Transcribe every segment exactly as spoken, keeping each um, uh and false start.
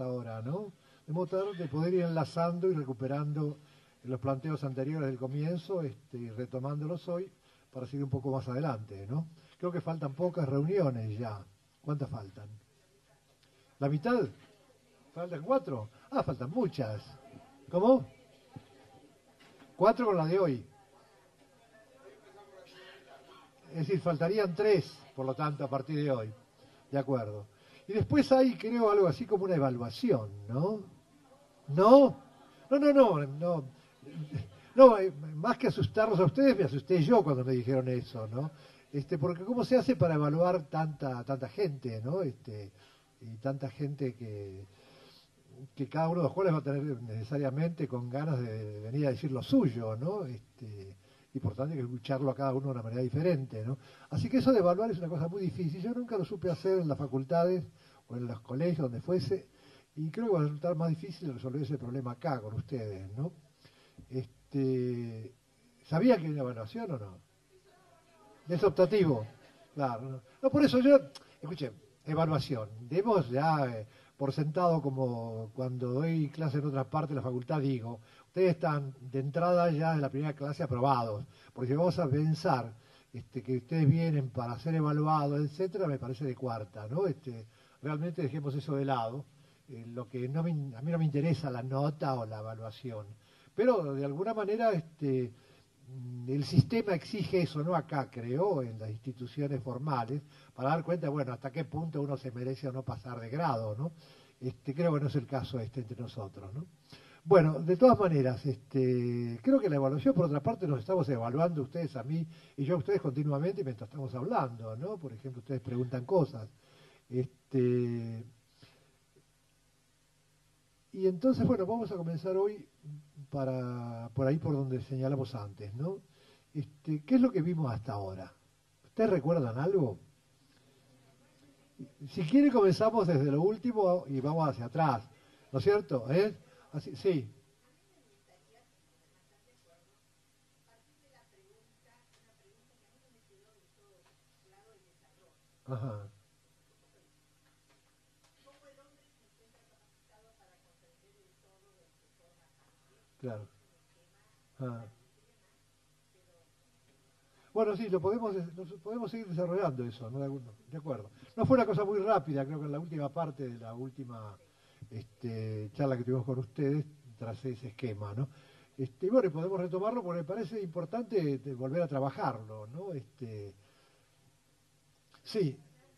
ahora, ¿no? De modo de poder ir enlazando y recuperando los planteos anteriores del comienzo este, y retomándolos hoy para seguir un poco más adelante, ¿no? Creo que faltan pocas reuniones ya. ¿Cuántas faltan? ¿La mitad? ¿Faltan cuatro? Ah, faltan muchas. ¿Cómo? Cuatro con la de hoy. Es decir, faltarían tres, por lo tanto, a partir de hoy. De acuerdo. Y después hay, creo, algo así como una evaluación, ¿no? ¿No? No, no, no, no. No, eh, más que asustarlos a ustedes, me asusté yo cuando me dijeron eso, ¿no? Este, porque ¿cómo se hace para evaluar tanta tanta gente, ¿no? Este, y tanta gente que, que cada uno de los cuales va a tener necesariamente con ganas de venir a decir lo suyo, ¿no? Este, y por tanto hay que escucharlo a cada uno de una manera diferente, ¿no? Así que eso de evaluar es una cosa muy difícil. Yo nunca lo supe hacer en las facultades o en los colegios, donde fuese, y creo que va a resultar más difícil resolver ese problema acá con ustedes, ¿no? Este, ¿sabía que hay una evaluación o no? Es optativo, claro. No, no por eso yo, escuche, evaluación. Demos ya eh, por sentado, como cuando doy clase en otras partes de la facultad, digo, ustedes están de entrada ya en la primera clase aprobados, porque si vamos a pensar este, que ustedes vienen para ser evaluados, etcétera, me parece de cuarta, ¿no? Este, realmente dejemos eso de lado. Eh, lo que no me, a mí no me interesa la nota o la evaluación, pero de alguna manera este, el sistema exige eso, ¿no? Acá creo, en las instituciones formales, para dar cuenta, bueno, hasta qué punto uno se merece o no pasar de grado, ¿no? Este, creo que no es el caso este entre nosotros, ¿no? Bueno, de todas maneras, este, creo que la evaluación, por otra parte, nos estamos evaluando ustedes a mí y yo a ustedes continuamente mientras estamos hablando, ¿no? Por ejemplo, ustedes preguntan cosas. Este, y entonces, bueno, vamos a comenzar hoy para por ahí por donde señalamos antes, ¿no? Este, ¿qué es lo que vimos hasta ahora? ¿Ustedes recuerdan algo? Si quiere comenzamos desde lo último y vamos hacia atrás, ¿no es cierto? ¿Eh? Así, sí. Ajá. Claro. Ah. Bueno, sí, lo podemos, lo podemos seguir desarrollando eso, ¿no? De acuerdo. No fue una cosa muy rápida, creo que en la última parte de la última este, charla que tuvimos con ustedes, tras ese esquema, ¿no? Este, bueno, y podemos retomarlo porque me parece importante de volver a trabajarlo, ¿no? Este, sí,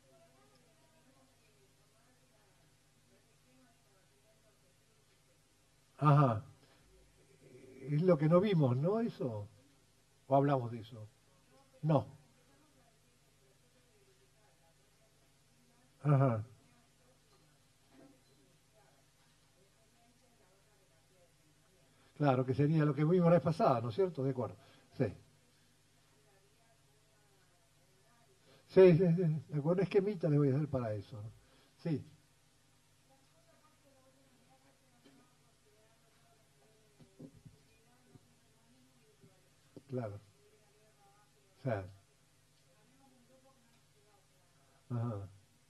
ajá. Es lo que no vimos, ¿no? Eso. ¿O hablamos de eso? No. Ajá. Claro, que sería lo que vimos la vez pasada, ¿no es cierto? De acuerdo. Sí. Sí, sí, sí. De acuerdo, es que esquemita le voy a hacer para eso, ¿no? Sí, claro. O sea, ajá.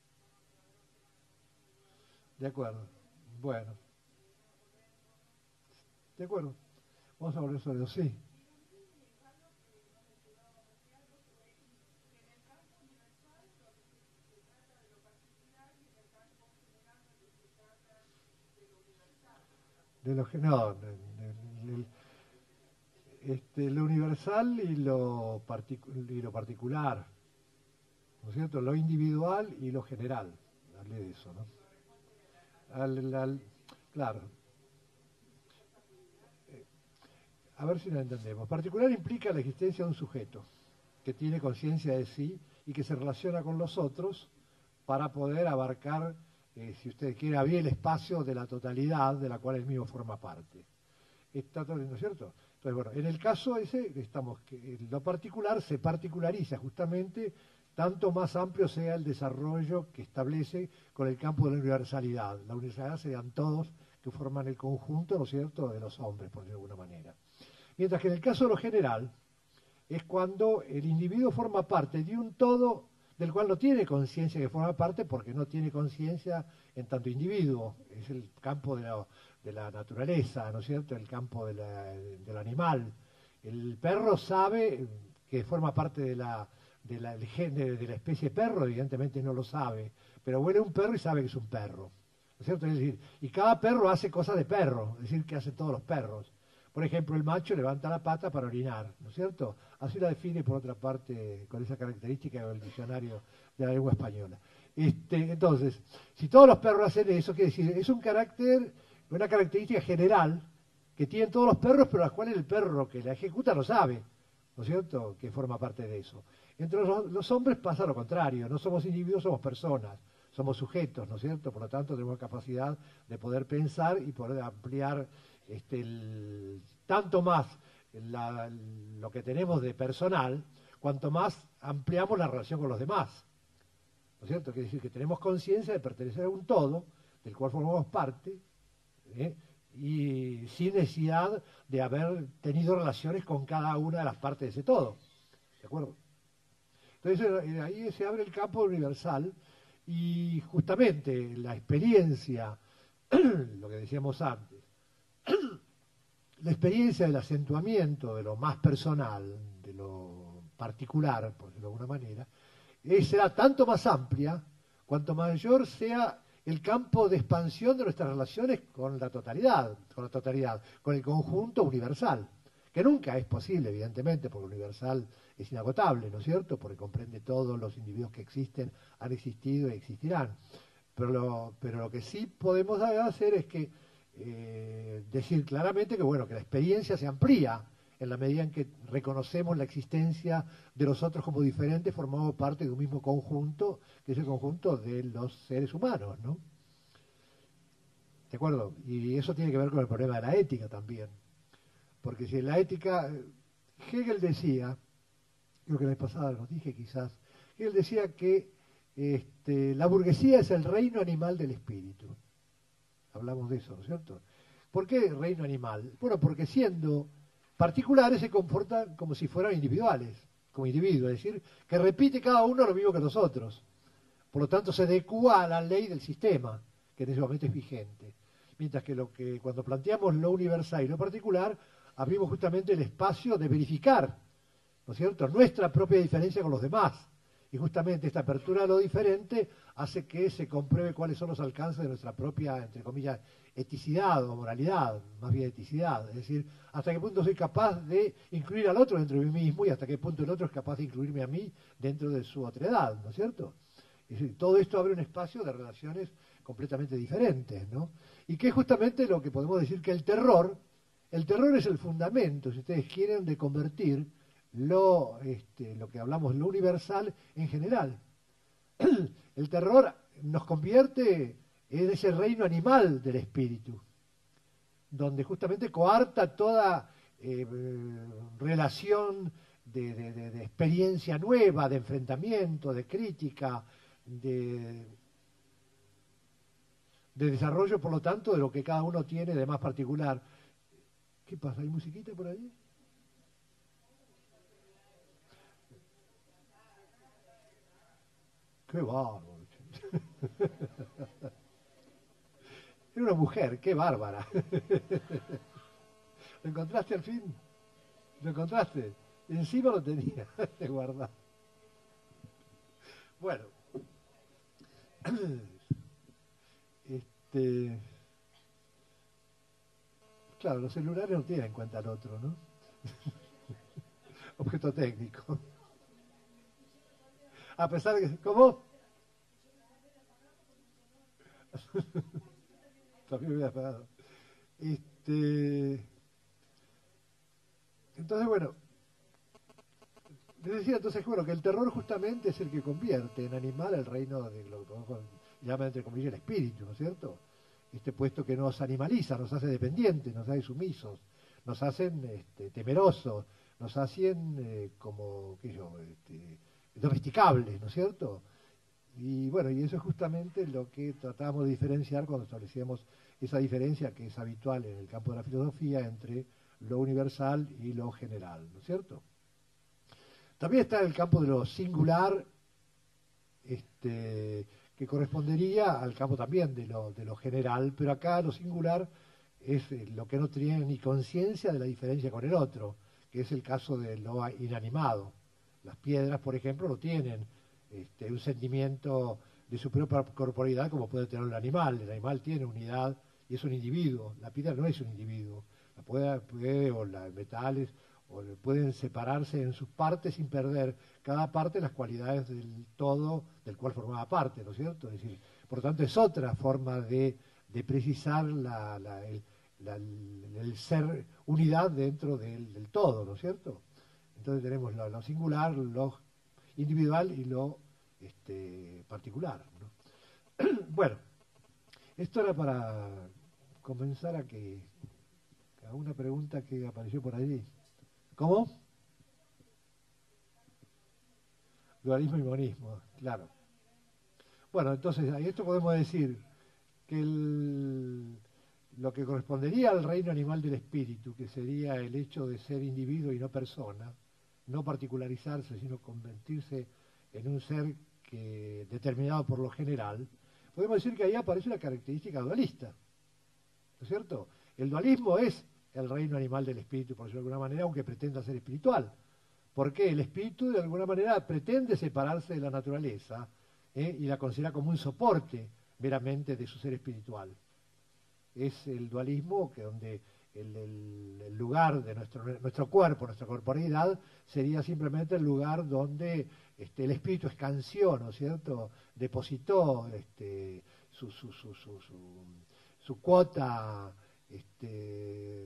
De acuerdo. Bueno, de acuerdo. Vamos a volver sobre eso. Sí. De lo que no, de- de- del- este, lo universal y lo, particu- y lo particular, ¿no es cierto? Lo individual y lo general. Hablé de eso, ¿no? Al- al- claro. A ver si lo entendemos. Particular implica la existencia de un sujeto que tiene conciencia de sí y que se relaciona con los otros para poder abarcar, eh, si usted quiere, a bien el espacio de la totalidad de la cual él mismo forma parte. Está todo, ¿no es cierto? Entonces, bueno, en el caso ese, estamos que lo particular se particulariza justamente tanto más amplio sea el desarrollo que establece con el campo de la universalidad. La universalidad serían todos que forman el conjunto, ¿no es cierto?, de los hombres, por decirlo de alguna manera. Mientras que en el caso de lo general, es cuando el individuo forma parte de un todo del cual no tiene conciencia que forma parte porque no tiene conciencia en tanto individuo. Es el campo de la, de la naturaleza, ¿no es cierto? El campo de la, del animal. El perro sabe que forma parte de la, de la, del género, de la especie perro, evidentemente no lo sabe, pero huele un perro y sabe que es un perro, ¿no es cierto? Es decir, y cada perro hace cosas de perro, es decir, que hacen todos los perros. Por ejemplo, el macho levanta la pata para orinar, ¿no es cierto? Así la define, por otra parte, con esa característica del diccionario de la lengua española. Este, entonces, si todos los perros hacen eso, quiere decir, es un carácter, una característica general que tienen todos los perros, pero las cuales el perro que la ejecuta no sabe, ¿no es cierto?, que forma parte de eso. Entre los, los hombres pasa lo contrario, no somos individuos, somos personas, somos sujetos, ¿no es cierto? Por lo tanto, tenemos capacidad de poder pensar y poder ampliar este, el, tanto más la, lo que tenemos de personal, cuanto más ampliamos la relación con los demás, ¿no es cierto? Quiere decir que tenemos conciencia de pertenecer a un todo, del cual formamos parte, ¿eh? Y sin necesidad de haber tenido relaciones con cada una de las partes de ese todo, ¿de acuerdo? Entonces ahí se abre el campo universal y justamente la experiencia, lo que decíamos antes, la experiencia del acentuamiento de lo más personal, de lo particular, por decirlo de alguna manera, eh, será tanto más amplia cuanto mayor sea el campo de expansión de nuestras relaciones con la totalidad, con la totalidad, con el conjunto universal, que nunca es posible, evidentemente, porque el universal es inagotable, ¿no es cierto?, porque comprende todos los individuos que existen, han existido y existirán. Pero lo, pero lo que sí podemos hacer es que eh, decir claramente que, bueno, que la experiencia se amplía en la medida en que reconocemos la existencia de los otros como diferentes, formamos parte de un mismo conjunto, que es el conjunto de los seres humanos, ¿no? ¿De acuerdo? Y eso tiene que ver con el problema de la ética también. Porque si en la ética, Hegel decía, creo que la vez pasada nos dije quizás, Hegel decía que este, la burguesía es el reino animal del espíritu. Hablamos de eso, ¿no es cierto? ¿Por qué reino animal? Bueno, porque siendo particulares se comportan como si fueran individuales, como individuos, es decir, que repite cada uno lo mismo que nosotros. Por lo tanto, se adecúa a la ley del sistema, que en ese momento es vigente. Mientras que, lo que cuando planteamos lo universal y lo particular, abrimos justamente el espacio de verificar, ¿no es cierto?, nuestra propia diferencia con los demás. Y justamente esta apertura a lo diferente hace que se compruebe cuáles son los alcances de nuestra propia, entre comillas, eticidad o moralidad, más bien eticidad. Es decir, hasta qué punto soy capaz de incluir al otro dentro de mí mismo y hasta qué punto el otro es capaz de incluirme a mí dentro de su otredad, ¿no es cierto? Es decir, todo esto abre un espacio de relaciones completamente diferentes, ¿no? Y que es justamente lo que podemos decir que el terror, el terror es el fundamento, si ustedes quieren, de convertir lo, este, lo que hablamos, lo universal, en general. El terror nos convierte en ese reino animal del espíritu, donde justamente coarta toda eh, relación de, de, de, de experiencia nueva, de enfrentamiento, de crítica, de, de desarrollo, por lo tanto, de lo que cada uno tiene de más particular. ¿Qué pasa? ¿Hay musiquita por ahí? ¡Qué bárbaro! Era una mujer, qué bárbara. ¿Lo encontraste al fin? ¿Lo encontraste? Encima lo tenía, de guardar. Bueno. Este, claro, los celulares no tienen en cuenta al otro, ¿no? Objeto técnico. A pesar de que... ¿Cómo? También me hubiera apagado. Este, entonces, bueno, les decía entonces, bueno, que el terror justamente es el que convierte en animal el reino de lo que llama entre comillas el espíritu, ¿no es cierto? Este puesto que nos animaliza, nos hace dependientes, nos hace sumisos, nos hacen este, temerosos, nos hacen eh, como, qué sé yo, este, domesticables, ¿no es cierto? Y bueno, y eso es justamente lo que tratamos de diferenciar cuando establecíamos esa diferencia que es habitual en el campo de la filosofía entre lo universal y lo general, ¿no es cierto? También está el campo de lo singular este, que correspondería al campo también de lo, de lo general, pero acá lo singular es lo que no tiene ni conciencia de la diferencia con el otro, que es el caso de lo inanimado. Las piedras, por ejemplo, no tienen este, un sentimiento de su propia corporeidad como puede tener el animal. El animal tiene unidad y es un individuo. La piedra no es un individuo. La puede, puede o los metales o pueden separarse en sus partes sin perder cada parte las cualidades del todo del cual formaba parte, ¿no es cierto? Es decir, por lo tanto es otra forma de, de precisar la, la, el, la, el ser unidad dentro del, del todo, ¿no es cierto? Entonces tenemos lo, lo singular, lo individual y lo este, particular, ¿no? Bueno, esto era para comenzar a que a una pregunta que apareció por allí. ¿Cómo? Dualismo y monismo, claro. Bueno, entonces, a esto podemos decir que el, lo que correspondería al reino animal del espíritu, que sería el hecho de ser individuo y no persona, no particularizarse, sino convertirse en un ser que, determinado por lo general, podemos decir que ahí aparece una característica dualista, ¿no es cierto? El dualismo es el reino animal del espíritu, por decirlo de alguna manera, aunque pretenda ser espiritual. Porque el espíritu, de alguna manera, pretende separarse de la naturaleza ¿eh? y la considera como un soporte meramente de su ser espiritual. Es el dualismo que donde el, el, el lugar de nuestro, nuestro cuerpo, nuestra corporeidad, sería simplemente el lugar donde este, el espíritu escanció, ¿no es cierto?, depositó este, su, su, su, su, su, su cuota, este,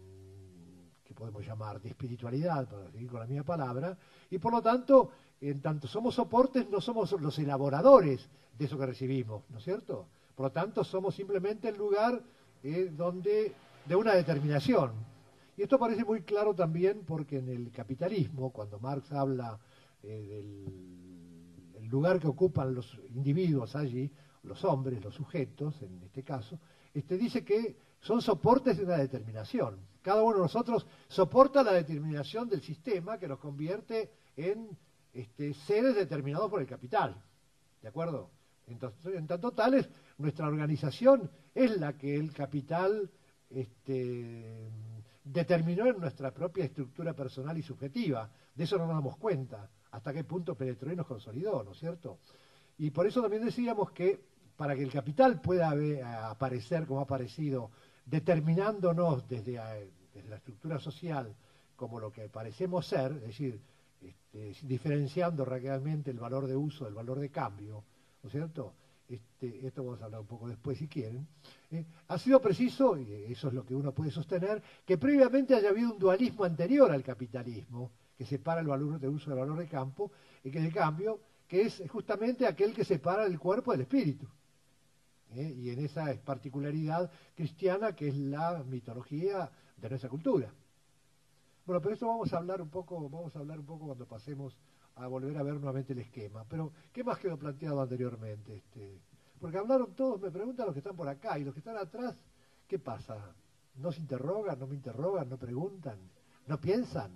que podemos llamar de espiritualidad, para seguir con la misma palabra, y por lo tanto, en tanto somos soportes, no somos los elaboradores de eso que recibimos, ¿no es cierto? Por lo tanto, somos simplemente el lugar eh, donde de una determinación. Y esto parece muy claro también porque en el capitalismo, cuando Marx habla eh, del el lugar que ocupan los individuos allí, los hombres, los sujetos, en este caso, este, dice que son soportes de una determinación. Cada uno de nosotros soporta la determinación del sistema que nos convierte en este, seres determinados por el capital. ¿De acuerdo? Entonces, en tanto tales, nuestra organización es la que el capital este, determinó en nuestra propia estructura personal y subjetiva. De eso no nos damos cuenta, hasta qué punto penetró y nos consolidó, ¿no es cierto? Y por eso también decíamos que para que el capital pueda haber, aparecer como ha aparecido, determinándonos desde, desde la estructura social como lo que parecemos ser, es decir, este, diferenciando realmente el valor de uso del valor de cambio, ¿no es cierto? Este, esto vamos a hablar un poco después si quieren. ¿eh? Ha sido preciso, y eso es lo que uno puede sostener, que previamente haya habido un dualismo anterior al capitalismo, que separa el valor de uso del valor de campo, y que de cambio, que es justamente aquel que separa el cuerpo del espíritu. ¿eh? Y en esa particularidad cristiana que es la mitología de nuestra cultura. Bueno, pero eso vamos a hablar un poco, vamos a hablar un poco cuando pasemos a volver a ver nuevamente el esquema. Pero, ¿qué más quedó planteado anteriormente? Este, porque hablaron todos, me preguntan los que están por acá, y los que están atrás, ¿qué pasa? ¿No se interrogan, no me interrogan, no preguntan, no piensan?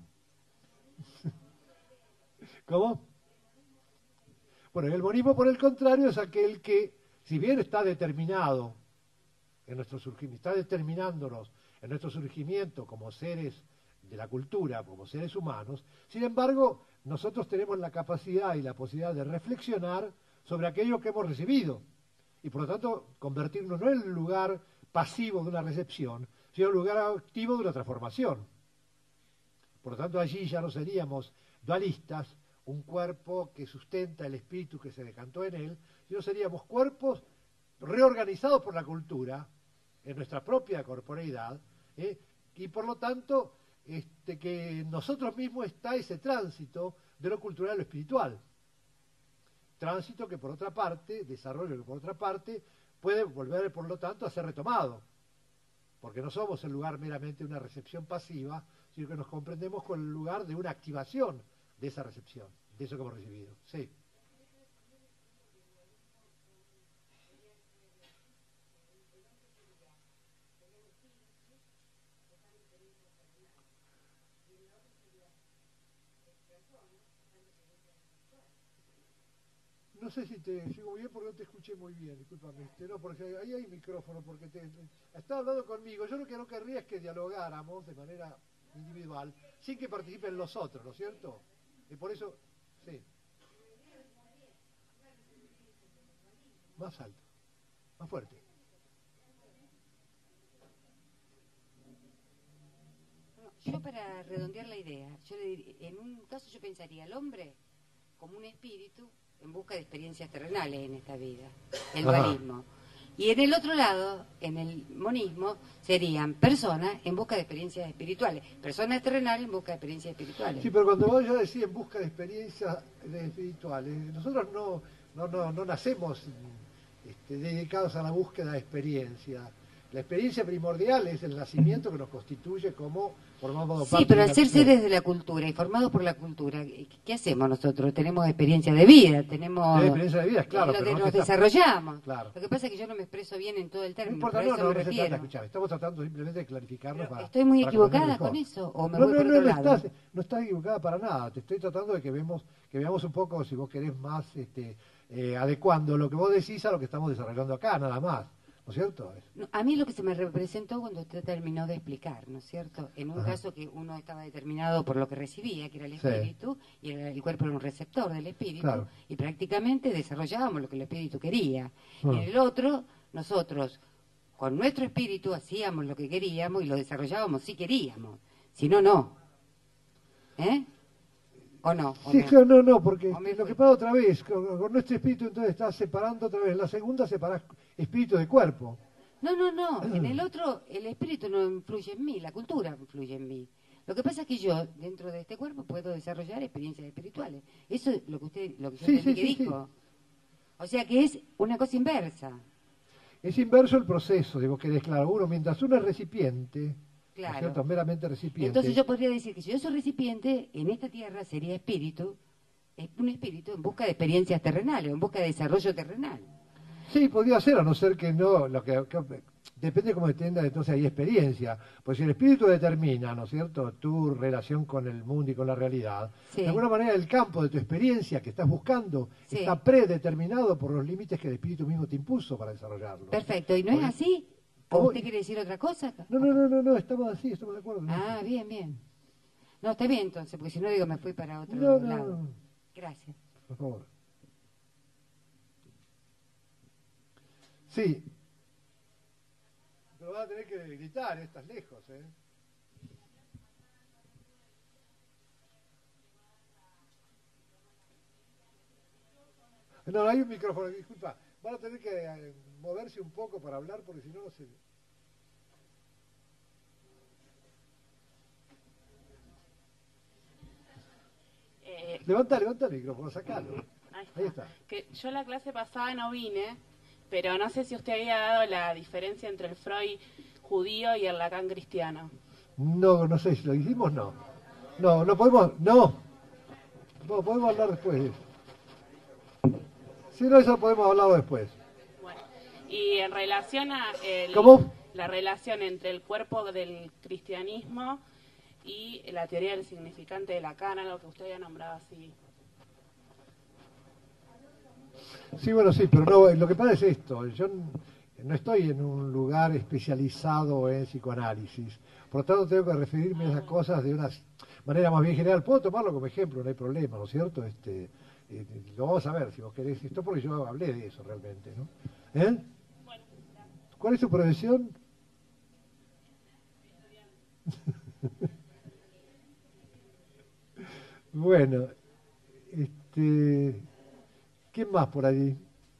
¿Cómo? Bueno, el monismo, por el contrario, es aquel que, si bien está determinado en nuestro surgimiento, está determinándonos en nuestro surgimiento como seres de la cultura, como seres humanos, sin embargo, nosotros tenemos la capacidad y la posibilidad de reflexionar sobre aquello que hemos recibido y por lo tanto convertirnos no en el lugar pasivo de una recepción, sino en el lugar activo de una transformación. Por lo tanto, allí ya no seríamos dualistas, un cuerpo que sustenta el espíritu que se decantó en él, sino seríamos cuerpos reorganizados por la cultura, en nuestra propia corporeidad, ¿eh? y por lo tanto este, que en nosotros mismos está ese tránsito de lo cultural a lo espiritual. Tránsito que por otra parte, desarrollo que por otra parte, puede volver por lo tanto a ser retomado, porque no somos el lugar meramente de una recepción pasiva, sino que nos comprendemos con el lugar de una activación de esa recepción, de eso que hemos recibido. Sí. no sé si te sigo muy bien porque no te escuché muy bien, discúlpame. Este, no, porque ahí hay micrófono, porque te, te estaba hablando conmigo. Yo lo que no querría es que dialogáramos de manera individual, sin que participen los otros, ¿no es cierto? Y por eso, sí. Más alto, más fuerte. Yo, para redondear la idea, yo le dir- en un caso yo pensaría al hombre como un espíritu en busca de experiencias terrenales en esta vida, el Ajá. dualismo. Y en el otro lado, en el monismo, serían personas en busca de experiencias espirituales, personas terrenales en busca de experiencias espirituales. Sí, pero cuando vos ya decís en busca de experiencias eh, espirituales, nosotros no, no, no, no nacemos este, dedicados a la búsqueda de experiencia. La experiencia primordial es el nacimiento que nos constituye como formamos Sí, parte pero de al una ser tribu. seres de la cultura y formados por la cultura, ¿qué qué hacemos nosotros? Tenemos experiencia de vida, tenemos... Tenés experiencia de vida, claro, lo pero de- no nos te estás- desarrollamos. Claro. Lo que pasa es que yo no me expreso bien en todo el No término, importa, pero a no, eso no, me no se refiero. trata, escuchame, estamos tratando simplemente de clarificarnos Pero para... ¿estoy muy para comprender equivocada mejor. con eso o me No, voy no, por no, otro no lado? estás, no estás equivocada para nada, te estoy tratando de que vemos, que veamos un poco, si vos querés más, este, eh, adecuando lo que vos decís a lo que estamos desarrollando acá, nada más, ¿no es cierto? No, a mí lo que se me representó cuando usted terminó de explicar, ¿no es cierto? En un Ajá. caso que uno estaba determinado por lo que recibía, que era el Sí. espíritu, y el, el cuerpo era un receptor del espíritu, Claro. y prácticamente desarrollábamos lo que el espíritu quería. Ah. En el otro, nosotros, con nuestro espíritu, hacíamos lo que queríamos y lo desarrollábamos si queríamos. Si no, no. ¿Eh? ¿O no? ¿O Sí, no? claro, no, no, porque O me lo fui. que pasa otra vez, con, con nuestro espíritu entonces estás separando otra vez, en la segunda separás espíritu de cuerpo. No, no, no. En el otro, el espíritu no influye en mí, la cultura influye en mí. Lo que pasa es que yo, dentro de este cuerpo, puedo desarrollar experiencias espirituales. Eso es lo que usted, lo que yo Sí, entendí sí, que sí, dijo. O sea que es una cosa inversa. Es inverso el proceso, digo, que claro, uno, mientras uno es recipiente, ¿no es Claro. cierto? Meramente recipiente. Entonces yo podría decir que si yo soy recipiente, en esta tierra sería espíritu, es un espíritu en busca de experiencias terrenales, en busca de desarrollo terrenal. Sí, podría ser, a no ser que no, lo que, que- depende cómo entiendas, entonces hay experiencia. Pues si el espíritu determina, ¿no es cierto?, tu relación con el mundo y con la realidad, Sí. de alguna manera el campo de tu experiencia que estás buscando Sí. está predeterminado por los límites que el espíritu mismo te impuso para desarrollarlo. Perfecto. ¿Y no es Porque- así? ¿O ¿Cómo? usted quiere decir otra cosa? No, no, no, no, no, estamos así, estamos de acuerdo. Ah, bien, bien. No, está bien entonces, porque si no digo me fui para otro No, no, lado. no. Gracias. Por favor. Sí. Pero vas a tener que gritar, eh, estás lejos, ¿eh? No, no hay un micrófono, disculpa. Van a tener que eh, moverse un poco para hablar porque si no, no se... Eh, Levanta, levanta el micrófono, sacalo. ahí está. Ahí está. Que yo la clase pasada no vine, pero no sé si usted había dado la diferencia entre el Freud judío y el Lacan cristiano. No, no sé si lo hicimos, no. No, no podemos, no. No, podemos hablar después de eso. Si no, eso podemos hablarlo después. Bueno, y en relación a el- ¿Cómo? la relación entre el cuerpo del cristianismo y la teoría del significante de Lacan, algo que usted había nombrado así. Sí, bueno, sí, pero no, lo que pasa es esto, yo n- no estoy en un lugar especializado en psicoanálisis, por lo tanto tengo que referirme a esas cosas de una manera más bien general. Puedo tomarlo como ejemplo, no hay problema, ¿no es cierto? Este, eh, lo vamos a ver si vos querés esto, porque yo hablé de eso realmente, ¿no? ¿Eh? ¿Cuál es su profesión? Bueno, este, ¿quién más por allí?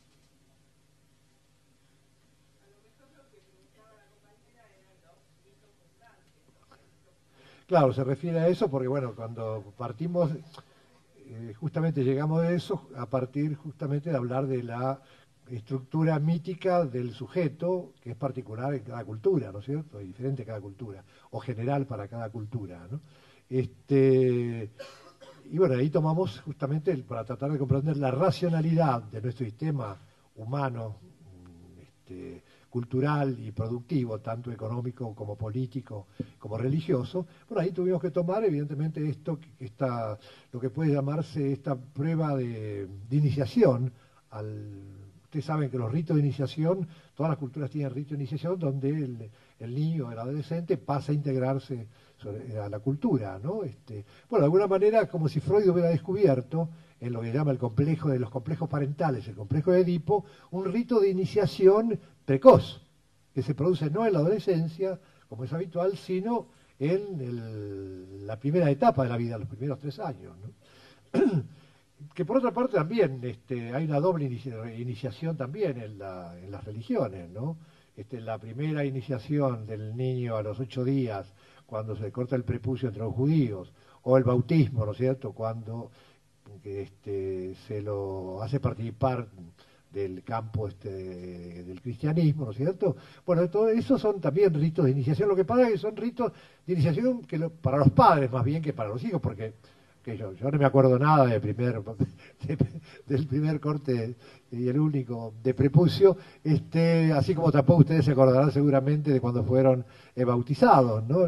Claro, se refiere a eso porque, bueno, cuando partimos, eh, justamente llegamos de eso a partir justamente de hablar de la estructura mítica del sujeto, que es particular en cada cultura, ¿no es cierto? Y diferente en cada cultura, o general para cada cultura, ¿no? Este, y bueno, ahí tomamos justamente el, para tratar de comprender la racionalidad de nuestro sistema humano, mm, este, cultural y productivo, tanto económico como político, como religioso. Bueno, ahí tuvimos que tomar, evidentemente, esto, que- esta, lo que puede llamarse esta prueba de, de iniciación al... Ustedes saben que los ritos de iniciación, todas las culturas tienen ritos de iniciación donde el, el niño, el adolescente, pasa a integrarse sobre, a la cultura, ¿no? Este, bueno, de alguna manera, como si Freud hubiera descubierto, en lo que llama el complejo de los complejos parentales, el complejo de Edipo, un rito de iniciación precoz, que se produce no en la adolescencia, como es habitual, sino en el, la primera etapa de la vida, los primeros tres años, ¿no? Que por otra parte también este, hay una doble inicia, iniciación también en, la, en las religiones, ¿no? Este, la primera iniciación del niño a los ocho días, cuando se corta el prepucio entre los judíos, o el bautismo, ¿no es cierto?, cuando este, se lo hace participar del campo este, del cristianismo, ¿no es cierto? Bueno, todo eso son también ritos de iniciación. Lo que pasa es que son ritos de iniciación que lo, para los padres más bien que para los hijos, porque que yo, yo no me acuerdo nada del primer, de, del primer corte y el único de prepucio, este, así como tampoco ustedes se acordarán seguramente de cuando fueron eh, bautizados, ¿no?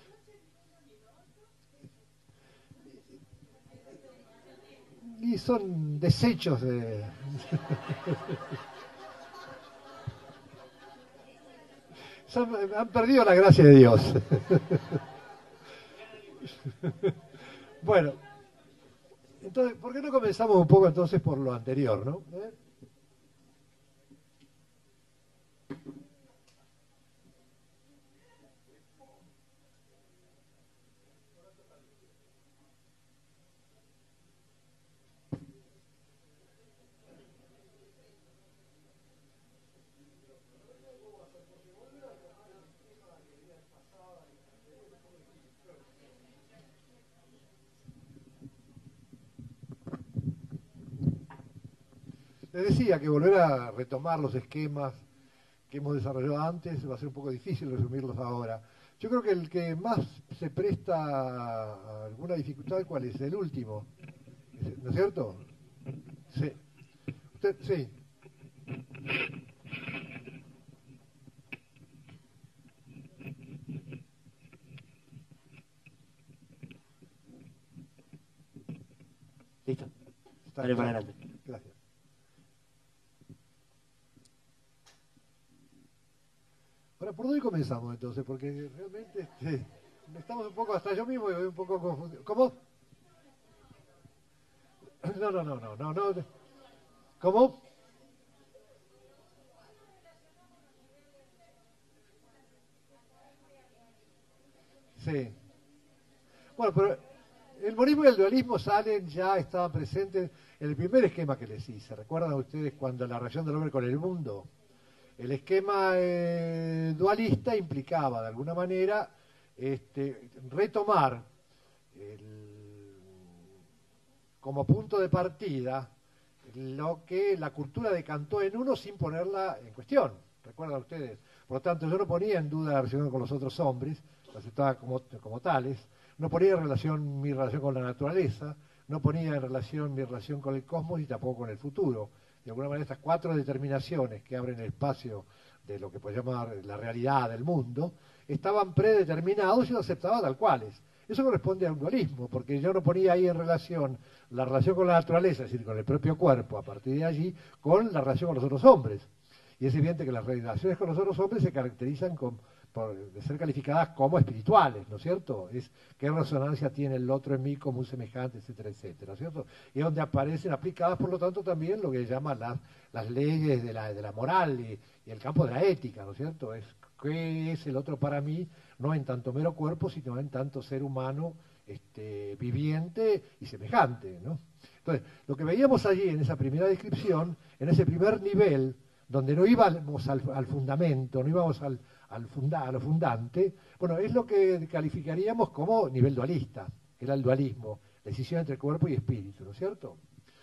Y son desechos de... son, han perdido la gracia de Dios. Bueno, entonces, ¿por qué no comenzamos un poco entonces por lo anterior, ¿no? ¿Eh? Les decía que volver a retomar los esquemas que hemos desarrollado antes va a ser un poco difícil resumirlos ahora. Yo creo que el que más se presta a alguna dificultad, ¿cuál es? El último, ¿no es cierto? Sí. Usted, sí. Listo. Está Dale para claro. adelante. Gracias. Ahora, ¿por dónde comenzamos entonces? Porque realmente este, estamos un poco, hasta yo mismo voy un poco confundido. ¿Cómo? No, no, no, no, no, no. ¿Cómo? Sí. Bueno, pero el monismo y el dualismo salen, ya estaban presentes en el primer esquema que les hice. ¿Recuerdan ustedes cuando la relación del hombre con el mundo? El esquema eh, dualista implicaba, de alguna manera, este, retomar el, como punto de partida lo que la cultura decantó en uno sin ponerla en cuestión. ¿Recuerdan ustedes? Por lo tanto, yo no ponía en duda la relación con los otros hombres, la aceptaba como, como tales, no ponía en relación mi relación con la naturaleza, no ponía en relación mi relación con el cosmos y tampoco con el futuro. De alguna manera, estas cuatro determinaciones que abren el espacio de lo que podemos llamar la realidad del mundo, estaban predeterminados y lo aceptaba tal cuales. Eso corresponde a un dualismo, porque yo no ponía ahí en relación la relación con la naturaleza, es decir, con el propio cuerpo, a partir de allí, con la relación con los otros hombres. Y es evidente que las relaciones con los otros hombres se caracterizan con, por, de ser calificadas como espirituales, ¿no es cierto? Es qué resonancia tiene el otro en mí como un semejante, etcétera, etcétera, ¿no es cierto? Y es donde aparecen aplicadas, por lo tanto, también lo que llaman las, las leyes de la, de la moral y, y el campo de la ética, ¿no es cierto? Es qué es el otro para mí, no en tanto mero cuerpo, sino en tanto ser humano este, viviente y semejante, ¿no? Entonces, lo que veíamos allí en esa primera descripción, en ese primer nivel, donde no íbamos al, al fundamento, no íbamos al, al funda, a lo fundante, bueno, es lo que calificaríamos como nivel dualista, que era el dualismo, la decisión entre cuerpo y espíritu, ¿no es cierto?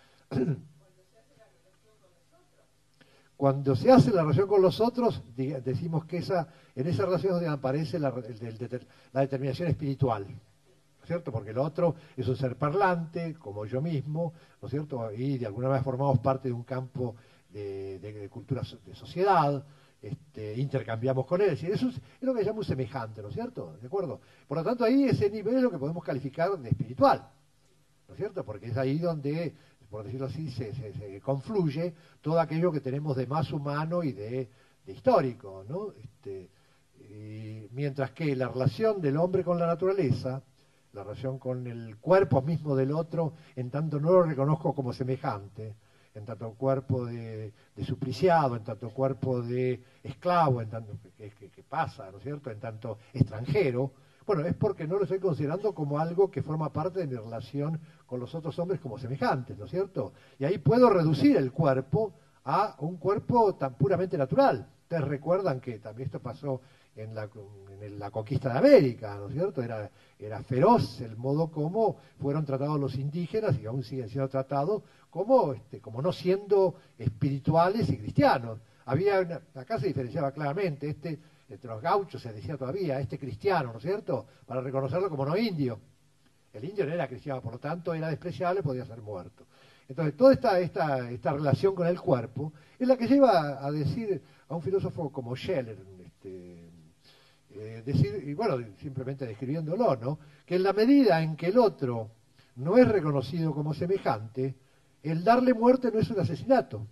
Cuando se hace la relación con los otros, decimos que esa, en esa relación es donde aparece la, el, el, la determinación espiritual, ¿no es cierto? Porque el otro es un ser parlante, como yo mismo, ¿no es cierto? Y de alguna manera formamos parte de un campo de, de, de cultura, de sociedad, este, intercambiamos con él, es decir, eso es, es lo que se llama un semejante, ¿no es cierto? ¿De acuerdo? Por lo tanto, ahí ese nivel es lo que podemos calificar de espiritual, ¿no es cierto? Porque es ahí donde por decirlo así, se, se, se confluye todo aquello que tenemos de más humano y de, de histórico, ¿no? Este, y mientras que la relación del hombre con la naturaleza, la relación con el cuerpo mismo del otro, en tanto no lo reconozco como semejante, en tanto cuerpo de, de supliciado, en tanto cuerpo de esclavo, en tanto que, que, que pasa, ¿no es cierto?, en tanto extranjero, bueno, es porque no lo estoy considerando como algo que forma parte de mi relación con los otros hombres como semejantes, ¿no es cierto? Y ahí puedo reducir el cuerpo a un cuerpo tan puramente natural. Ustedes recuerdan que también esto pasó en la, en la conquista de América, ¿no es cierto? Era, era feroz el modo como fueron tratados los indígenas y aún siguen siendo tratados como, este, como no siendo espirituales y cristianos. Había una, acá se diferenciaba claramente, este, entre los gauchos se decía todavía, este cristiano, ¿no es cierto?, para reconocerlo como no indio. El indio no era cristiano, por lo tanto era despreciable, podía ser muerto. Entonces, toda esta, esta, esta relación con el cuerpo es la que lleva a decir a un filósofo como Scheller, este, eh, decir, y bueno, simplemente describiéndolo, ¿no?, que en la medida en que el otro no es reconocido como semejante, el darle muerte no es un asesinato,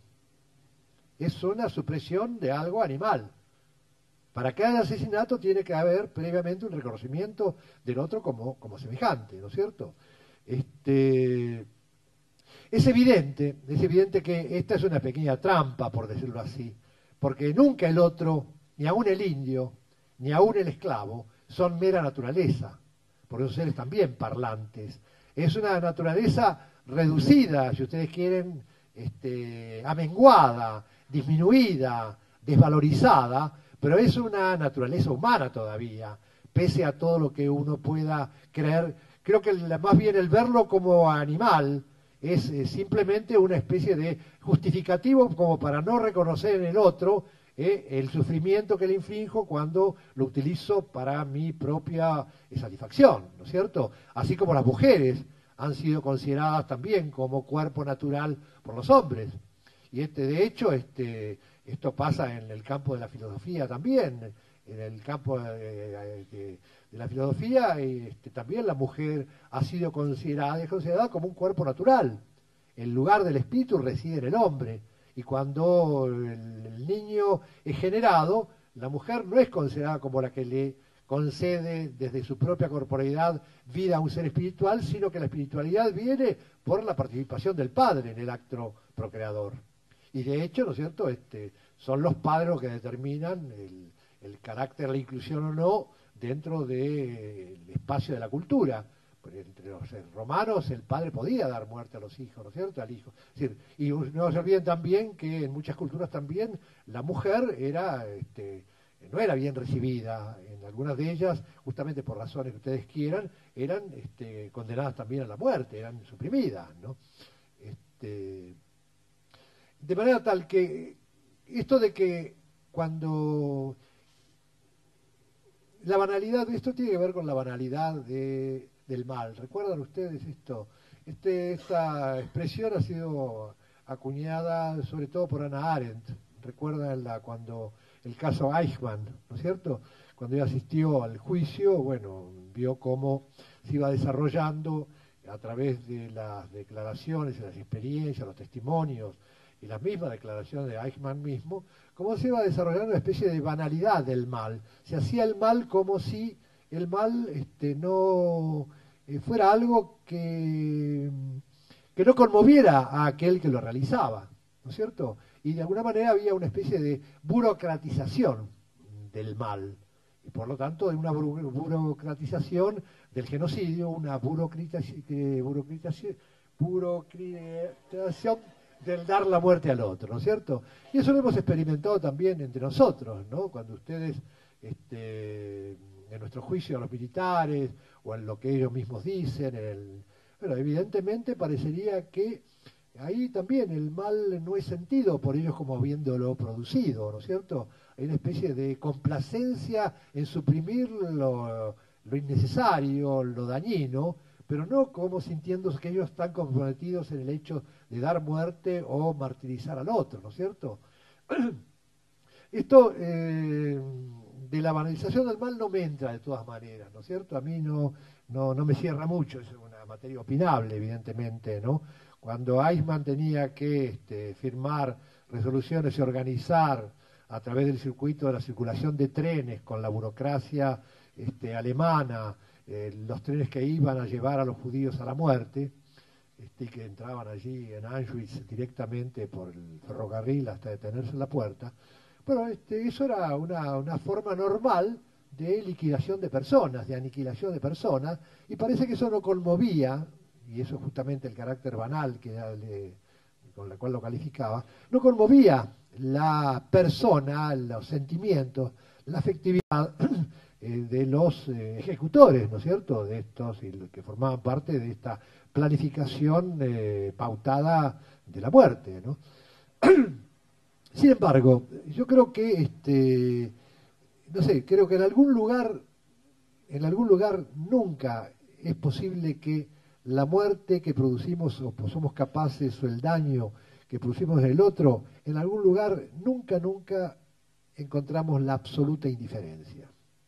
es una supresión de algo animal. Para que haya asesinato tiene que haber previamente un reconocimiento del otro como, como semejante, ¿no es cierto? Este, es evidente, es evidente que esta es una pequeña trampa, por decirlo así, porque nunca el otro, ni aun el indio, ni aun el esclavo, son mera naturaleza, porque son seres también parlantes. Es una naturaleza reducida, si ustedes quieren, este, amenguada, disminuida, desvalorizada, pero es una naturaleza humana todavía, pese a todo lo que uno pueda creer. Creo que la, más bien el verlo como animal es eh, simplemente una especie de justificativo como para no reconocer en el otro eh, el sufrimiento que le inflijo cuando lo utilizo para mi propia eh, satisfacción, ¿no es cierto? Así como las mujeres han sido consideradas también como cuerpo natural por los hombres. Y este, de hecho, este, esto pasa en el campo de la filosofía también, en el campo de, de, de la filosofía, este, también la mujer ha sido considerada, es considerada como un cuerpo natural. El lugar del espíritu reside en el hombre, y cuando el, el niño es generado, la mujer no es considerada como la que le concede desde su propia corporeidad vida a un ser espiritual, sino que la espiritualidad viene por la participación del padre en el acto procreador. Y de hecho, ¿no es cierto?, este, son los padres los que determinan el, el carácter, la inclusión o no dentro del espacio de la cultura. Entre los romanos el padre podía dar muerte a los hijos, ¿no es cierto?, al hijo. Es decir, y no se olviden también que en muchas culturas también la mujer era, este, no era bien recibida. En algunas de ellas, justamente por razones que ustedes quieran, eran este, condenadas también a la muerte, eran suprimidas, ¿no? Este, de manera tal que esto de que cuando la banalidad, esto tiene que ver con la banalidad de, del mal. ¿Recuerdan ustedes esto? Este, esta expresión ha sido acuñada sobre todo por Hannah Arendt. ¿Recuerdan la, cuando el caso Eichmann, ¿no es cierto? Cuando ella asistió al juicio, bueno, vio cómo se iba desarrollando a través de las declaraciones, las experiencias, los testimonios y las mismas declaraciones de Eichmann mismo, cómo se iba desarrollando una especie de banalidad del mal. Se hacía el mal como si el mal este, no eh, fuera algo que, que no conmoviera a aquel que lo realizaba, ¿no es cierto? Y de alguna manera había una especie de burocratización del mal, y por lo tanto de una buro burocratización del genocidio, una burocratización, burocratización, burocratización del dar la muerte al otro, ¿no es cierto? Y eso lo hemos experimentado también entre nosotros, ¿no? Cuando ustedes, este, en nuestro juicio a los militares, o en lo que ellos mismos dicen, en el, bueno, evidentemente parecería que ahí también el mal no es sentido por ellos como habiéndolo producido, ¿no es cierto? Hay una especie de complacencia en suprimir lo, lo innecesario, lo dañino, pero no como sintiéndose que ellos están comprometidos en el hecho de dar muerte o martirizar al otro, ¿no es cierto? Esto eh, de la banalización del mal no me entra de todas maneras, ¿no es cierto? A mí no, no, no me cierra mucho, es una materia opinable, evidentemente, ¿no? cuando Eichmann tenía que este, firmar resoluciones y organizar a través del circuito de la circulación de trenes con la burocracia este, alemana, eh, los trenes que iban a llevar a los judíos a la muerte, este, que entraban allí en Auschwitz directamente por el ferrocarril hasta detenerse en la puerta. Bueno, este, eso era una, una forma normal de liquidación de personas, de aniquilación de personas, y parece que eso no conmovía, y eso es justamente el carácter banal que le, con la cual lo calificaba, no conmovía la persona, los sentimientos, la afectividad eh, de los eh, ejecutores, ¿no es cierto?, de estos y que formaban parte de esta planificación eh, pautada de la muerte, ¿no? Sin embargo, yo creo que, este, no sé, creo que en algún lugar, en algún lugar nunca es posible que la muerte que producimos o somos capaces o el daño que producimos en el otro, en algún lugar nunca, nunca encontramos la absoluta indiferencia.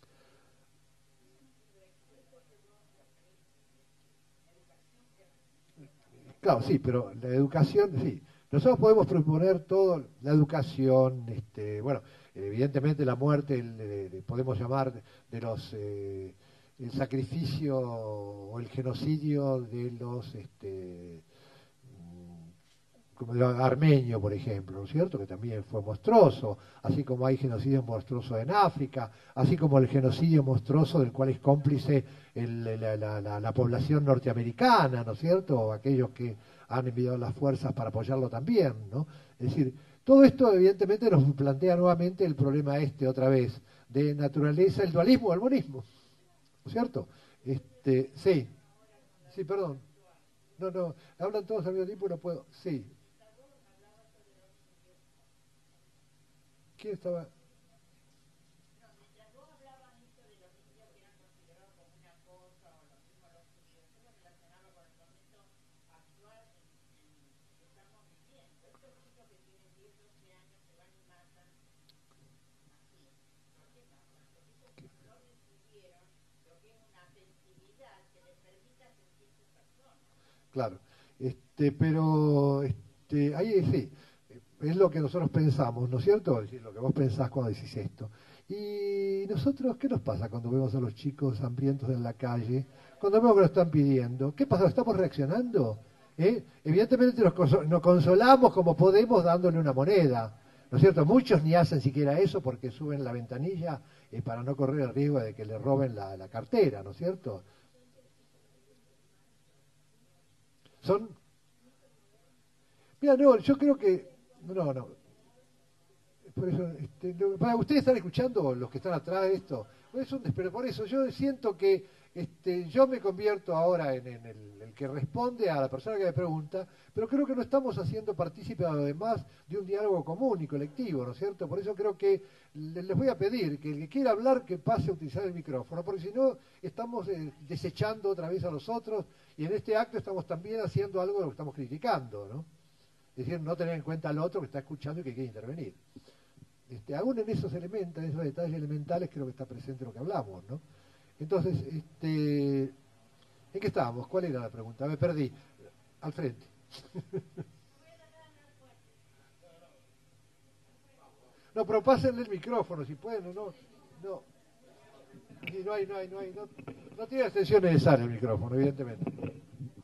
Claro, sí, pero la educación, sí. Nosotros podemos proponer todo, la educación, este, bueno, evidentemente la muerte le, le podemos llamar de los eh, el sacrificio o el genocidio de los este, como digo, armenio, por ejemplo, ¿no es cierto?, que también fue monstruoso, así como hay genocidio monstruoso en África, así como el genocidio monstruoso del cual es cómplice el, la, la, la, la población norteamericana, ¿no es cierto?, o aquellos que han enviado las fuerzas para apoyarlo también, ¿no? Es decir, todo esto evidentemente nos plantea nuevamente el problema este, otra vez, de naturaleza, el dualismo o el monismo, ¿no es cierto? Este, sí, sí, perdón. No, no, hablan todos al mismo tiempo y no puedo. Sí. ¿Quién estaba? Claro, este, pero este, ahí sí, es lo que nosotros pensamos, ¿no es cierto? Es decir, lo que vos pensás cuando decís esto. Y nosotros, ¿qué nos pasa cuando vemos a los chicos hambrientos en la calle? Cuando vemos que lo están pidiendo, ¿qué pasa? ¿Estamos reaccionando? ¿Eh? Evidentemente nos, consol nos consolamos como podemos dándole una moneda, ¿no es cierto? Muchos ni hacen siquiera eso porque suben la ventanilla eh, para no correr el riesgo de que le roben la, la cartera, ¿no es cierto? Son... Mira, no, yo creo que... No, no. Por eso, este, no, para ustedes están escuchando, los que están atrás de esto, es un desespero. Por eso yo siento que este, yo me convierto ahora en, en el, el que responde a la persona que me pregunta, pero creo que no estamos haciendo partícipe a los demás de un diálogo común y colectivo, ¿no es cierto? Por eso creo que les voy a pedir que el que quiera hablar que pase a utilizar el micrófono, porque si no estamos eh, desechando otra vez a los otros y en este acto estamos también haciendo algo de lo que estamos criticando, ¿no? Es decir, no tener en cuenta al otro que está escuchando y que quiere intervenir. Este, aún en esos elementos, en esos detalles elementales, creo que está presente lo que hablamos, ¿no? Entonces, este, ¿en qué estábamos? ¿Cuál era la pregunta? Me perdí. Al frente. No, pero pásenle el micrófono, si pueden, o no. No. Sí, no hay, no hay, no hay. No, no tiene la extensión necesaria el micrófono, evidentemente.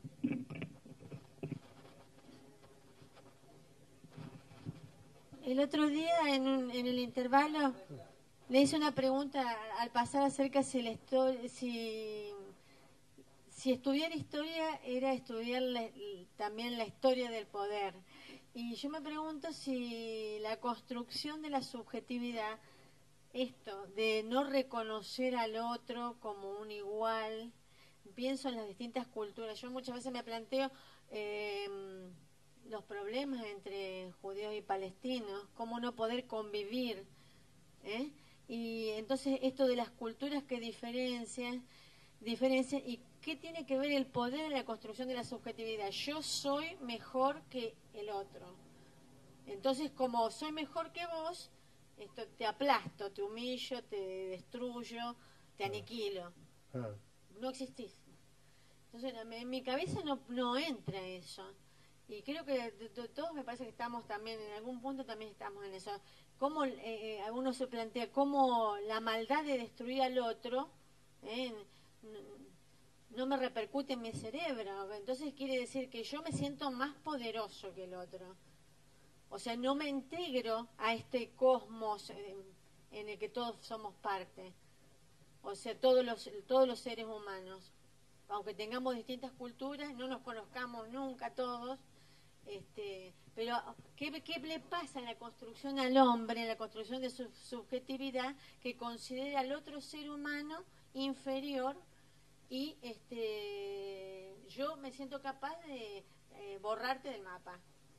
El otro día, en, un, en el intervalo, le hice una pregunta al pasar acerca si, la si, si estudiar historia era estudiar la, también la historia del poder. Y yo me pregunto si la construcción de la subjetividad, esto de no reconocer al otro como un igual, pienso en las distintas culturas. Yo muchas veces me planteo... Eh, los problemas entre judíos y palestinos, cómo no poder convivir, ¿eh? Y entonces esto de las culturas que diferencian, diferencian y qué tiene que ver el poder en la construcción de la subjetividad. Yo soy mejor que el otro. Entonces, como soy mejor que vos, esto te aplasto, te humillo, te destruyo, te aniquilo. No existís. Entonces, en mi cabeza no, no entra eso. y creo que de, de, todos me parece que estamos también, en algún punto también estamos en eso. Cómo eh, uno se plantea cómo la maldad de destruir al otro eh, no me repercute en mi cerebro. Entonces quiere decir que yo me siento más poderoso que el otro. O sea, no me integro a este cosmos eh, en el que todos somos parte. O sea, todos los, todos los seres humanos. Aunque tengamos distintas culturas, no nos conozcamos nunca todos. Este, pero ¿qué, ¿qué le pasa en la construcción al hombre, en la construcción de su subjetividad, que considera al otro ser humano inferior y este, yo me siento capaz de eh, borrarte del mapa?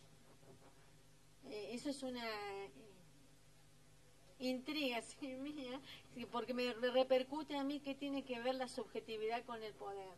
Eh, eso es una eh, intriga sí, mía, sí, porque me repercute a mí que tiene que ver la subjetividad con el poder.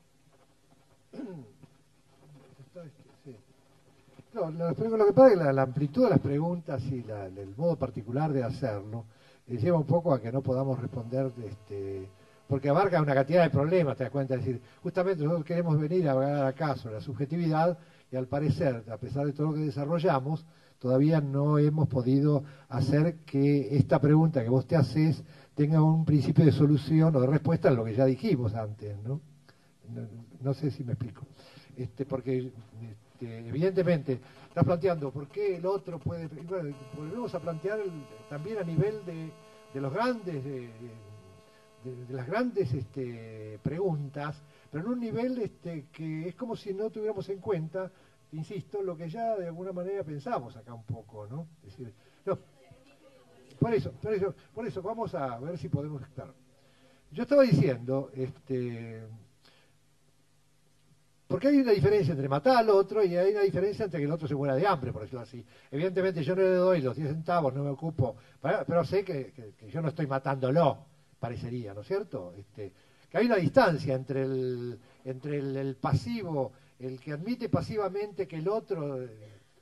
Sí. No, lo, lo que pasa es que la, la amplitud de las preguntas y la, el modo particular de hacerlo eh, lleva un poco a que no podamos responder, este, porque abarca una cantidad de problemas, te das cuenta, es decir, justamente nosotros queremos venir a hablar acá sobre la subjetividad y al parecer, a pesar de todo lo que desarrollamos, todavía no hemos podido hacer que esta pregunta que vos te haces tenga un principio de solución o de respuesta a lo que ya dijimos antes, ¿no? No, no sé si me explico. Este, porque este, evidentemente estás planteando por qué el otro puede... Y bueno, volvemos a plantear el, también a nivel de, de los grandes... De, de, de las grandes este, preguntas, pero en un nivel este, que es como si no tuviéramos en cuenta, insisto, lo que ya de alguna manera pensamos acá un poco, ¿no? Es decir, no, por eso, por eso, por eso vamos a ver si podemos estar. Yo estaba diciendo, este, porque hay una diferencia entre matar al otro y hay una diferencia entre que el otro se muera de hambre, por decirlo así. Evidentemente yo no le doy los diez centavos, no me ocupo, pero sé que, que, que yo no estoy matándolo, parecería, ¿no es cierto? Este, que hay una distancia entre el, entre el, el pasivo, el que admite pasivamente que el otro eh,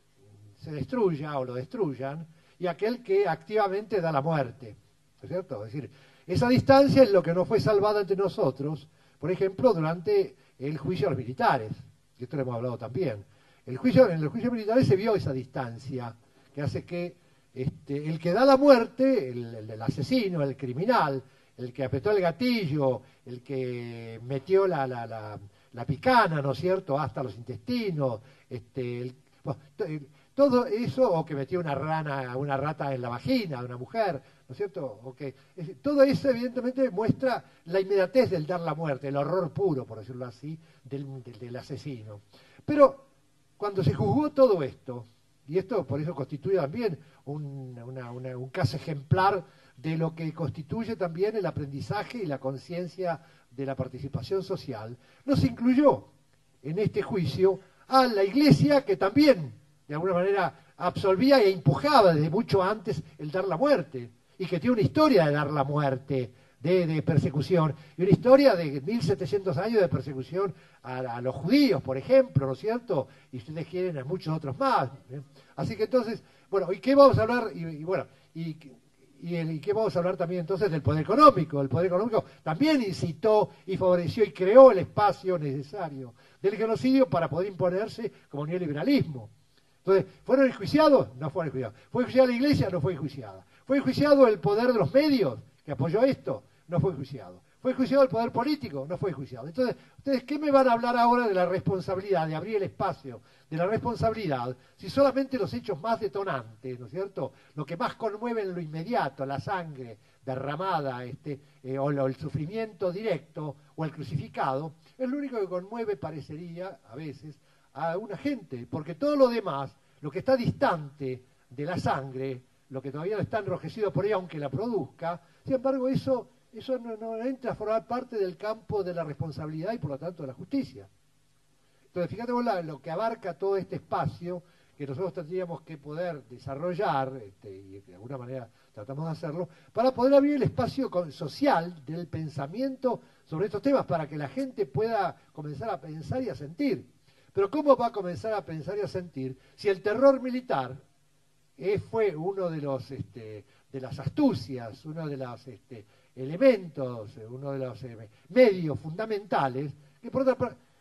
se destruya o lo destruyan, y aquel que activamente da la muerte, ¿no es cierto? Es decir, esa distancia es lo que no fue salvado entre nosotros, por ejemplo, durante el juicio a los militares, y esto lo hemos hablado también. El juicio, en los juicios militares se vio esa distancia, que hace que este, el que da la muerte, el, el, el asesino, el criminal, el que apretó el gatillo, el que metió la, la, la, la picana, ¿no es cierto?, hasta los intestinos, este, el, bueno, todo eso, o que metió una rana, una rata en la vagina de una mujer, ¿no es cierto? O que, es, todo eso evidentemente muestra la inmediatez del dar la muerte, el horror puro, por decirlo así, del, del, del asesino. Pero cuando se juzgó todo esto, y esto por eso constituye también un, una, una, un caso ejemplar de lo que constituye también el aprendizaje y la conciencia de la participación social, no se incluyó en este juicio a la Iglesia, que también de alguna manera absolvía e empujaba desde mucho antes el dar la muerte, y que tiene una historia de dar la muerte, de, de persecución, y una historia de mil setecientos años de persecución a, a los judíos, por ejemplo, ¿no es cierto? Y si ustedes quieren, a muchos otros más. ¿eh? Así que entonces, bueno, ¿y qué vamos a hablar? Y, y bueno, y... Y, el, ¿Y qué vamos a hablar también entonces del poder económico? El poder económico también incitó y favoreció y creó el espacio necesario del genocidio para poder imponerse como neoliberalismo. Entonces, ¿fueron enjuiciados? No fueron enjuiciados. ¿Fue enjuiciada la Iglesia? No fue enjuiciada. ¿Fue enjuiciado el poder de los medios que apoyó esto? No fue enjuiciado. ¿Fue enjuiciado el poder político? No fue enjuiciado. Entonces, ¿ustedes qué me van a hablar ahora de la responsabilidad, de abrir el espacio de la responsabilidad, si solamente los hechos más detonantes, ¿no es cierto?, lo que más conmueve en lo inmediato, la sangre derramada, este, eh, o lo, el sufrimiento directo, o el crucificado, es lo único que conmueve, parecería, a veces, a una gente, porque todo lo demás, lo que está distante de la sangre, lo que todavía no está enrojecido por ella, aunque la produzca, sin embargo, eso... Eso no, no entra a formar parte del campo de la responsabilidad y por lo tanto de la justicia. Entonces, fíjate vos la, lo que abarca todo este espacio que nosotros tendríamos que poder desarrollar, este, y de alguna manera tratamos de hacerlo, para poder abrir el espacio social del pensamiento sobre estos temas, para que la gente pueda comenzar a pensar y a sentir. Pero ¿cómo va a comenzar a pensar y a sentir si el terror militar eh, fue uno de los este, de las astucias, uno de los este, elementos, uno de los eh, medios fundamentales que por otra parte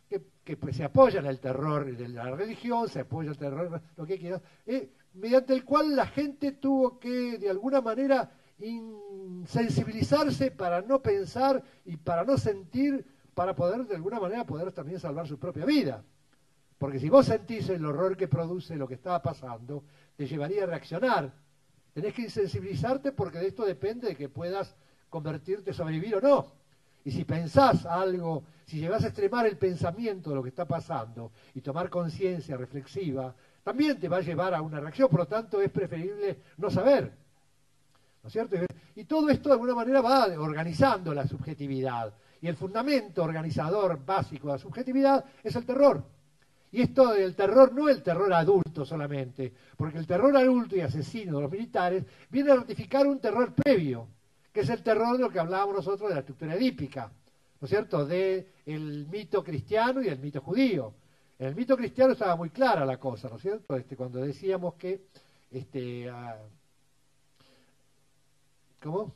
que, que pues, se apoya en el terror de la religión, se apoya el terror, lo que quieras, eh, mediante el cual la gente tuvo que, de alguna manera, insensibilizarse para no pensar y para no sentir, para poder, de alguna manera, poder también salvar su propia vida. Porque si vos sentís el horror que produce lo que estaba pasando, te llevaría a reaccionar. Tenés que insensibilizarte porque de esto depende de que puedas convertirte, sobrevivir o no. Y si pensás algo, si llegás a extremar el pensamiento de lo que está pasando y tomar conciencia reflexiva, también te va a llevar a una reacción. Por lo tanto, es preferible no saber. ¿No es cierto? Y todo esto de alguna manera va organizando la subjetividad. Y el fundamento organizador básico de la subjetividad es el terror. Y esto del terror no es el terror adulto solamente, porque el terror adulto y asesino de los militares viene a ratificar un terror previo, que es el terror de lo que hablábamos nosotros de la estructura edípica, ¿no es cierto?, del mito cristiano y el mito judío. En el mito cristiano estaba muy clara la cosa, ¿no es cierto?, este, cuando decíamos que... Este, uh, ¿Cómo?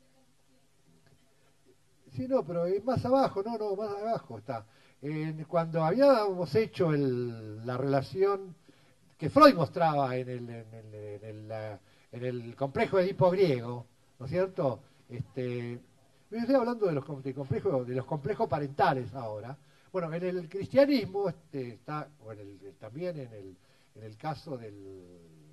Sí, no, pero es más abajo, no, no, más abajo está. Eh, cuando habíamos hecho el, la relación que Freud mostraba en el, en el, en el, la, en el complejo Edipo griego, ¿no es cierto? Este, yo estoy hablando de los, de, complejo, de los complejos parentales ahora. Bueno, en el cristianismo este, está, o en el, también en el, en el caso del,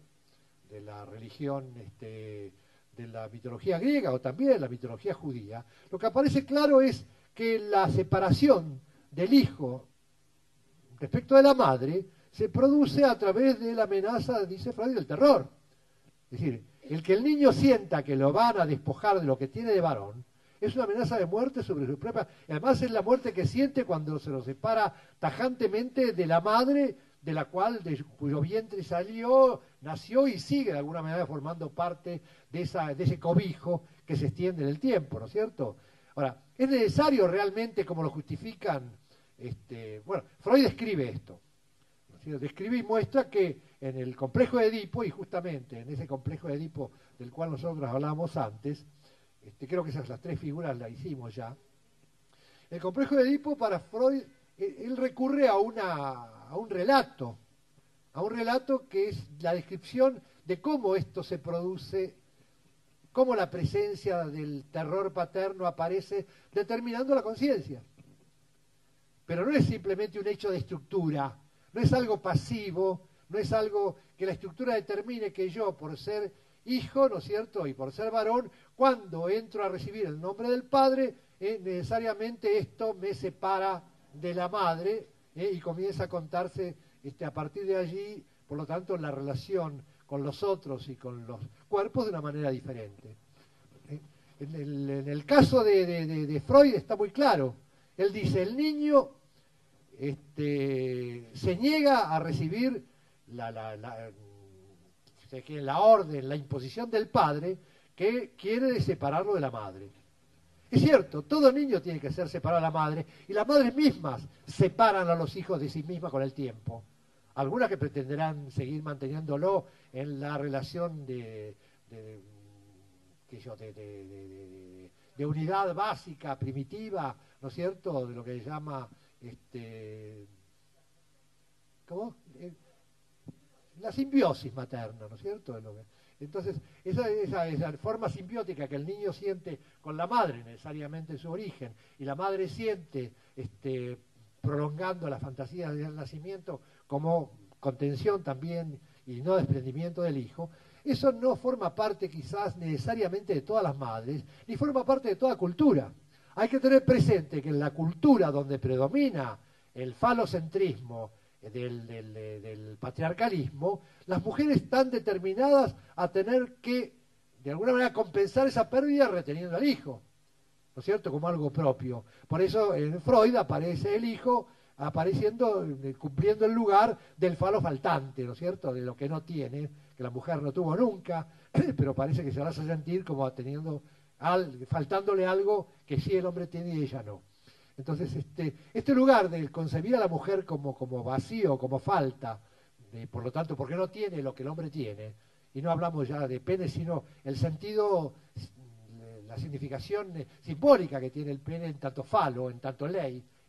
de la religión este, de la mitología griega o también la mitología judía, lo que aparece claro es que la separación del hijo respecto de la madre se produce a través de la amenaza, dice Freud, del terror. Es decir, el que el niño sienta que lo van a despojar de lo que tiene de varón es una amenaza de muerte sobre su propia... Además es la muerte que siente cuando se lo separa tajantemente de la madre de la cual, de cuyo vientre salió, nació y sigue de alguna manera formando parte de, esa, de ese cobijo que se extiende en el tiempo, ¿no es cierto? Ahora, ¿es necesario realmente, como lo justifican? Este, bueno, Freud describe esto. ¿Sí? Describe y muestra que en el complejo de Edipo, y justamente en ese complejo de Edipo del cual nosotros hablábamos antes, este, creo que esas las tres figuras las hicimos ya, el complejo de Edipo para Freud, él, él recurre a, una, a un relato, a un relato que es la descripción de cómo esto se produce, cómo la presencia del terror paterno aparece determinando la conciencia. Pero no es simplemente un hecho de estructura, no es algo pasivo, no es algo que la estructura determine que yo, por ser hijo, ¿no es cierto?, y por ser varón, cuando entro a recibir el nombre del padre, eh, necesariamente esto me separa de la madre eh, y comienza a contarse este, a partir de allí, por lo tanto, la relación con los otros y con los cuerpos de una manera diferente. Eh, en, el, en el caso de, de, de, de Freud está muy claro. Él dice, el niño este, se niega a recibir la, la, la, la orden, la imposición del padre que quiere separarlo de la madre. Es cierto, todo niño tiene que ser separado de la madre y las madres mismas separan a los hijos de sí mismas con el tiempo. Algunas que pretenderán seguir manteniéndolo en la relación de, de, de, de, de, de, de unidad básica, primitiva, ¿no es cierto?, de lo que se llama este, ¿cómo? Eh, la simbiosis materna, ¿no es cierto? De lo que, entonces, esa, esa, esa forma simbiótica que el niño siente con la madre, necesariamente en su origen, y la madre siente, este, prolongando la fantasía del nacimiento como contención también y no desprendimiento del hijo, eso no forma parte quizás necesariamente de todas las madres, ni forma parte de toda cultura. Hay que tener presente que en la cultura donde predomina el falocentrismo, Del, del, del patriarcalismo, las mujeres están determinadas a tener que, de alguna manera, compensar esa pérdida reteniendo al hijo, ¿no es cierto?, como algo propio. Por eso en Freud aparece el hijo apareciendo, cumpliendo el lugar del falo faltante, ¿no es cierto?, de lo que no tiene, que la mujer no tuvo nunca, pero parece que se va a sentir como teniendo, al, faltándole algo que sí el hombre tiene y ella no. Entonces, este, este lugar de concebir a la mujer como, como vacío, como falta, de, por lo tanto, porque no tiene lo que el hombre tiene, y no hablamos ya de pene, sino el sentido, la significación simbólica que tiene el pene en tanto falo, en tanto ley,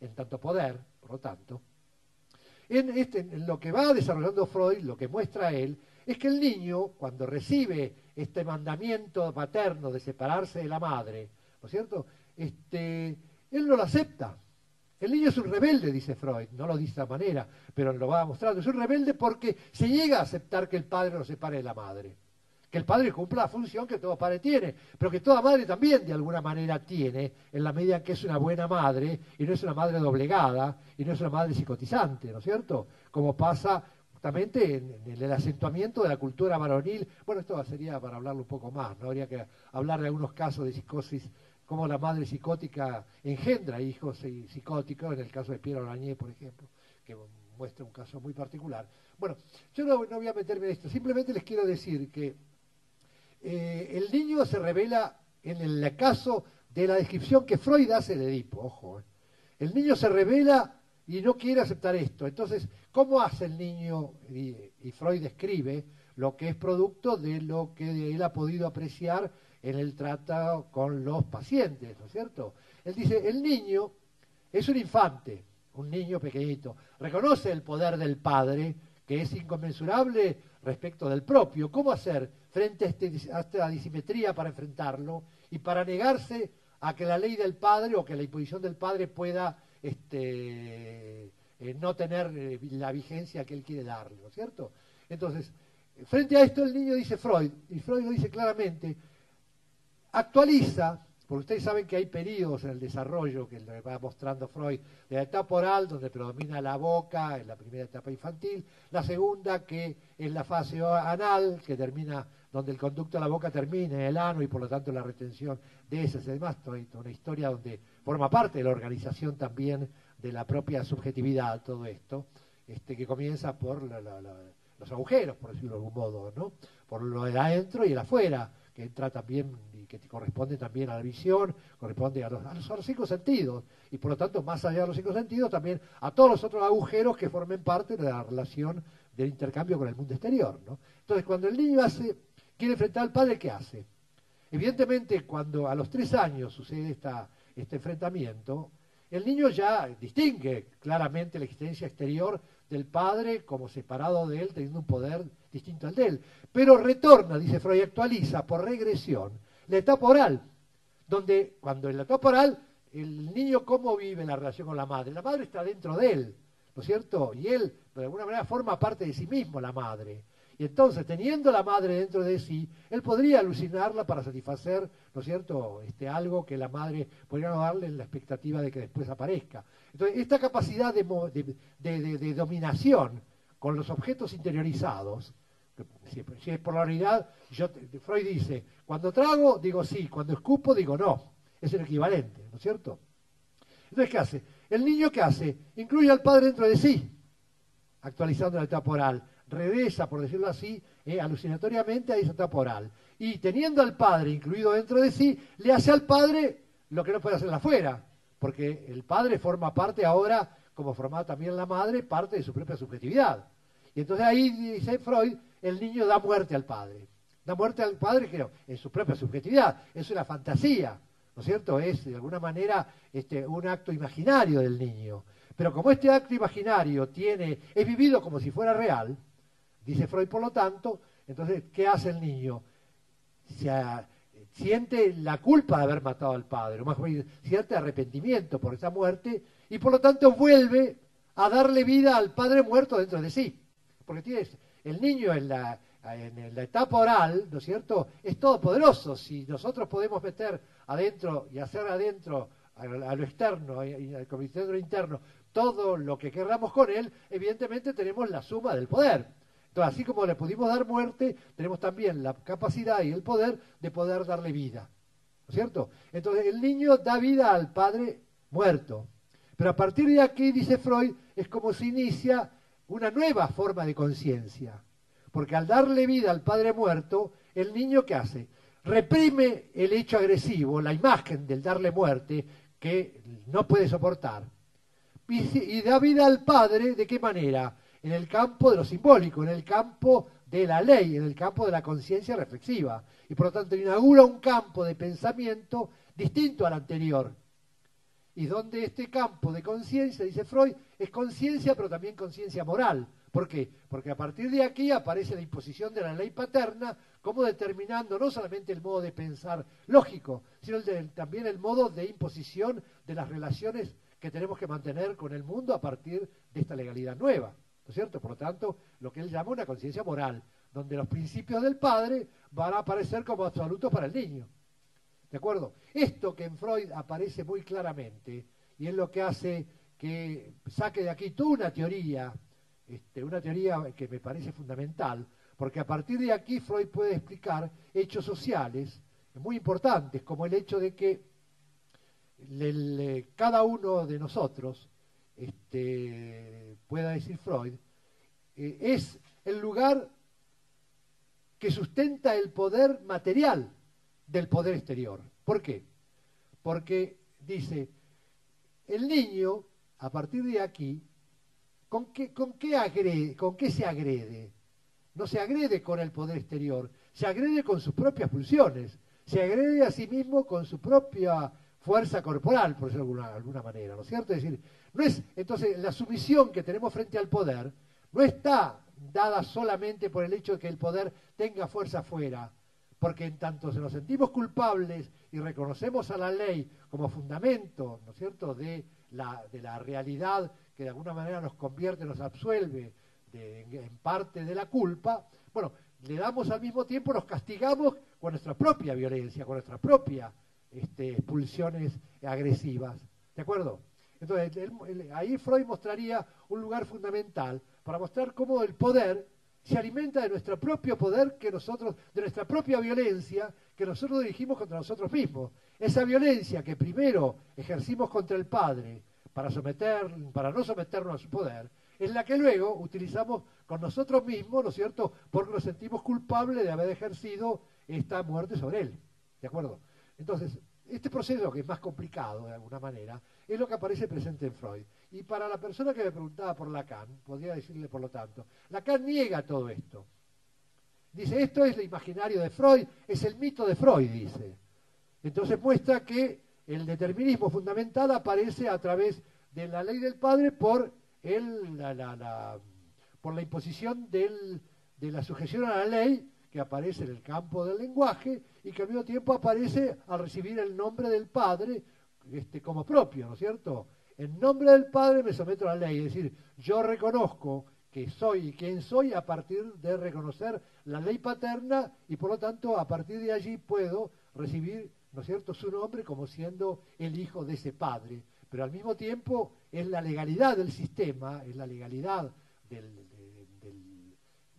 en tanto poder, por lo tanto. En, este, en lo que va desarrollando Freud, lo que muestra él, es que el niño, cuando recibe este mandamiento paterno de separarse de la madre, ¿no es cierto?, este, él no lo acepta. El niño es un rebelde, dice Freud, no lo dice de esa manera, pero lo va mostrando. Es un rebelde porque se llega a aceptar que el padre lo separe de la madre. Que el padre cumpla la función que todo padre tiene, pero que toda madre también de alguna manera tiene, en la medida en que es una buena madre, y no es una madre doblegada, y no es una madre psicotizante, ¿no es cierto? Como pasa justamente en, en el acentuamiento de la cultura varonil. Bueno, esto sería para hablarlo un poco más, ¿no? Habría que hablar de algunos casos de psicosis, cómo la madre psicótica engendra hijos psicóticos, en el caso de Pierre Orañé, por ejemplo, que muestra un caso muy particular. Bueno, yo no, no voy a meterme en esto, simplemente les quiero decir que Eh, el niño se revela en el caso de la descripción que Freud hace de Edipo, ojo, eh. El niño se revela y no quiere aceptar esto. Entonces, ¿cómo hace el niño? Y, y Freud describe lo que es producto de lo que él ha podido apreciar en el trato con los pacientes, ¿no es cierto? Él dice, el niño es un infante, un niño pequeñito, reconoce el poder del padre, que es inconmensurable respecto del propio. ¿Cómo hacer frente a, este, a esta disimetría para enfrentarlo y para negarse a que la ley del padre o que la imposición del padre pueda este, eh, no tener eh, la vigencia que él quiere darle, ¿no es cierto? Entonces, frente a esto el niño dice Freud, y Freud lo dice claramente, actualiza, porque ustedes saben que hay periodos en el desarrollo que le va mostrando Freud, de la etapa oral, donde predomina la boca, en la primera etapa infantil, la segunda, que es la fase anal, que termina, donde el conducto de la boca termina en el ano, y por lo tanto la retención de esas, además, toda una historia donde forma parte de la organización también de la propia subjetividad, todo esto, este, que comienza por la, la, la, los agujeros, por decirlo de algún modo, ¿no? Por lo de adentro y el afuera, que entra también y que corresponde también a la visión, corresponde a los, a los, a los cinco sentidos, y por lo tanto, más allá de los cinco sentidos, también a todos los otros agujeros que formen parte de la relación del intercambio con el mundo exterior, ¿no? Entonces, cuando el niño hace, quiere enfrentar al padre, ¿qué hace? Evidentemente, cuando a los tres años sucede esta, este enfrentamiento, el niño ya distingue claramente la existencia exterior del padre como separado de él, teniendo un poder distinto al de él. Pero retorna, dice Freud, actualiza por regresión la etapa oral, donde cuando en la etapa oral, el niño cómo vive la relación con la madre. La madre está dentro de él, ¿no es cierto? Y él, de alguna manera, forma parte de sí mismo, la madre. Y entonces, teniendo la madre dentro de sí, él podría alucinarla para satisfacer, ¿no es cierto?, este, algo que la madre podría no darle en la expectativa de que después aparezca. Entonces, esta capacidad de, de, de, de, de dominación con los objetos interiorizados, si, si es polaridad, yo, Freud dice, cuando trago, digo sí, cuando escupo, digo no. Es el equivalente, ¿no es cierto? Entonces, ¿qué hace? El niño, ¿qué hace? Incluye al padre dentro de sí, actualizando la etapa oral. Regresa, por decirlo así, eh, alucinatoriamente a esa etapa oral. Y teniendo al padre incluido dentro de sí, le hace al padre lo que no puede hacer afuera, porque el padre forma parte ahora, como formaba también la madre, parte de su propia subjetividad. Y entonces ahí, dice Freud, el niño da muerte al padre. Da muerte al padre, creo, en su propia subjetividad. Es una fantasía, ¿no es cierto? Es, de alguna manera, este, un acto imaginario del niño. Pero como este acto imaginario tiene, es vivido como si fuera real, dice Freud, por lo tanto, entonces, ¿qué hace el niño? Se, a, siente la culpa de haber matado al padre, o más bien, siente arrepentimiento por esa muerte, y por lo tanto vuelve a darle vida al padre muerto dentro de sí. Porque tienes, el niño en la, en la etapa oral, ¿no es cierto?, es todopoderoso. Si nosotros podemos meter adentro y hacer adentro, a, a lo externo, y al comité interno, todo lo que queramos con él, evidentemente tenemos la suma del poder. Entonces, así como le pudimos dar muerte, tenemos también la capacidad y el poder de poder darle vida, ¿no es cierto? Entonces, el niño da vida al padre muerto. Pero a partir de aquí, dice Freud, es como se inicia una nueva forma de conciencia. Porque al darle vida al padre muerto, el niño, ¿qué hace? Reprime el hecho agresivo, la imagen del darle muerte, que no puede soportar. Y, y da vida al padre, ¿de qué manera? En el campo de lo simbólico, en el campo de la ley, en el campo de la conciencia reflexiva. Y por lo tanto inaugura un campo de pensamiento distinto al anterior. y donde este campo de conciencia, dice Freud, es conciencia pero también conciencia moral. ¿Por qué? Porque a partir de aquí aparece la imposición de la ley paterna como determinando no solamente el modo de pensar lógico, sino el de, también el modo de imposición de las relaciones que tenemos que mantener con el mundo a partir de esta legalidad nueva, ¿no es cierto? Por lo tanto, lo que él llama una conciencia moral, donde los principios del padre van a aparecer como absolutos para el niño. ¿De acuerdo? Esto que en Freud aparece muy claramente, y es lo que hace que saque de aquí toda una teoría, este, una teoría que me parece fundamental, porque a partir de aquí Freud puede explicar hechos sociales muy importantes, como el hecho de que el, el, cada uno de nosotros, este, pueda decir Freud, eh, es el lugar que sustenta el poder material del poder exterior. ¿Por qué? Porque dice, el niño, a partir de aquí, ¿con qué, con qué, agrede, con qué se agrede? No se agrede con el poder exterior, se agrede con sus propias pulsiones, se agrede a sí mismo con su propia fuerza corporal, por decirlo de alguna, alguna manera, ¿no es cierto? Es decir, no es, entonces, la sumisión que tenemos frente al poder no está dada solamente por el hecho de que el poder tenga fuerza afuera, porque en tanto se nos sentimos culpables y reconocemos a la ley como fundamento, ¿no es cierto?, de la, de la realidad que de alguna manera nos convierte, nos absuelve de, en parte de la culpa, bueno, le damos al mismo tiempo, nos castigamos con nuestra propia violencia, con nuestras propias este, pulsiones agresivas, ¿de acuerdo? Entonces, el, el, ahí Freud mostraría un lugar fundamental para mostrar cómo el poder se alimenta de nuestro propio poder, que nosotros, de nuestra propia violencia que nosotros dirigimos contra nosotros mismos. Esa violencia que primero ejercimos contra el padre para, someter, para no someternos a su poder, es la que luego utilizamos con nosotros mismos, ¿no es cierto?, porque nos sentimos culpables de haber ejercido esta muerte sobre él. ¿De acuerdo? Entonces, este proceso, que es más complicado de alguna manera, es lo que aparece presente en Freud. Y para la persona que me preguntaba por Lacan, podría decirle por lo tanto, Lacan niega todo esto. Dice, esto es el imaginario de Freud, es el mito de Freud, dice. Entonces muestra que el determinismo fundamental aparece a través de la ley del padre por, el, la, la, la, por la imposición del, de la sujeción a la ley, que aparece en el campo del lenguaje y que al mismo tiempo aparece al recibir el nombre del padre este, como propio, ¿no es cierto? En nombre del padre me someto a la ley, es decir, yo reconozco que soy quien soy a partir de reconocer la ley paterna y por lo tanto a partir de allí puedo recibir, ¿no es cierto?, su nombre como siendo el hijo de ese padre. Pero al mismo tiempo es la legalidad del sistema, es la legalidad del, del, del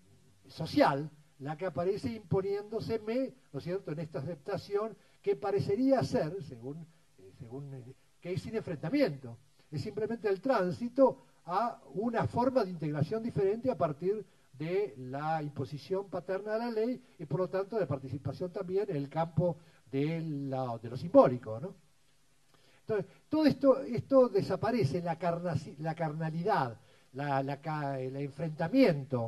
social, la que aparece imponiéndoseme, ¿no es cierto?, en esta aceptación que parecería ser, según, eh, según eh, que es sin enfrentamiento, es simplemente el tránsito a una forma de integración diferente a partir de la imposición paterna de la ley y por lo tanto de participación también en el campo de, la, de lo simbólico, ¿no? Entonces, todo esto, esto desaparece, la, carna, la carnalidad, la, la, el enfrentamiento,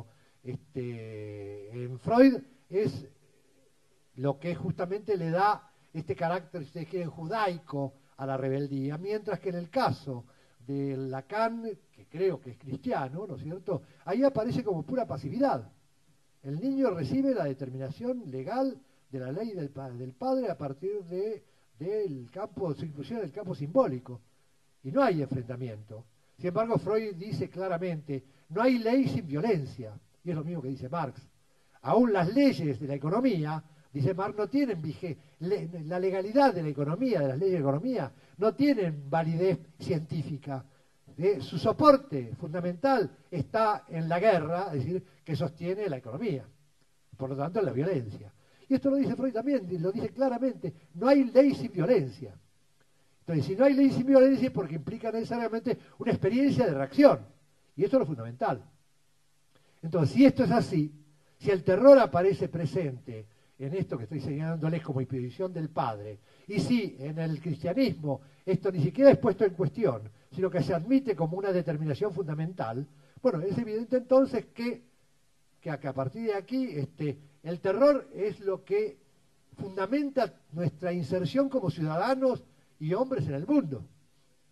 Este, en Freud es lo que justamente le da este carácter, si ustedes quieren, judaico a la rebeldía, mientras que en el caso de Lacan, que creo que es cristiano, ¿no es cierto?, ahí aparece como pura pasividad. El niño recibe la determinación legal de la ley del, del padre a partir de, del campo, su inclusión en el campo simbólico, y no hay enfrentamiento. Sin embargo, Freud dice claramente, no hay ley sin violencia. Y es lo mismo que dice Marx. Aún las leyes de la economía, dice Marx, no tienen vigé, le, la legalidad de la economía, de las leyes de economía, no tienen validez científica. ¿Eh? Su soporte fundamental está en la guerra, es decir, que sostiene la economía. Por lo tanto, en la violencia. Y esto lo dice Freud también, lo dice claramente, no hay ley sin violencia. Entonces, si no hay ley sin violencia es porque implica necesariamente una experiencia de reacción. Y esto es lo fundamental. Entonces, si esto es así, si el terror aparece presente en esto que estoy señalándoles como imposición del padre, y si en el cristianismo esto ni siquiera es puesto en cuestión, sino que se admite como una determinación fundamental, bueno, es evidente entonces que, que a partir de aquí este, el terror es lo que fundamenta nuestra inserción como ciudadanos y hombres en el mundo.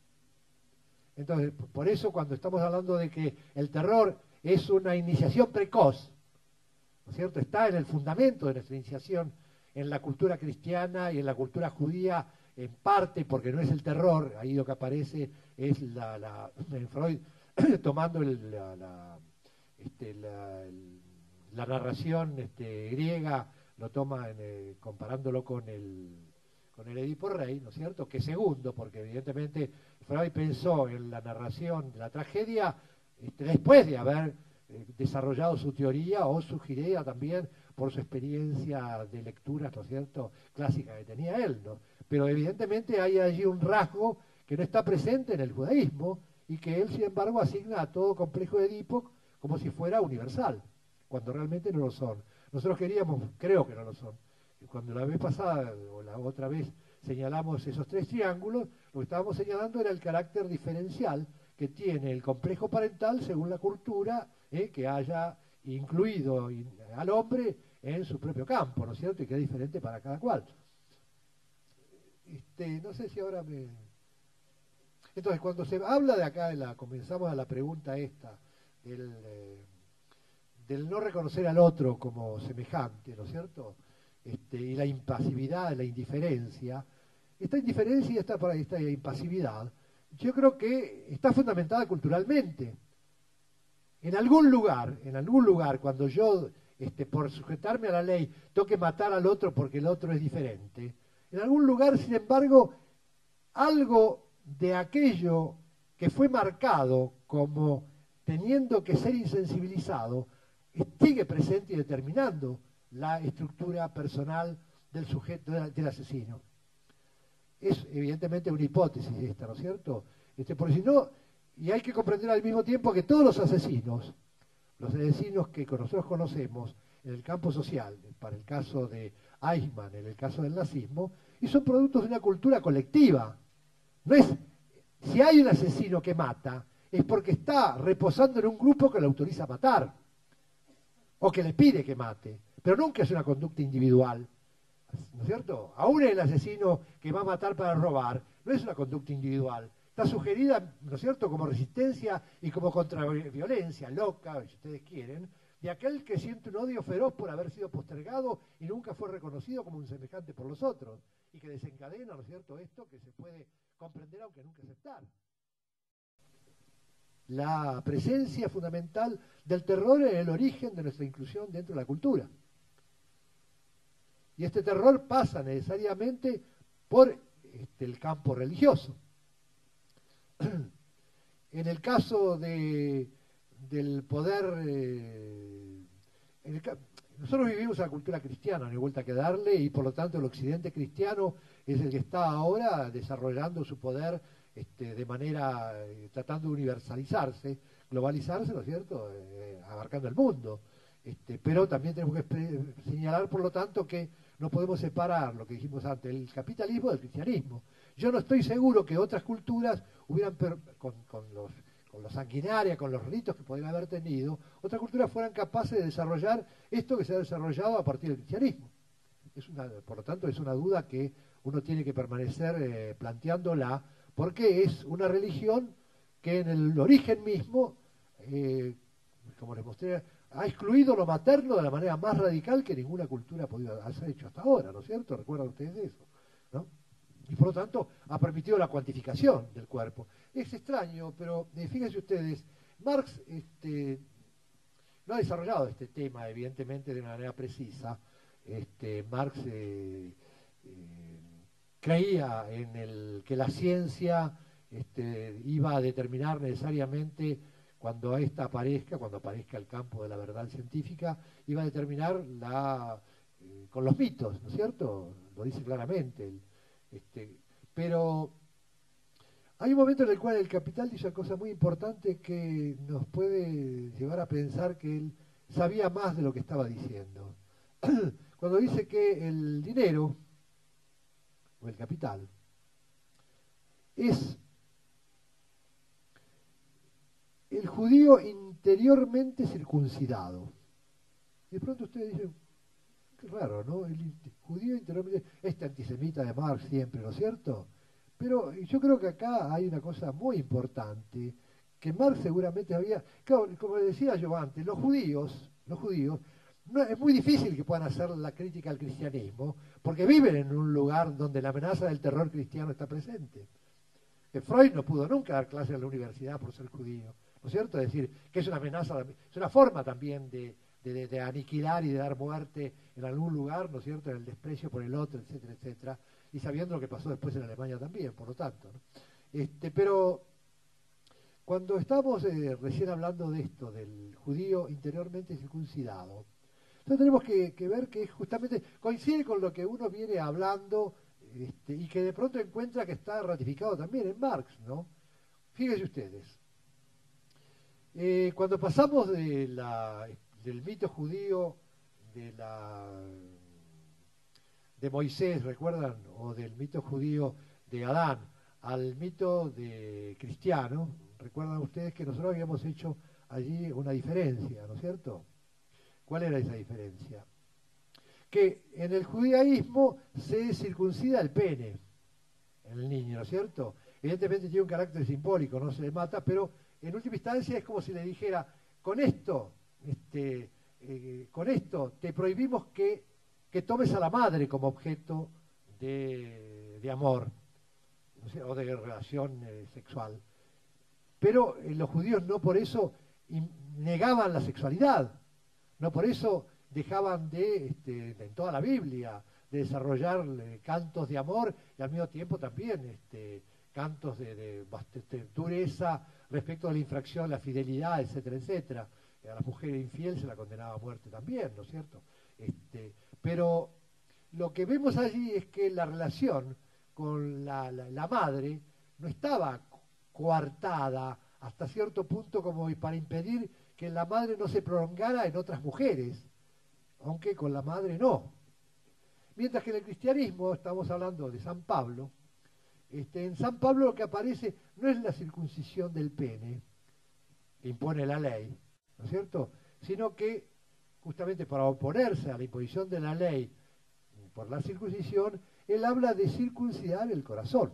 Entonces, por eso cuando estamos hablando de que el terror es una iniciación precoz, ¿no es cierto? Está en el fundamento de nuestra iniciación en la cultura cristiana y en la cultura judía, en parte porque no es el terror, ahí lo que aparece es la, la en Freud tomando el, la, la, este, la, el, la narración este, griega, lo toma en, eh, comparándolo con el con el Edipo Rey, ¿no es cierto? Que segundo, porque evidentemente Freud pensó en la narración de la tragedia este, después de haber eh, desarrollado su teoría o su idea también por su experiencia de lecturas, ¿no es cierto?, clásica que tenía él, ¿no? Pero evidentemente hay allí un rasgo que no está presente en el judaísmo y que él, sin embargo, asigna a todo complejo de Edipo como si fuera universal, cuando realmente no lo son. Nosotros queríamos, creo que no lo son. Cuando la vez pasada o la otra vez señalamos esos tres triángulos, lo que estábamos señalando era el carácter diferencial que tiene el complejo parental según la cultura eh, que haya incluido al hombre en su propio campo, ¿no es cierto? Y que es diferente para cada cual. Este, no sé si ahora me... Entonces, cuando se habla de acá, de la, comenzamos a la pregunta esta, del, eh, del no reconocer al otro como semejante, ¿no es cierto? Este, y la impasividad, la indiferencia, esta indiferencia y esta, esta impasividad, yo creo que está fundamentada culturalmente. En algún lugar, en algún lugar, cuando yo, este, por sujetarme a la ley, tengo que matar al otro porque el otro es diferente, en algún lugar, sin embargo, algo de aquello que fue marcado como teniendo que ser insensibilizado, sigue presente y determinando la estructura personal del sujeto, del asesino. Es evidentemente una hipótesis esta, ¿no es cierto? Este, porque si no, y hay que comprender al mismo tiempo que todos los asesinos, los asesinos que nosotros conocemos en el campo social, para el caso de Eichmann, en el caso del nazismo, y son productos de una cultura colectiva. No es, si hay un asesino que mata, es porque está reposando en un grupo que le autoriza a matar, o que le pide que mate, pero nunca es una conducta individual, ¿no es cierto? Aún el asesino que va a matar para robar, no es una conducta individual, está sugerida, ¿no es cierto?, como resistencia y como contraviolencia loca, si ustedes quieren, de aquel que siente un odio feroz por haber sido postergado y nunca fue reconocido como un semejante por los otros, y que desencadena, ¿no es cierto?, esto que se puede comprender aunque nunca aceptar. La presencia fundamental del terror es el origen de nuestra inclusión dentro de la cultura. Y este terror pasa necesariamente por este, el campo religioso. En el caso de, del poder... Eh, en el, nosotros vivimos la cultura cristiana, no hay vuelta que darle, y por lo tanto el occidente cristiano es el que está ahora desarrollando su poder este, de manera, eh, tratando de universalizarse, globalizarse, ¿no es cierto?, eh, abarcando el mundo. Este, pero también tenemos que señalar, por lo tanto, que no podemos separar lo que dijimos antes, el capitalismo del cristianismo. Yo no estoy seguro que otras culturas hubieran, per, con, con, los, con la sanguinaria, con los ritos que podrían haber tenido, otras culturas fueran capaces de desarrollar esto que se ha desarrollado a partir del cristianismo. Es una, por lo tanto, es una duda que uno tiene que permanecer eh, planteándola, porque es una religión que en el origen mismo, eh, como les mostré, ha excluido lo materno de la manera más radical que ninguna cultura ha podido hacer hecho hasta ahora, ¿no es cierto? ¿Recuerdan ustedes eso? ¿No? Y por lo tanto ha permitido la cuantificación del cuerpo. Es extraño, pero eh, fíjense ustedes, Marx este, no ha desarrollado este tema, evidentemente, de una manera precisa. Este, Marx eh, eh, creía en el, que la ciencia este, iba a determinar necesariamente, cuando esta aparezca, cuando aparezca el campo de la verdad científica, iba a determinar la, eh, con los mitos, ¿no es cierto? Lo dice claramente. El, este, pero hay un momento en el cual el Capital dice una cosa muy importante que nos puede llevar a pensar que él sabía más de lo que estaba diciendo. Cuando dice que el dinero, o el capital, es el judío interiormente circuncidado. Y de pronto ustedes dicen, qué raro, ¿no? El judío interiormente, este antisemita de Marx siempre, ¿no es cierto? Pero yo creo que acá hay una cosa muy importante, que Marx seguramente había, claro, como decía yo antes, los judíos, los judíos, no, es muy difícil que puedan hacer la crítica al cristianismo, porque viven en un lugar donde la amenaza del terror cristiano está presente. Que Freud no pudo nunca dar clases en la universidad por ser judío, ¿no es cierto? Es decir, que es una amenaza, es una forma también de, de, de, de aniquilar y de dar muerte en algún lugar, ¿no es cierto?, en el desprecio por el otro, etcétera, etcétera, y sabiendo lo que pasó después en Alemania también, por lo tanto, ¿no? Este, pero cuando estamos eh, recién hablando de esto, del judío interiormente circuncidado, entonces tenemos que, que ver que justamente coincide con lo que uno viene hablando, este, y que de pronto encuentra que está ratificado también en Marx, ¿no? Fíjense ustedes, eh, cuando pasamos de la, del mito judío de, la, de Moisés, ¿recuerdan? O del mito judío de Adán, al mito de cristiano, recuerdan ustedes que nosotros habíamos hecho allí una diferencia, ¿no es cierto? ¿Cuál era esa diferencia? Que en el judaísmo se circuncida el pene en el niño, ¿no es cierto? Evidentemente tiene un carácter simbólico, no se le mata, pero en última instancia es como si le dijera, con esto, este, eh, con esto te prohibimos que, que tomes a la madre como objeto de, de amor, ¿no sé? O de relación eh, sexual. Pero eh, los judíos no por eso negaban la sexualidad. No por eso dejaban de, este, en toda la Biblia, de desarrollar eh, cantos de amor y al mismo tiempo también este, cantos de, de, de dureza respecto a la infracción, la fidelidad, etcétera, etcétera. A la mujer infiel se la condenaba a muerte también, ¿no es cierto? Este, pero lo que vemos allí es que la relación con la, la, la madre no estaba coartada hasta cierto punto como para impedir que la madre no se prolongara en otras mujeres, aunque con la madre no. Mientras que en el cristianismo, estamos hablando de San Pablo, este, en San Pablo lo que aparece no es la circuncisión del pene, que impone la ley, ¿no es cierto?, sino que justamente para oponerse a la imposición de la ley por la circuncisión, él habla de circuncidar el corazón.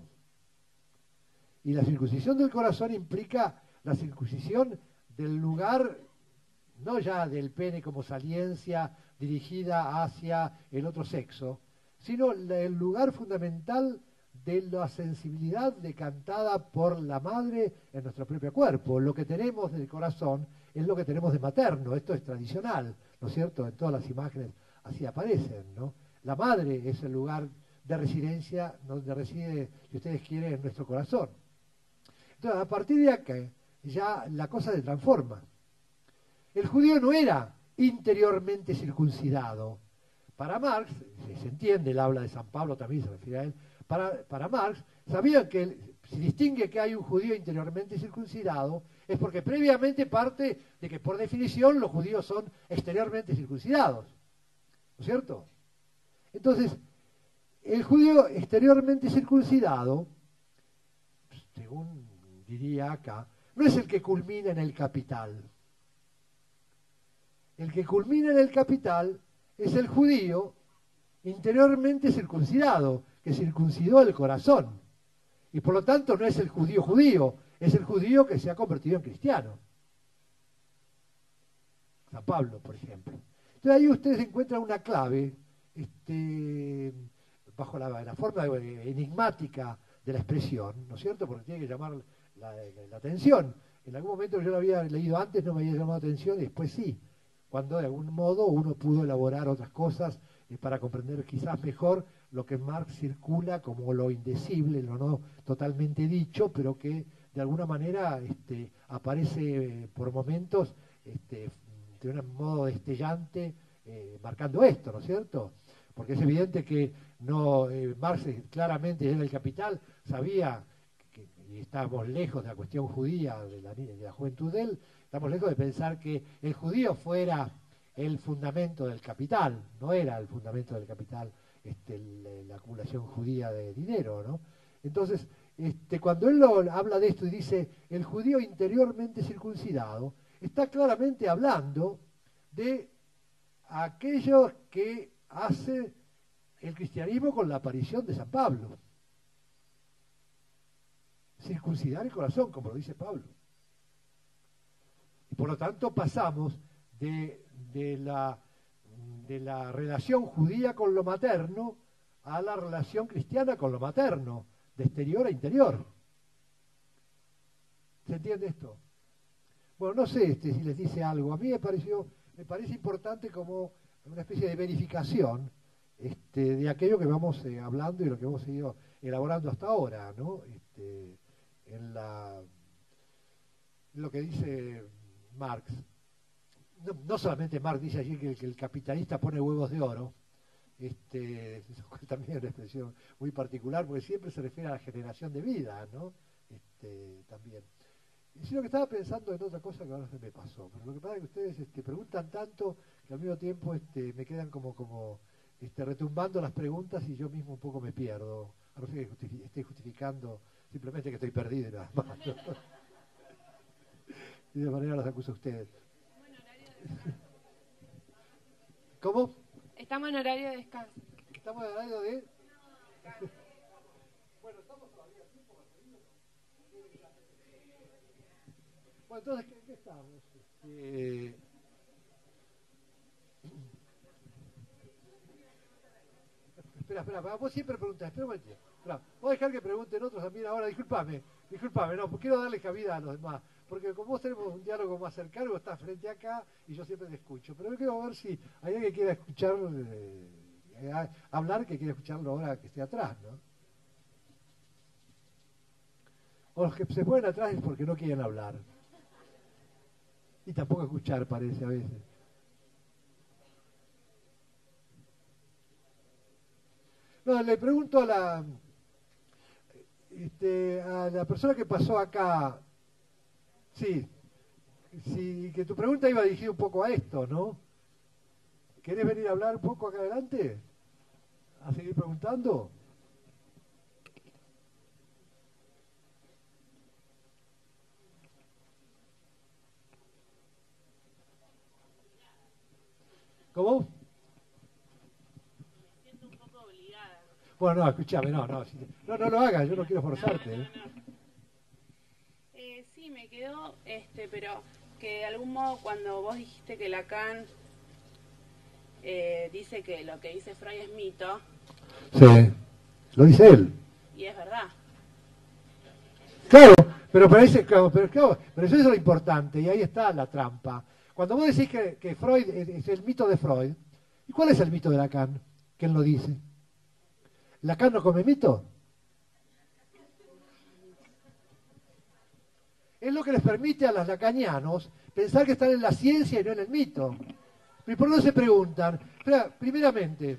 Y la circuncisión del corazón implica la circuncisión del lugar, no ya del pene como saliencia dirigida hacia el otro sexo, sino el lugar fundamental de la sensibilidad decantada por la madre en nuestro propio cuerpo. Lo que tenemos del corazón es lo que tenemos de materno, esto es tradicional, ¿no es cierto? En todas las imágenes así aparecen, ¿no? La madre es el lugar de residencia donde reside, si ustedes quieren, en nuestro corazón. Entonces, a partir de acá, ya la cosa se transforma. El judío no era interiormente circuncidado. Para Marx, si se entiende, él habla de San Pablo, también se refiere a él, para, para Marx, sabían que el, si distingue que hay un judío interiormente circuncidado, es porque previamente parte de que por definición los judíos son exteriormente circuncidados. ¿No es cierto? Entonces, el judío exteriormente circuncidado, según diría acá, no es el que culmina en el capital. El que culmina en el capital es el judío interiormente circuncidado, que circuncidó el corazón. Y por lo tanto no es el judío judío, es el judío que se ha convertido en cristiano. San Pablo, por ejemplo. Entonces ahí ustedes encuentran una clave, este, bajo la, la forma enigmática de la expresión, ¿no es cierto? Porque tiene que llamar la, la, la atención. En algún momento yo lo había leído antes, no me había llamado atención, y después sí, cuando de algún modo uno pudo elaborar otras cosas eh, para comprender quizás mejor lo que en Marx circula como lo indecible, lo no totalmente dicho, pero que de alguna manera este, aparece eh, por momentos este, de un modo destellante, eh, marcando esto, ¿no es cierto? Porque es evidente que no eh, Marx claramente en el Capital sabía que, y estábamos lejos de la cuestión judía, de la, de la juventud de él, estamos lejos de pensar que el judío fuera el fundamento del capital, no era el fundamento del capital este, el, la acumulación judía de dinero, ¿no? Entonces, este, cuando él lo, habla de esto y dice el judío interiormente circuncidado, está claramente hablando de aquello que hace el cristianismo con la aparición de San Pablo. circuncidar el corazón, como lo dice Pablo. Y por lo tanto pasamos de, de, la, de la relación judía con lo materno a la relación cristiana con lo materno, de exterior a interior. ¿Se entiende esto? Bueno, no sé este, si les dice algo. A mí me pareció, me parece importante como una especie de verificación este, de aquello que vamos eh, hablando y lo que hemos ido elaborando hasta ahora, ¿no? Este, en la, en lo que dice Marx. No, no solamente Marx dice allí que, que el capitalista pone huevos de oro, este, también es una expresión muy particular, porque siempre se refiere a la generación de vida, ¿no? Este, también. Sino que estaba pensando en otra cosa que ahora se me pasó. Pero lo que pasa es que ustedes este, preguntan tanto que al mismo tiempo este, me quedan como, como este, retumbando las preguntas y yo mismo un poco me pierdo. A no ser que justific esté justificando simplemente que estoy perdido y nada más, ¿no? Y de manera los acuso a ustedes. ¿Cómo? Estamos en horario de descanso. Estamos en horario de... Bueno, estamos todavía a tiempo para seguir. Bueno, entonces, ¿qué, qué estamos? Este... Espera, espera, vos siempre preguntás, espera un momentito. Espera, voy a dejar que pregunten otros también ahora, discúlpame, discúlpame, no, quiero darle cabida a los demás, porque con vos tenemos un diálogo más cercano, vos estás frente acá y yo siempre te escucho, pero yo quiero ver si hay alguien que quiera escuchar, eh, hablar, que quiera escucharlo ahora que esté atrás, ¿no? O los que se ponen atrás es porque no quieren hablar. Y tampoco escuchar, parece, a veces. No, le pregunto a la, este, a la persona que pasó acá, sí, sí, que tu pregunta iba dirigida un poco a esto, ¿no? ¿Querés venir a hablar un poco acá adelante? ¿A seguir preguntando? ¿Cómo? Me siento un poco obligada. Bueno, no, escúchame, no, no, no, no lo hagas, yo no quiero forzarte. No, no, no. Eh, sí, me quedó, este, pero que de algún modo cuando vos dijiste que Lacan eh, dice que lo que dice Freud es mito. Sí, lo dice él. Y es verdad. Claro, pero parece, claro, pero, claro, pero eso es lo importante y ahí está la trampa. Cuando vos decís que, que Freud es, es el mito de Freud, ¿y cuál es el mito de Lacan? Que él lo dice. ¿Lacan no come mito? Es lo que les permite a los lacanianos pensar que están en la ciencia y no en el mito. ¿Y por qué se preguntan? Pero, primeramente,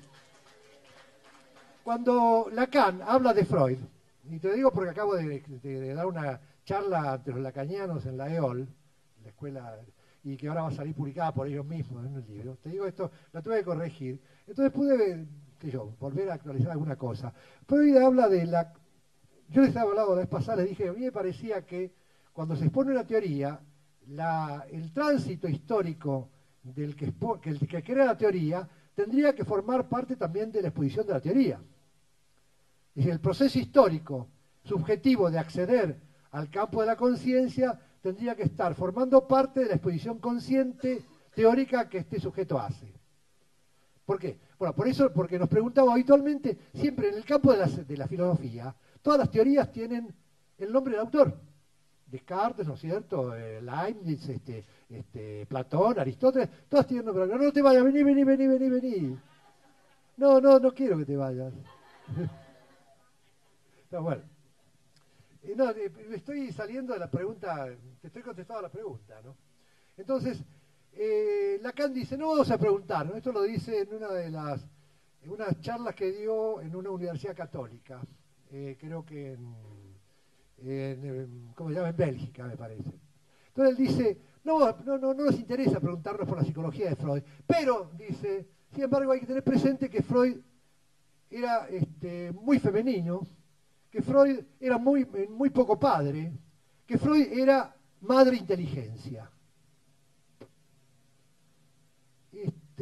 cuando Lacan habla de Freud, y te lo digo porque acabo de, de, de dar una charla ante los lacanianos en la E O L, la escuela, y que ahora va a salir publicada por ellos mismos en un libro, te digo esto, lo tuve que corregir, entonces pude, qué yo, volver a actualizar alguna cosa. Freud habla de la... Yo les había hablado la vez pasada, les dije, a mí me parecía que cuando se expone una teoría, la, el tránsito histórico del que, expo, que, el que crea la teoría tendría que formar parte también de la exposición de la teoría. Es decir, el proceso histórico subjetivo de acceder al campo de la conciencia tendría que estar formando parte de la exposición consciente teórica que este sujeto hace. ¿Por qué? Bueno, por eso, porque nos preguntamos habitualmente, siempre en el campo de la, de la filosofía, todas las teorías tienen el nombre del autor. Descartes, ¿no es cierto? Eh, Leibniz, este, este, Platón, Aristóteles, todas tienen nombre. No, no te vayas, vení, vení, vení, vení, vení. No, no, no quiero que te vayas. No, bueno. Eh, no, eh, estoy saliendo de la pregunta, te estoy contestando a la pregunta, ¿no? Entonces, eh, Lacan dice, no vamos a preguntar, ¿no? Esto lo dice en una de las, en unas charlas que dio en una universidad católica, eh, creo que en, en, en, ¿cómo se llama? En Bélgica, me parece. Entonces él dice, no, no, no, no nos interesa preguntarnos por la psicología de Freud, pero, dice, sin embargo hay que tener presente que Freud era este, muy femenino, que Freud era muy, muy poco padre, que Freud era madre inteligencia.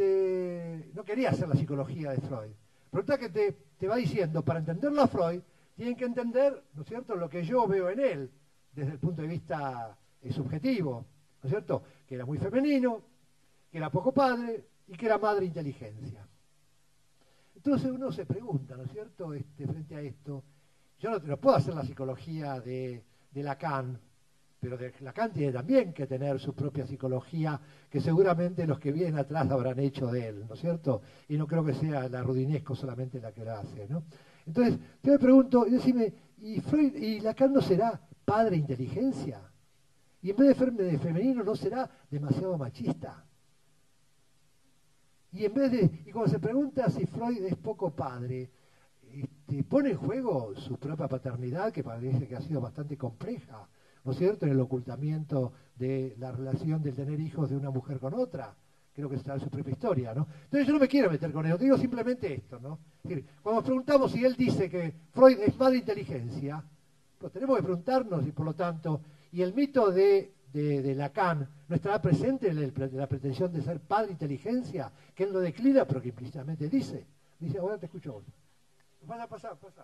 Este, no quería hacer la psicología de Freud. Pero está que te, te va diciendo, para entenderlo a Freud, tienen que entender, ¿no es cierto?, lo que yo veo en él, desde el punto de vista eh, subjetivo, ¿no es cierto?, que era muy femenino, que era poco padre y que era madre inteligencia. Entonces uno se pregunta, ¿no es cierto?, este, frente a esto, yo no, no puedo hacer la psicología de, de Lacan, pero de, Lacan tiene también que tener su propia psicología, que seguramente los que vienen atrás habrán hecho de él, ¿no es cierto? Y no creo que sea la Rudinesco solamente la que la hace, ¿no? Entonces, yo me pregunto, y decime, ¿y, Freud, ¿y Lacan no será padre inteligencia? ¿Y en vez de, de femenino no será demasiado machista? Y en vez de, y cuando se pregunta si Freud es poco padre, este, pone en juego su propia paternidad, que parece que ha sido bastante compleja, ¿no es cierto?, en el ocultamiento de la relación del tener hijos de una mujer con otra. Creo que está en su propia historia, ¿no? Entonces yo no me quiero meter con eso, digo simplemente esto, ¿no? Es decir, cuando nos preguntamos si él dice que Freud es madre inteligencia, pues tenemos que preguntarnos, y por lo tanto, y el mito de, de, de Lacan no estará presente en el, la pretensión de ser padre inteligencia, que él lo declina, pero que implícitamente dice. Dice, ahora te escucho vos. Pasa, pasa, pasa.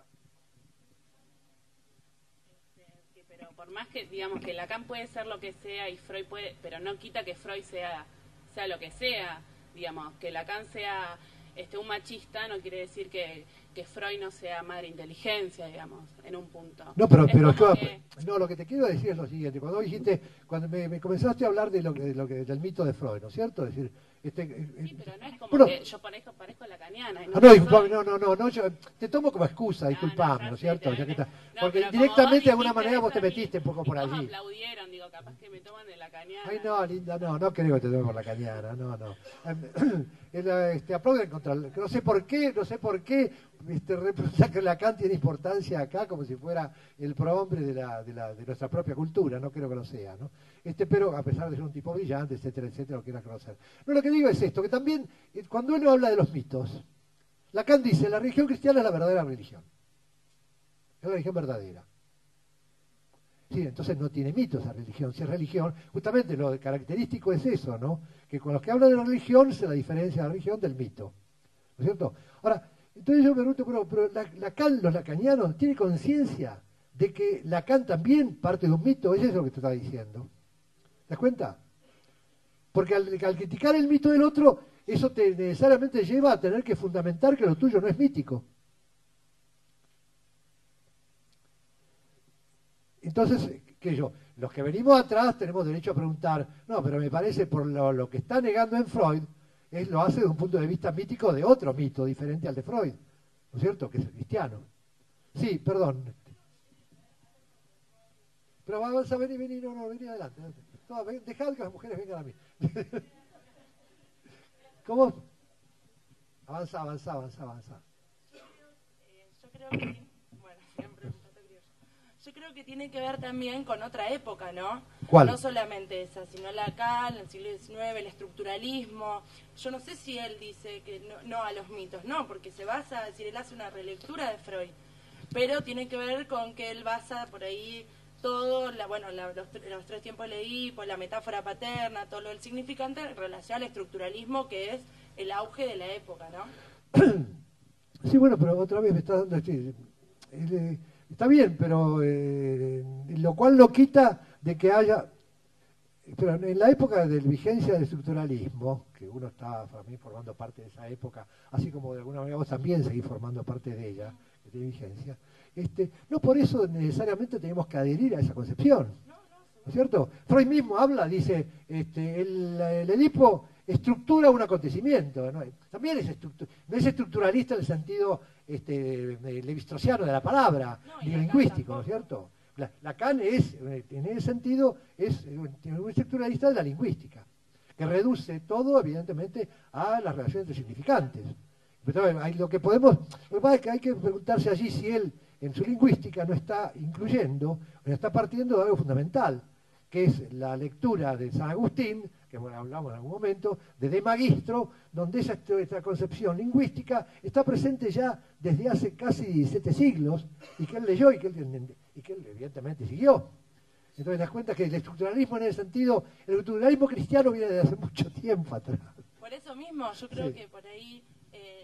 Pero por más que, digamos, que Lacan puede ser lo que sea y Freud puede, pero no quita que Freud sea, sea lo que sea, digamos, que Lacan sea este, un machista, no quiere decir que, que Freud no sea madre inteligencia, digamos, en un punto. No, pero, es pero como es que, que... no, lo que te quiero decir es lo siguiente, cuando dijiste, cuando me, me comenzaste a hablar de lo que, de lo que, del mito de Freud, ¿no es cierto? Es decir, este, Sí, pero no es como bueno, que yo parezco, parezco lacaniana. Y no, ah, no, lo disculpame, soy. no, no, no, no, yo te tomo como excusa, No, disculpame, no, ¿no es ya cierto? sé, Ya que está- no, porque pero como directamente vos de alguna dijiste manera vos eso te a mí, metiste un poco por y todos allí. aplaudieron, digo, capaz que me toman de lacaniana. Ay, no, linda, no, no creo que te tome por la cañana, no, no. El, este, aplauden contra el, no sé por qué, no sé por qué, este, reprocha que Lacan tiene importancia acá como si fuera el prohombre de, la, de, la, de nuestra propia cultura, no creo que lo sea, ¿no? Este, pero a pesar de ser un tipo brillante, etcétera, etcétera, lo quiera conocer. No, lo que digo es esto, que también, eh, cuando uno habla de los mitos, Lacan dice, la religión cristiana es la verdadera religión, es la religión verdadera. Sí, entonces no tiene mito esa religión. Si es religión, justamente lo característico es eso, ¿no? Que con los que hablan de la religión se la diferencia de la religión del mito. ¿No es cierto? Ahora, entonces yo me pregunto, pero, pero Lacan, los lacanianos, ¿tienen conciencia de que Lacan también parte de un mito? ¿Es eso lo que te está diciendo? ¿Te das cuenta? Porque al, al criticar el mito del otro, eso te necesariamente lleva a tener que fundamentar que lo tuyo no es mítico. Entonces, ¿qué yo? Los que venimos atrás tenemos derecho a preguntar, no, pero me parece por lo, lo que está negando en Freud, es, lo hace desde un punto de vista mítico de otro mito, diferente al de Freud, ¿no es cierto? Que es el cristiano. Sí, perdón. Pero avanza, vení, vení, no, no, vení adelante. No, ven, dejad que las mujeres vengan a mí. ¿Cómo? Avanza, avanza, avanza, avanza. Yo creo que, bueno, siempre yo creo que tiene que ver también con otra época, ¿no? ¿Cuál? No solamente esa, sino Lacan, el siglo diecinueve, el estructuralismo. Yo no sé si él dice que no, no a los mitos, no, porque se basa, es decir, él hace una relectura de Freud, pero tiene que ver con que él basa por ahí todo, la, bueno, la, los, los tres tiempos leí, pues la metáfora paterna, todo lo del significante en relación al estructuralismo, que es el auge de la época, ¿no? Sí, bueno, pero otra vez me está dando este... el, Está bien, pero eh, lo cual no quita de que haya... Pero en la época de vigencia del estructuralismo, que uno está también formando parte de esa época, así como de alguna manera vos también seguís formando parte de ella, que tiene vigencia, este, no por eso necesariamente tenemos que adherir a esa concepción. ¿No es cierto? Freud mismo habla, dice, este, el, el Edipo estructura un acontecimiento, ¿no? También es, no es estructuralista en el sentido este, levistrosiano de la palabra, no, ni lingüístico, ¿no es cierto? La, Lacan es, en ese sentido, es un estructuralista de la lingüística, que reduce todo, evidentemente, a las relaciones entre significantes. Pero hay, lo que podemos, lo que pasa es que hay que preguntarse allí si él, en su lingüística, no está incluyendo, no está partiendo de algo fundamental, que es la lectura de San Agustín, que bueno, hablamos en algún momento, de De Magistro, donde esa, esta concepción lingüística está presente ya desde hace casi siete siglos, y que él leyó y que él, y que él evidentemente siguió. Entonces te das cuenta que el estructuralismo en ese sentido, el estructuralismo cristiano viene desde hace mucho tiempo atrás. Por eso mismo, yo creo Sí. que por ahí eh,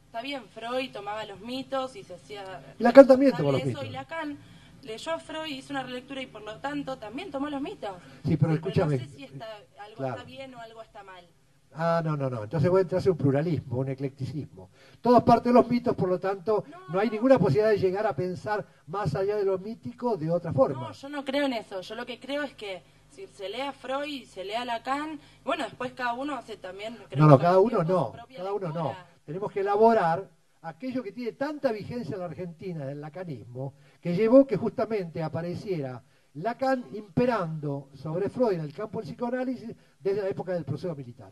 está bien, Freud tomaba los mitos y se hacía... Lacan también tomó los eso, mitos. Y Lacan leyó a Freud, hizo una relectura y por lo tanto también tomó los mitos. Sí, pero escúchame. no sé si está, algo Claro. está bien o algo está mal. Ah, no, no, no. Entonces voy a entrar en un pluralismo, un eclecticismo. Todas partes de los mitos, por lo tanto, no, no hay ninguna posibilidad de llegar a pensar más allá de lo mítico de otra forma. No, yo no creo en eso. Yo lo que creo es que si se lee a Freud, se lee a Lacan, bueno, después cada uno hace también... Creo No, no, que cada con el uno tiempo no. su propia Cada uno no. lectura. Tenemos que elaborar aquello que tiene tanta vigencia en la Argentina del lacanismo, que llevó que justamente apareciera Lacan imperando sobre Freud en el campo del psicoanálisis desde la época del proceso militar.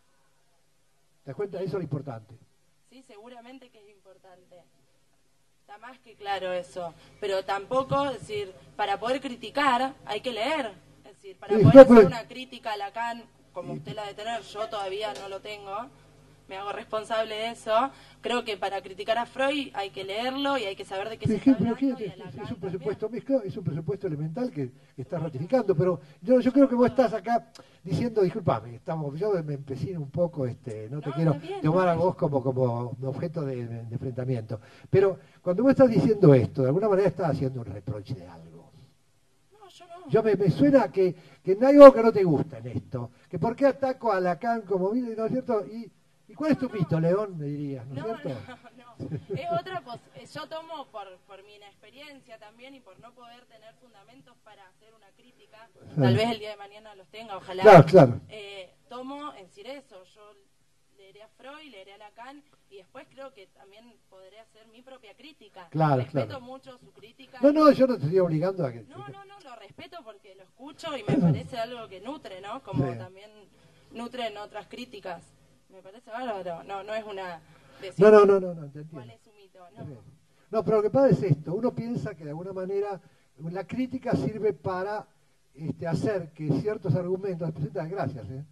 ¿Te das cuenta? Eso es lo importante. Sí, seguramente que es importante. Está más que claro eso. Pero tampoco, es decir, para poder criticar hay que leer. Es decir, para Sí, poder no, hacer pero- una crítica a Lacan, como usted la debe tener, yo todavía no lo tengo, me hago responsable de eso. Creo que para criticar a Freud hay que leerlo y hay que saber de qué Sí, se es que- está pero hablando. ¿qué- Y a es, Lacan es un también. presupuesto mezclado, es un presupuesto elemental que, que estás ratificando, pero yo, yo creo que vos estás acá diciendo, disculpame, estamos, yo me empecino un poco, este, no te No, quiero está bien, tomar no. a vos como, como objeto de, de enfrentamiento, pero cuando vos estás diciendo esto, de alguna manera estás haciendo un reproche de algo. No, yo no. Yo me, me suena que, que hay algo que no te gusta en esto, que por qué ataco a Lacan como, ¿no es cierto? Y, ¿y cuál es tu mito, León? Me dirías, ¿no es No, cierto? no, no. Es otra pos- eh, yo tomo por, por mi inexperiencia también y por no poder tener fundamentos para hacer una crítica, tal vez el día de mañana los tenga, ojalá. Claro, claro. Eh, tomo en decir eso, yo leeré a Freud, leeré a Lacan y después creo que también podré hacer mi propia crítica. Claro, Respeto claro. mucho su crítica. No, no, yo no te estoy obligando a que... No, no, no, lo respeto porque lo escucho y me parece algo que nutre, ¿no? Como Sí. también nutren otras críticas. Me parece bárbaro. No, no es una... decir No, no, no, no, no, te entiendo. ¿Cuál es su mito? No. No, pero lo que pasa es esto, uno piensa que de alguna manera la crítica sirve para este, hacer que ciertos argumentos, presidenta, gracias, ¿eh?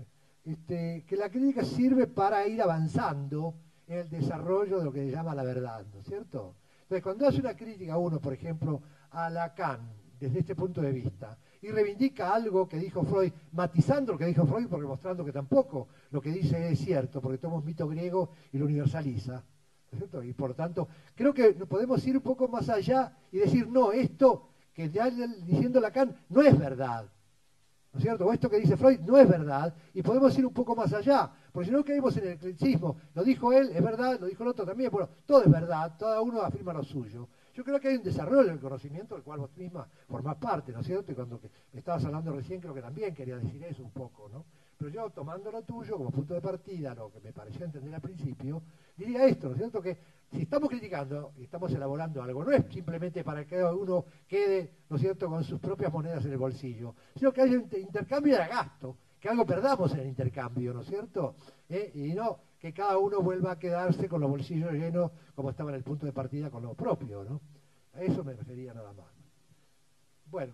Este, que la crítica sirve para ir avanzando en el desarrollo de lo que se llama la verdad, ¿no es cierto? Entonces, cuando hace una crítica a uno, por ejemplo, a Lacan, desde este punto de vista, y reivindica algo que dijo Freud, matizando lo que dijo Freud, porque mostrando que tampoco lo que dice es cierto, porque toma un mito griego y lo universaliza, ¿no es cierto? Y por tanto, creo que podemos ir un poco más allá y decir, no, esto que ya diciendo Lacan no es verdad, ¿no es cierto? O esto que dice Freud no es verdad, y podemos ir un poco más allá, porque si no caemos en el eclecticismo, lo dijo él, es verdad, lo dijo el otro también, bueno, todo es verdad, cada uno afirma lo suyo. Yo creo que hay un desarrollo del conocimiento del cual vos misma formás parte, ¿no es cierto? Y cuando que estabas hablando recién creo que también quería decir eso un poco, ¿no? Pero yo tomando lo tuyo como punto de partida, lo que me pareció entender al principio, diría esto, ¿no es cierto? Que si estamos criticando y estamos elaborando algo, no es simplemente para que uno quede, ¿no es cierto?, con sus propias monedas en el bolsillo, sino que haya un intercambio de gasto, que algo perdamos en el intercambio, ¿no es cierto? ¿Eh? Y no que cada uno vuelva a quedarse con los bolsillos llenos como estaba en el punto de partida con lo propio, ¿no? A eso me refería nada más. Bueno,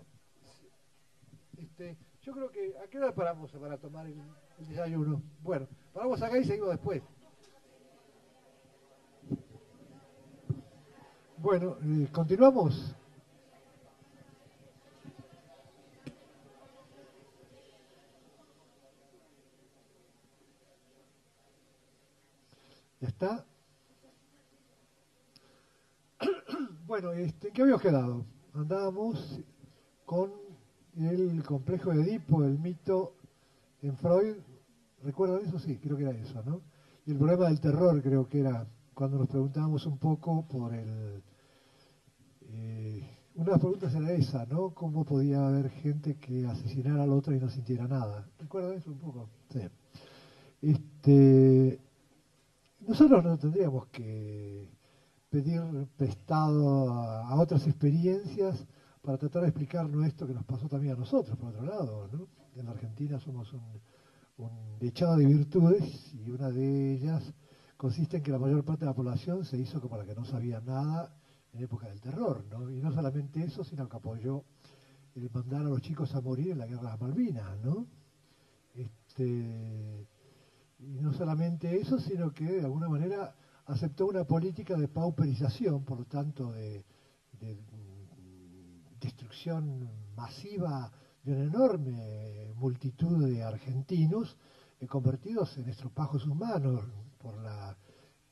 este, yo creo que, ¿a qué hora paramos para tomar el, el desayuno? Bueno, paramos acá y seguimos después. Bueno, eh, continuamos. ¿Ya está? Bueno, este, ¿en qué habíamos quedado? Andábamos con el complejo de Edipo, el mito en Freud. ¿Recuerdan eso? Sí, creo que era eso, ¿no? Y el problema del terror creo que era cuando nos preguntábamos un poco por el... Eh, una de las preguntas era esa, ¿no? ¿Cómo podía haber gente que asesinara al otro y no sintiera nada? ¿Recuerdan eso un poco? Sí. Este, nosotros no tendríamos que pedir prestado a, a otras experiencias para tratar de explicarnos esto que nos pasó también a nosotros, por otro lado, ¿no? En la Argentina somos un, un dechado de virtudes y una de ellas consiste en que la mayor parte de la población se hizo como la que no sabía nada en época del terror, ¿no? Y no solamente eso, sino que apoyó el mandar a los chicos a morir en la guerra de las Malvinas, ¿no? Este, y no solamente eso, sino que de alguna manera aceptó una política de pauperización, por lo tanto de, de destrucción masiva de una enorme multitud de argentinos eh, convertidos en estropajos humanos por la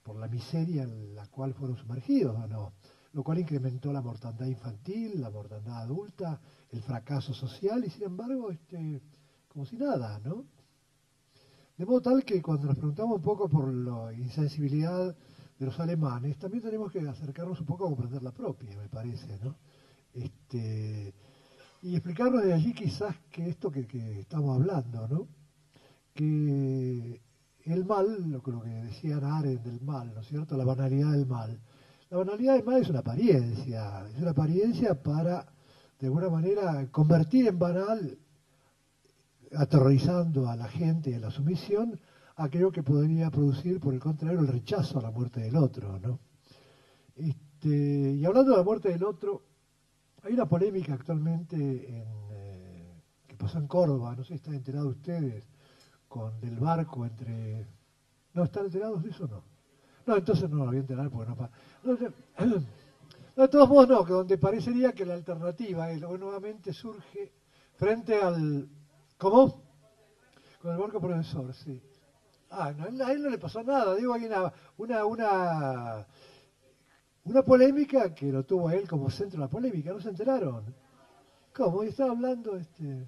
por la miseria en la cual fueron sumergidos, ¿o no? Lo cual incrementó la mortandad infantil, la mortandad adulta, el fracaso social, y sin embargo, este, como si nada, ¿no? De modo tal que cuando nos preguntamos un poco por la insensibilidad de los alemanes, también tenemos que acercarnos un poco a comprender la propia, me parece, ¿no? Este, y explicarnos de allí quizás que esto que, que estamos hablando, ¿no? Que el mal, lo que, lo que decían Arendt del mal, ¿no es cierto? La banalidad del mal. La banalidad del mal es una apariencia, es una apariencia para, de alguna manera, convertir en banal, aterrorizando a la gente y a la sumisión, aquello que podría producir, por el contrario, el rechazo a la muerte del otro, ¿no? Este, y hablando de la muerte del otro, hay una polémica actualmente en, eh, que pasó en Córdoba, no sé si están enterados ustedes, con del barco entre... ¿No están enterados de eso o no? No, entonces no lo voy a enterar porque no... no, no, de todos modos no, que donde parecería que la alternativa es lo que nuevamente surge frente al... ¿Cómo? Con el barco profesor, sí. Ah, no, a él no le pasó nada, digo, hay una, una, una, una polémica que lo tuvo a él como centro de la polémica, ¿no se enteraron? ¿Cómo? Y estaba hablando, este...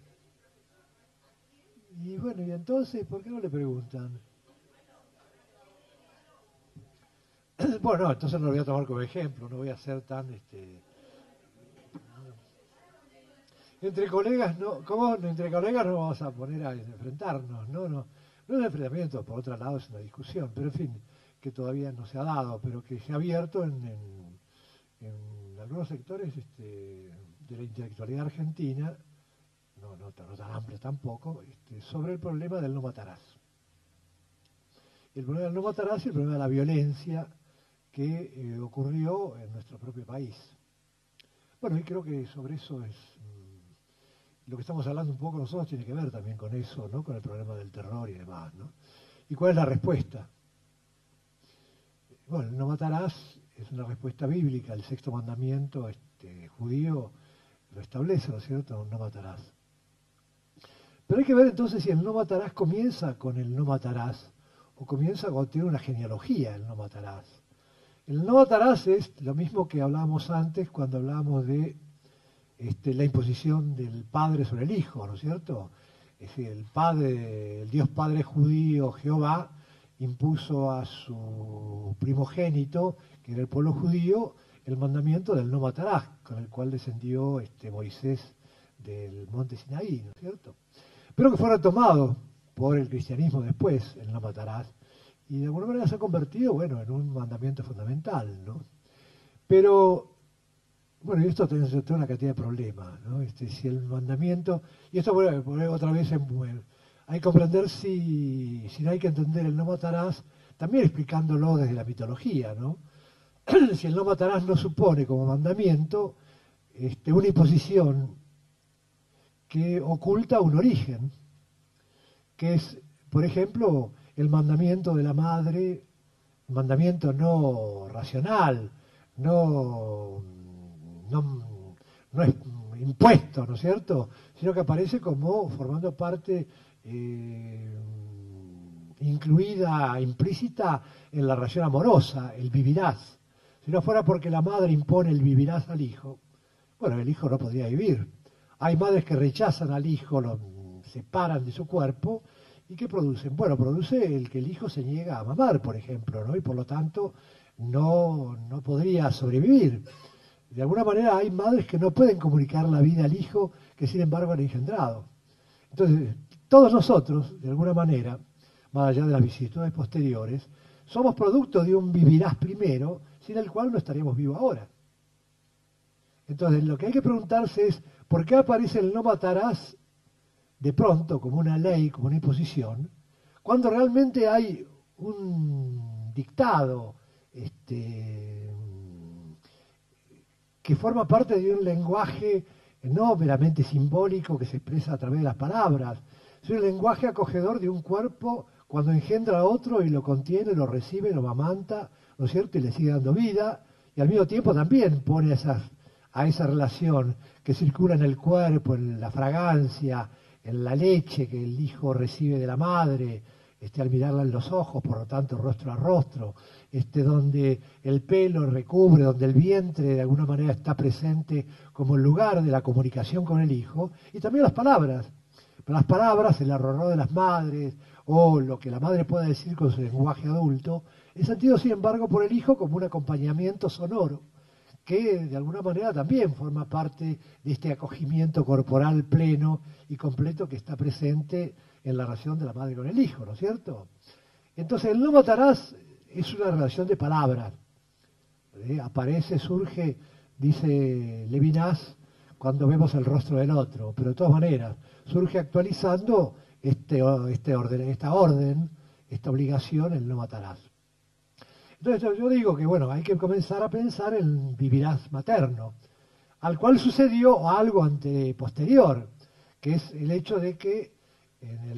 Y bueno, y entonces, ¿por qué no le preguntan? Bueno, no, entonces no lo voy a tomar como ejemplo, no voy a ser tan, este... Entre colegas, no, ¿cómo? Entre colegas no vamos a poner a enfrentarnos, no, no. No es un enfrentamiento, por otro lado es una discusión, pero en fin, que todavía no se ha dado, pero que se ha abierto en, en, en algunos sectores este, de la intelectualidad argentina, no, no, no tan amplio tampoco, este, sobre el problema del no matarás. El problema del no matarás y el problema de la violencia que eh, ocurrió en nuestro propio país. Bueno, y creo que sobre eso es... Lo que estamos hablando un poco nosotros tiene que ver también con eso, ¿no? Con el problema del terror y demás, ¿no? ¿Y cuál es la respuesta? Bueno, el no matarás es una respuesta bíblica, el sexto mandamiento este, judío lo establece, ¿no es cierto? No matarás. Pero hay que ver entonces si el no matarás comienza con el no matarás o comienza cuando tiene una genealogía el no matarás. El no matarás es lo mismo que hablábamos antes cuando hablábamos de Este, la imposición del padre sobre el hijo, ¿no es cierto? Es decir, el padre, el Dios Padre judío, Jehová, impuso a su primogénito, que era el pueblo judío, el mandamiento del no matarás, con el cual descendió este, Moisés del monte Sinaí, ¿no es cierto? Pero que fuera tomado por el cristianismo después, el no matarás, y de alguna manera se ha convertido, bueno, en un mandamiento fundamental, ¿no? Pero... Bueno, y esto tiene una cantidad de problemas, ¿no? Este, si el mandamiento, y esto vuelve a poner otra vez en bueno, hay que comprender si, si no hay que entender el no matarás, también explicándolo desde la mitología, ¿no? Si el no matarás no supone como mandamiento este, una imposición que oculta un origen, que es, por ejemplo, el mandamiento de la madre, un mandamiento no racional, no... No, no es impuesto, ¿no es cierto?, sino que aparece como formando parte eh, incluida, implícita en la relación amorosa, el vivirás. Si no fuera porque la madre impone el vivirás al hijo, bueno, el hijo no podría vivir. Hay madres que rechazan al hijo, lo separan de su cuerpo, ¿y qué producen? Bueno, produce el que el hijo se niega a mamar, por ejemplo, ¿no? Y por lo tanto no, no podría sobrevivir. De alguna manera hay madres que no pueden comunicar la vida al hijo que sin embargo han engendrado. Entonces, todos nosotros, de alguna manera, más allá de las vicisitudes posteriores, somos producto de un vivirás primero, sin el cual no estaríamos vivos ahora. Entonces, lo que hay que preguntarse es, ¿por qué aparece el no matarás de pronto como una ley, como una imposición, cuando realmente hay un dictado, este... que forma parte de un lenguaje no meramente simbólico que se expresa a través de las palabras, sino un lenguaje acogedor de un cuerpo cuando engendra a otro y lo contiene, lo recibe, lo amamanta, ¿no es cierto?, y le sigue dando vida, y al mismo tiempo también pone a, esas, a esa relación que circula en el cuerpo, en la fragancia, en la leche que el hijo recibe de la madre, este, al mirarla en los ojos, por lo tanto rostro a rostro, este, donde el pelo recubre, donde el vientre de alguna manera está presente como el lugar de la comunicación con el hijo, y también las palabras. Las palabras, el arrorró de las madres, o lo que la madre pueda decir con su lenguaje adulto, es sentido, sin embargo, por el hijo como un acompañamiento sonoro, que de alguna manera también forma parte de este acogimiento corporal pleno y completo que está presente en la relación de la madre con el hijo, ¿no es cierto? Entonces, el no matarás es una relación de palabras. ¿Eh? Aparece, surge, dice Levinas, cuando vemos el rostro del otro, pero de todas maneras, surge actualizando este, este orden, esta orden, esta obligación, el no matarás. Entonces yo digo que, bueno, hay que comenzar a pensar en vivirás materno, al cual sucedió algo ante posterior, que es el hecho de que, en el,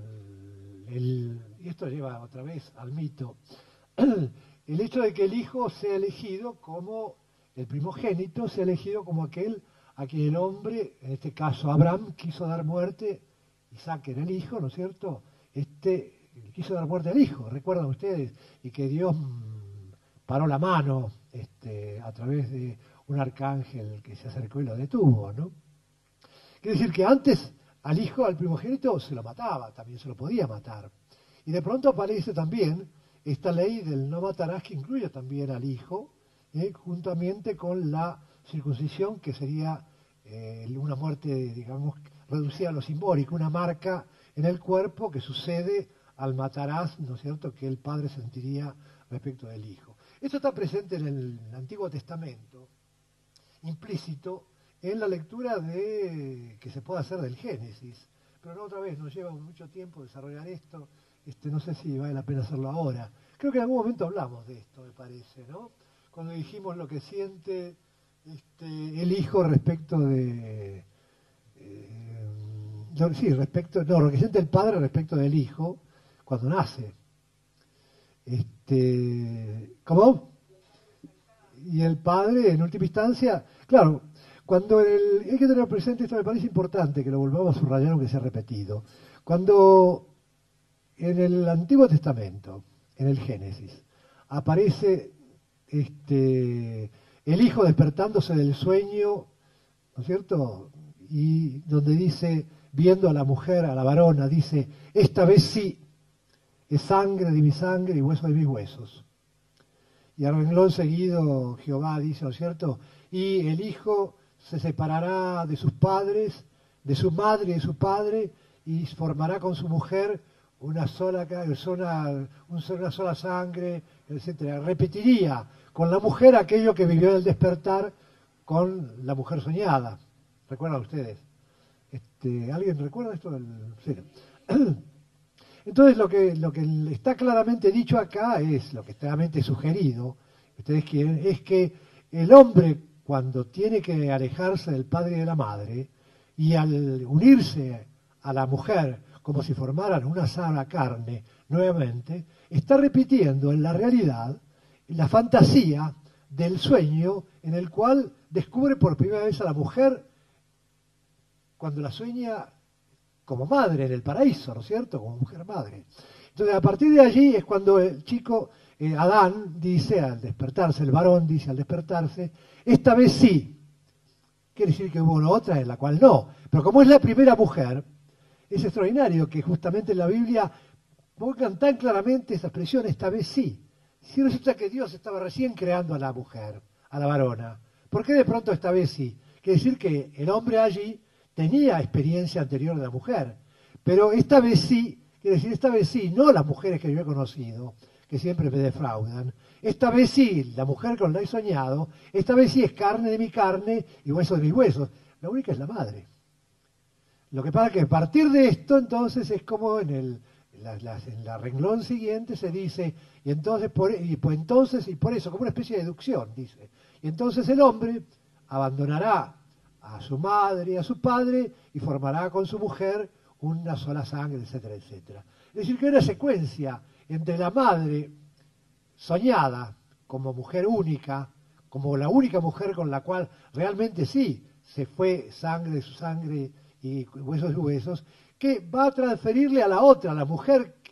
el, y esto lleva otra vez al mito, el hecho de que el hijo sea elegido como, el primogénito sea elegido como aquel a quien el hombre, en este caso Abraham, quiso dar muerte, Isaac era el hijo, ¿no es cierto? Este quiso dar muerte al hijo, recuerdan ustedes, y que Dios paró la mano este, a través de un arcángel que se acercó y lo detuvo, ¿no? Quiere decir que antes al hijo, al primogénito, se lo mataba, también se lo podía matar. Y de pronto aparece también esta ley del no matarás que incluye también al hijo, ¿eh? Juntamente con la circuncisión, que sería eh, una muerte, digamos, reducida a lo simbólico, una marca en el cuerpo que sucede al matarás, ¿no es cierto?, que el padre sentiría respecto del hijo. Esto está presente en el Antiguo Testamento, implícito en la lectura de que se puede hacer del Génesis, pero no, otra vez, nos lleva mucho tiempo desarrollar esto, este, no sé si vale la pena hacerlo ahora. Creo que en algún momento hablamos de esto, me parece, ¿no? Cuando dijimos lo que siente este, el hijo respecto de... Eh, no, sí, respecto, no, lo que siente el padre respecto del hijo cuando nace. Este, ¿Cómo? Y el padre, en última instancia, claro, cuando el, hay que tener presente, esto me parece importante que lo volvamos a subrayar aunque sea repetido. Cuando en el Antiguo Testamento, en el Génesis, aparece este, el hijo despertándose del sueño, ¿no es cierto? Y donde dice, viendo a la mujer, a la varona, dice, esta vez sí, es sangre de mi sangre y hueso de mis huesos. Y al renglón seguido Jehová dice, ¿no es cierto? Y el hijo se separará de sus padres, de su madre y de su padre, y formará con su mujer una sola, una, una sola sangre, etcétera. Repetiría con la mujer aquello que vivió en el despertar con la mujer soñada. ¿Recuerdan ustedes? Este, ¿Alguien recuerda esto? Del... Sí. Entonces lo que, lo que está claramente dicho acá es, lo que está claramente sugerido, ustedes quieren, es que el hombre cuando tiene que alejarse del padre y de la madre, y al unirse a la mujer como si formaran una sola carne nuevamente, está repitiendo en la realidad la fantasía del sueño en el cual descubre por primera vez a la mujer cuando la sueña como madre en el paraíso, ¿no es cierto? Como mujer madre. Entonces, a partir de allí es cuando el chico, eh, Adán, dice al despertarse, el varón dice al despertarse, esta vez sí. Quiere decir que hubo una otra en la cual no. Pero como es la primera mujer, es extraordinario que justamente en la Biblia pongan tan claramente esa expresión, esta vez sí. Si resulta que Dios estaba recién creando a la mujer, a la varona, ¿por qué de pronto esta vez sí? Quiere decir que el hombre allí tenía experiencia anterior de la mujer, pero esta vez sí, quiere decir esta vez sí, no las mujeres que yo he conocido, que siempre me defraudan, esta vez sí, la mujer con la que he soñado, esta vez sí es carne de mi carne y hueso de mis huesos, la única es la madre. Lo que pasa es que a partir de esto entonces es como en el la, la, en la renglón siguiente se dice, y entonces por, y pues entonces y por eso, como una especie de deducción, dice, y entonces el hombre abandonará a su madre y a su padre y formará con su mujer una sola sangre, etcétera, etcétera. Es decir, que hay una secuencia entre la madre soñada como mujer única, como la única mujer con la cual realmente sí se fue sangre de su sangre y huesos de huesos, que va a transferirle a la otra, a la mujer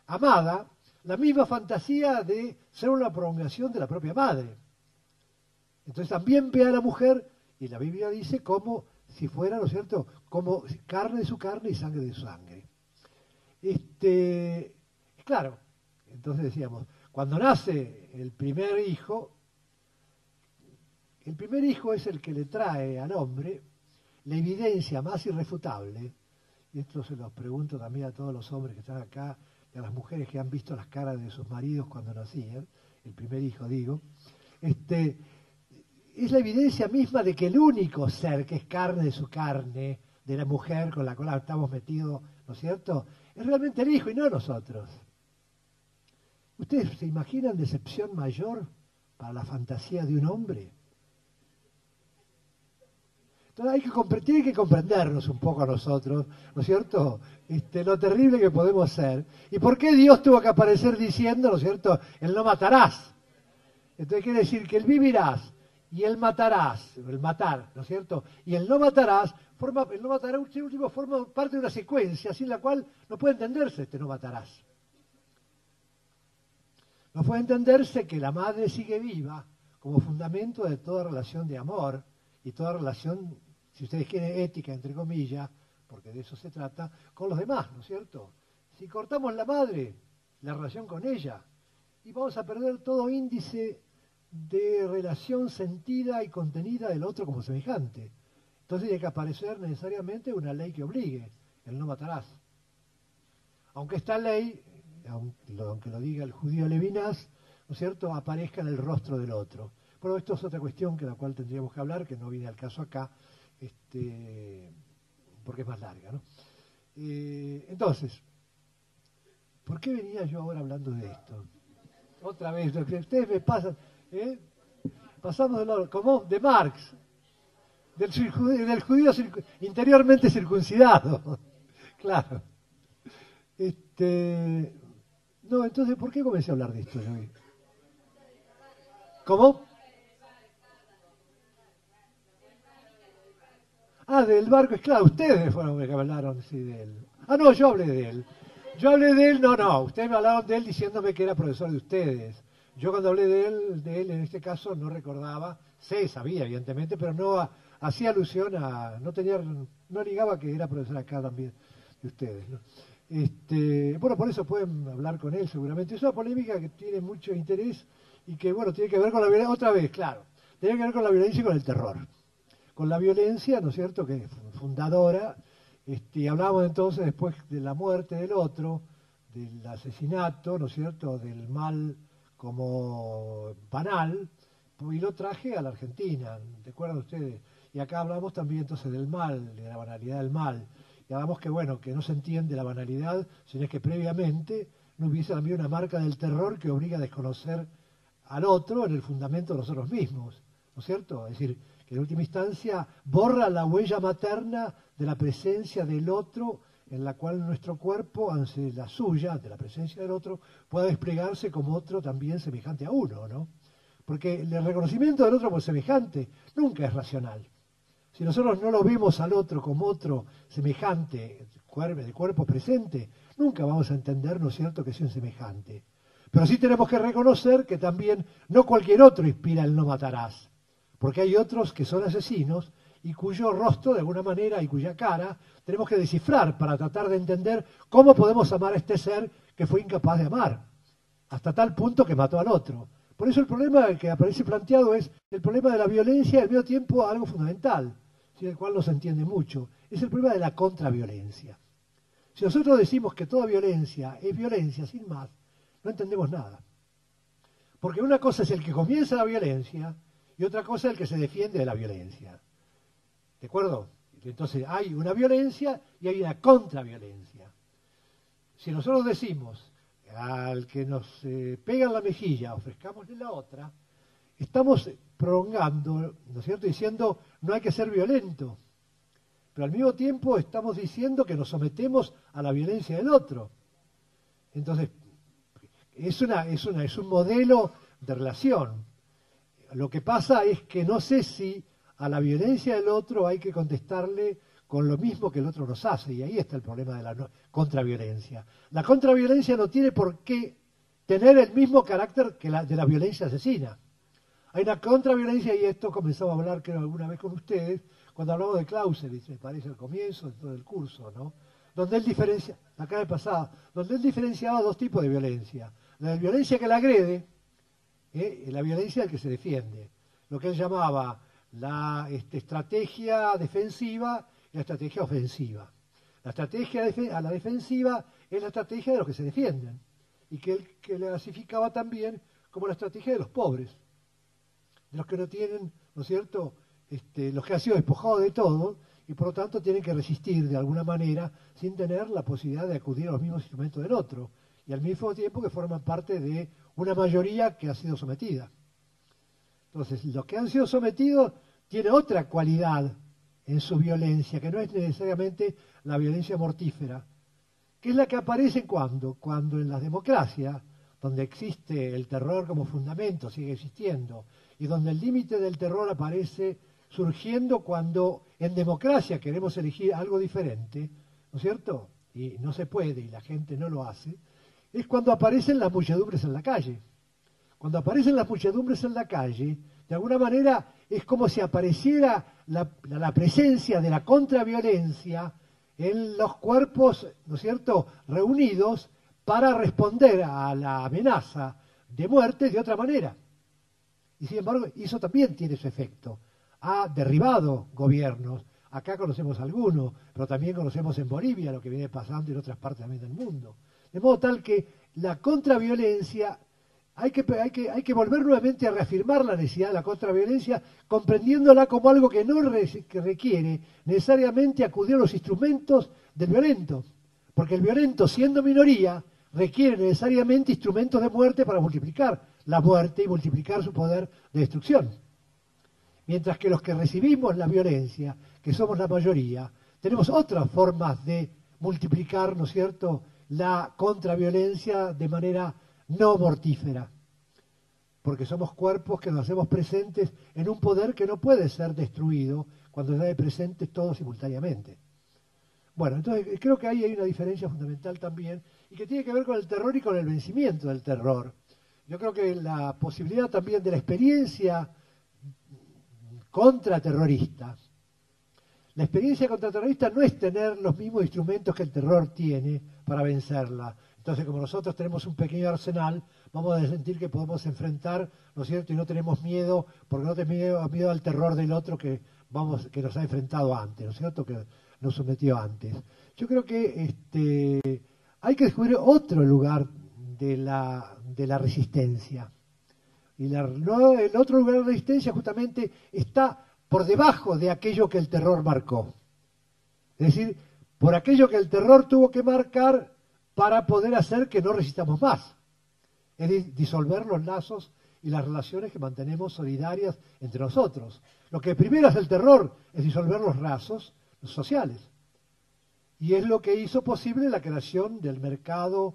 amada la misma fantasía de ser una prolongación de la propia madre. Entonces también ve a la mujer, y la Biblia dice, como si fuera, ¿no es cierto?, como carne de su carne y sangre de su sangre. Este, claro, entonces decíamos, cuando nace el primer hijo, el primer hijo es el que le trae al hombre la evidencia más irrefutable, y esto se los pregunto también a todos los hombres que están acá, y a las mujeres que han visto las caras de sus maridos cuando nacían, el primer hijo digo, este, es la evidencia misma de que el único ser que es carne de su carne, de la mujer con la cual estamos metidos, ¿no es cierto?, es realmente el hijo y no nosotros. ¿Ustedes se imaginan decepción mayor para la fantasía de un hombre? Entonces hay que, tiene que comprendernos un poco a nosotros, ¿no es cierto?, este, lo terrible que podemos ser. ¿Y por qué Dios tuvo que aparecer diciendo, ¿no es cierto?, el no matarás? Entonces quiere decir que el vivirás y el matarás, el matar, ¿no es cierto?, y el no matarás, forma, el no matarás último forma parte de una secuencia, sin la cual no puede entenderse este no matarás. No puede entenderse que la madre sigue viva como fundamento de toda relación de amor y toda relación, si ustedes quieren, ética, entre comillas, porque de eso se trata, con los demás, ¿no es cierto? Si cortamos la madre, la relación con ella, y vamos a perder todo índice de relación sentida y contenida del otro como semejante. Entonces tiene que aparecer necesariamente una ley que obligue, el no matarás. Aunque esta ley, aunque lo diga el judío Levinas, ¿no es cierto?, aparezca en el rostro del otro. Pero esto es otra cuestión que la cual tendríamos que hablar, que no viene al caso acá, este, porque es más larga, ¿no? Eh, entonces, ¿por qué venía yo ahora hablando de esto? Otra vez, lo que ustedes me pasan, ¿eh? Pasamos de lado, ¿cómo? De Marx, del, del judío circu, interiormente circuncidado, claro. Este, no, entonces, ¿por qué comencé a hablar de esto yo? ¿Cómo? Ah, del barco, es claro, ustedes fueron los que hablaron sí, de él. Ah, no, yo hablé de él. Yo hablé de él, no, no, ustedes me hablaron de él diciéndome que era profesor de ustedes. Yo cuando hablé de él, de él en este caso, no recordaba, sí, sabía evidentemente, pero no a, hacía alusión a, no tenía, no ligaba que era profesor acá también de ustedes, ¿no? Este, bueno, por eso pueden hablar con él seguramente. Es una polémica que tiene mucho interés y que, bueno, tiene que ver con la violencia, otra vez, claro, tiene que ver con la violencia y con el terror. Con la violencia, ¿no es cierto?, que es fundadora, este, y hablamos entonces después de la muerte del otro, del asesinato, ¿no es cierto?, del mal como banal, y lo traje a la Argentina, ¿recuerdan ustedes? Y acá hablamos también entonces del mal, de la banalidad del mal. Y hablamos que, bueno, que no se entiende la banalidad, sino que previamente no hubiese también una marca del terror que obliga a desconocer al otro en el fundamento de nosotros mismos, ¿no es cierto? Es decir, que en última instancia borra la huella materna de la presencia del otro, en la cual nuestro cuerpo, ante la suya, ante la presencia del otro, pueda desplegarse como otro también semejante a uno, ¿no? Porque el reconocimiento del otro como semejante nunca es racional. Si nosotros no lo vemos al otro como otro semejante, de cuerpo presente, nunca vamos a entender, ¿no es cierto?, que es un semejante. Pero sí tenemos que reconocer que también no cualquier otro inspira el no matarás, porque hay otros que son asesinos y cuyo rostro, de alguna manera, y cuya cara, tenemos que descifrar para tratar de entender cómo podemos amar a este ser que fue incapaz de amar, hasta tal punto que mató al otro. Por eso el problema que aparece planteado es el problema de la violencia y al mismo tiempo algo fundamental, sin el cual no se entiende mucho, es el problema de la contraviolencia. Si nosotros decimos que toda violencia es violencia sin más, no entendemos nada. Porque una cosa es el que comienza la violencia y otra cosa es el que se defiende de la violencia. ¿De acuerdo? Entonces hay una violencia y hay una contraviolencia. Si nosotros decimos al que nos eh, pega en la mejilla, ofrezcámosle la otra, estamos prolongando, ¿no es cierto?, diciendo no hay que ser violento, pero al mismo tiempo estamos diciendo que nos sometemos a la violencia del otro. Entonces, es, una, es, una, es un modelo de relación. Lo que pasa es que no sé si a la violencia del otro hay que contestarle con lo mismo que el otro nos hace, y ahí está el problema de la no, contraviolencia. La contraviolencia no tiene por qué tener el mismo carácter que la de la violencia asesina. Hay una contraviolencia, y esto comenzamos a hablar creo alguna vez con ustedes, cuando hablamos de Clausewitz, me parece al comienzo de todo el curso, ¿no? Donde él diferencia, acá de pasada, donde él diferenciaba dos tipos de violencia. La violencia que la agrede, ¿eh? y la violencia del que se defiende. Lo que él llamaba la este, estrategia defensiva y la estrategia ofensiva. La estrategia def- a la defensiva es la estrategia de los que se defienden, y que él que le clasificaba también como la estrategia de los pobres, de los que no tienen, ¿no es cierto?, este, los que han sido despojados de todo, y por lo tanto tienen que resistir de alguna manera sin tener la posibilidad de acudir a los mismos instrumentos del otro, y al mismo tiempo que forman parte de una mayoría que ha sido sometida. Entonces, los que han sido sometidos tienen otra cualidad en su violencia, que no es necesariamente la violencia mortífera, que es la que aparece cuando, cuando en las democracias, donde existe el terror como fundamento, sigue existiendo, y donde el límite del terror aparece surgiendo cuando en democracia queremos elegir algo diferente, ¿no es cierto? Y no se puede, y la gente no lo hace, es cuando aparecen las muchedumbres en la calle. Cuando aparecen las muchedumbres en la calle, de alguna manera es como si apareciera la, la presencia de la contraviolencia en los cuerpos, ¿no es cierto?, reunidos para responder a la amenaza de muerte de otra manera. Y sin embargo, eso también tiene su efecto. Ha derribado gobiernos. Acá conocemos algunos, pero también conocemos en Bolivia lo que viene pasando en otras partes también del mundo. De modo tal que la contraviolencia, hay que, hay que, hay que volver nuevamente a reafirmar la necesidad de la contraviolencia, comprendiéndola como algo que no re, que requiere necesariamente acudir a los instrumentos del violento. Porque el violento, siendo minoría, requiere necesariamente instrumentos de muerte para multiplicar la muerte y multiplicar su poder de destrucción. Mientras que los que recibimos la violencia, que somos la mayoría, tenemos otras formas de multiplicar, ¿no es cierto?, la contraviolencia de manera no mortífera. Porque somos cuerpos que nos hacemos presentes en un poder que no puede ser destruido cuando está presente todo simultáneamente. Bueno, entonces creo que ahí hay una diferencia fundamental también, y que tiene que ver con el terror y con el vencimiento del terror. Yo creo que la posibilidad también de la experiencia contraterrorista, la experiencia contraterrorista no es tener los mismos instrumentos que el terror tiene para vencerla. Entonces, como nosotros tenemos un pequeño arsenal, vamos a sentir que podemos enfrentar, ¿no es cierto?, y no tenemos miedo, porque no tenemos miedo al terror del otro que, vamos, que nos ha enfrentado antes, ¿no es cierto?, que nos sometió antes. Yo creo que este, hay que descubrir otro lugar de la, de la resistencia. Y la, no, el otro lugar de la resistencia justamente está por debajo de aquello que el terror marcó. Es decir, por aquello que el terror tuvo que marcar para poder hacer que no resistamos más. Es decir, disolver los lazos y las relaciones que mantenemos solidarias entre nosotros. Lo que primero hace el terror es disolver los lazos sociales. Y es lo que hizo posible la creación del mercado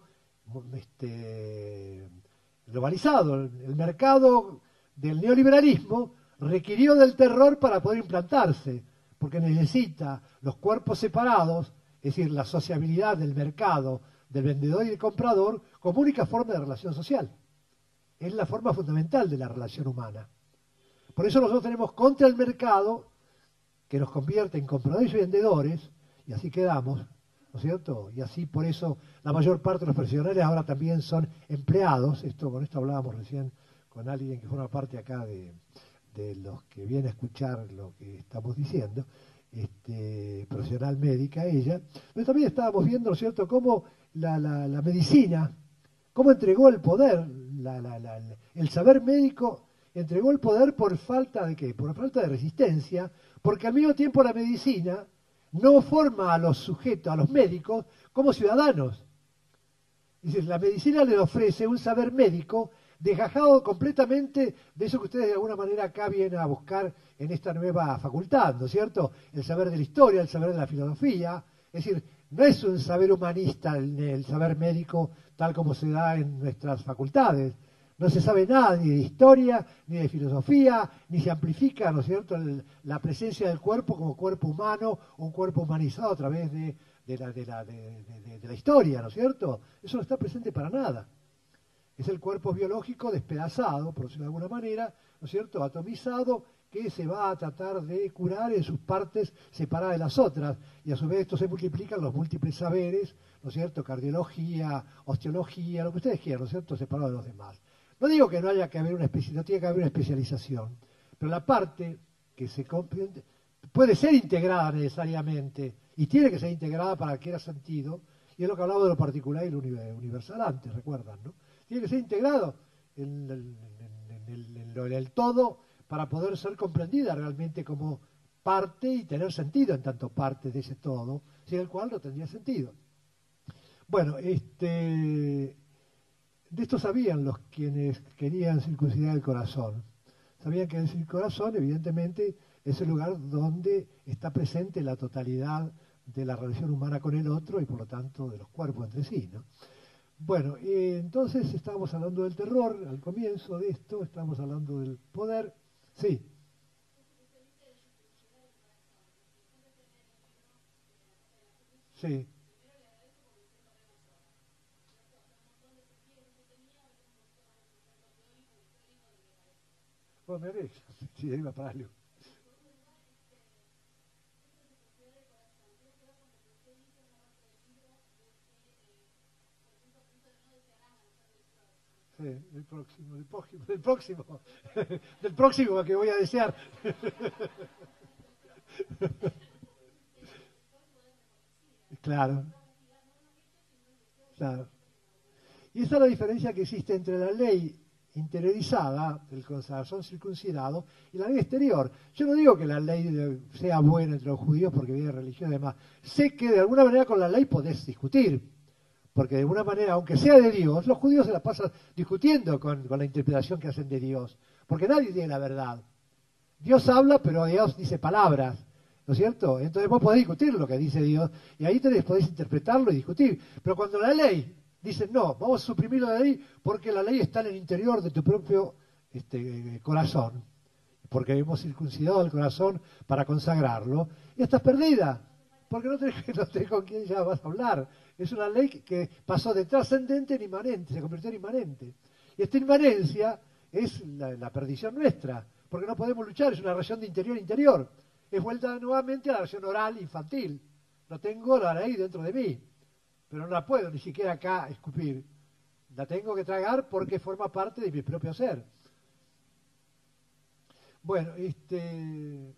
este, globalizado. El mercado del neoliberalismo requirió del terror para poder implantarse, porque necesita los cuerpos separados, es decir, la sociabilidad del mercado, del vendedor y del comprador, como única forma de relación social. Es la forma fundamental de la relación humana. Por eso nosotros tenemos contra el mercado, que nos convierte en compradores y vendedores, y así quedamos, ¿no es cierto? Y así por eso la mayor parte de los profesionales ahora también son empleados. Esto, con esto hablábamos recién con alguien que forma parte acá de, de los que viene a escuchar lo que estamos diciendo, este, profesional médica ella, pero también estábamos viendo, ¿no es cierto?, cómo la, la, la medicina, cómo entregó el poder, la, la, la, el saber médico entregó el poder por falta de ¿qué? Por falta de resistencia, porque al mismo tiempo la medicina no forma a los sujetos, a los médicos, como ciudadanos. Es decir, la medicina les ofrece un saber médico desgajado completamente de eso que ustedes de alguna manera acá vienen a buscar en esta nueva facultad, ¿no es cierto? El saber de la historia, el saber de la filosofía. Es decir, no es un saber humanista el, el saber médico tal como se da en nuestras facultades. No se sabe nada ni de historia, ni de filosofía, ni se amplifica, ¿no es cierto?, el, la presencia del cuerpo como cuerpo humano, un cuerpo humanizado a través de, de, la, de, la, de, de, de la historia, ¿no es cierto? Eso no está presente para nada. Es el cuerpo biológico despedazado, por decirlo de alguna manera, ¿no es cierto?, atomizado, que se va a tratar de curar en sus partes separadas de las otras, y a su vez esto se multiplican los múltiples saberes, ¿no es cierto?, cardiología, osteología, lo que ustedes quieran, ¿no es cierto?, separado de los demás. No digo que no haya que haber una especie, no tiene que haber una especialización, pero la parte que se comprende puede ser integrada necesariamente, y tiene que ser integrada para que adquiera sentido, y es lo que hablaba de lo particular y lo universal antes, recuerdan, ¿no? Tiene que ser integrado en el, en el, en el, en el todo para poder ser comprendida realmente como parte y tener sentido en tanto parte de ese todo, sin el cual no tendría sentido. Bueno, este, de esto sabían los quienes querían circuncidar el corazón. Sabían que el corazón, evidentemente, es el lugar donde está presente la totalidad de la relación humana con el otro y, por lo tanto, de los cuerpos entre sí, ¿no? Bueno, eh, entonces estábamos hablando del terror al comienzo de esto, estábamos hablando del poder. Sí. Sí. Pues me alegra, sí, iba para algo. Sí, del próximo, del próximo, del próximo, del próximo que voy a desear. Claro, claro. Y esa es la diferencia que existe entre la ley interiorizada del corazón circuncidado y la ley exterior. Yo no digo que la ley sea buena entre los judíos porque viene de religión y demás. Sé que de alguna manera con la ley podés discutir, porque de alguna manera, aunque sea de Dios, los judíos se la pasan discutiendo con, con la interpretación que hacen de Dios, porque nadie tiene la verdad. Dios habla, pero Dios dice palabras, ¿no es cierto? Entonces vos podés discutir lo que dice Dios, y ahí tenés, podés interpretarlo y discutir. Pero cuando la ley dice, no, vamos a suprimir la ley porque la ley está en el interior de tu propio este, corazón, porque hemos circuncidado el corazón para consagrarlo, y estás perdida, porque no tenés, no tenés con quién ya vas a hablar. Es una ley que pasó de trascendente en inmanente, se convirtió en inmanente. Y esta inmanencia es la, la perdición nuestra, porque no podemos luchar, es una relación de interior a interior. Es vuelta nuevamente a la relación oral infantil. No tengo la ley dentro de mí, pero no la puedo ni siquiera acá escupir. La tengo que tragar porque forma parte de mi propio ser. Bueno, este...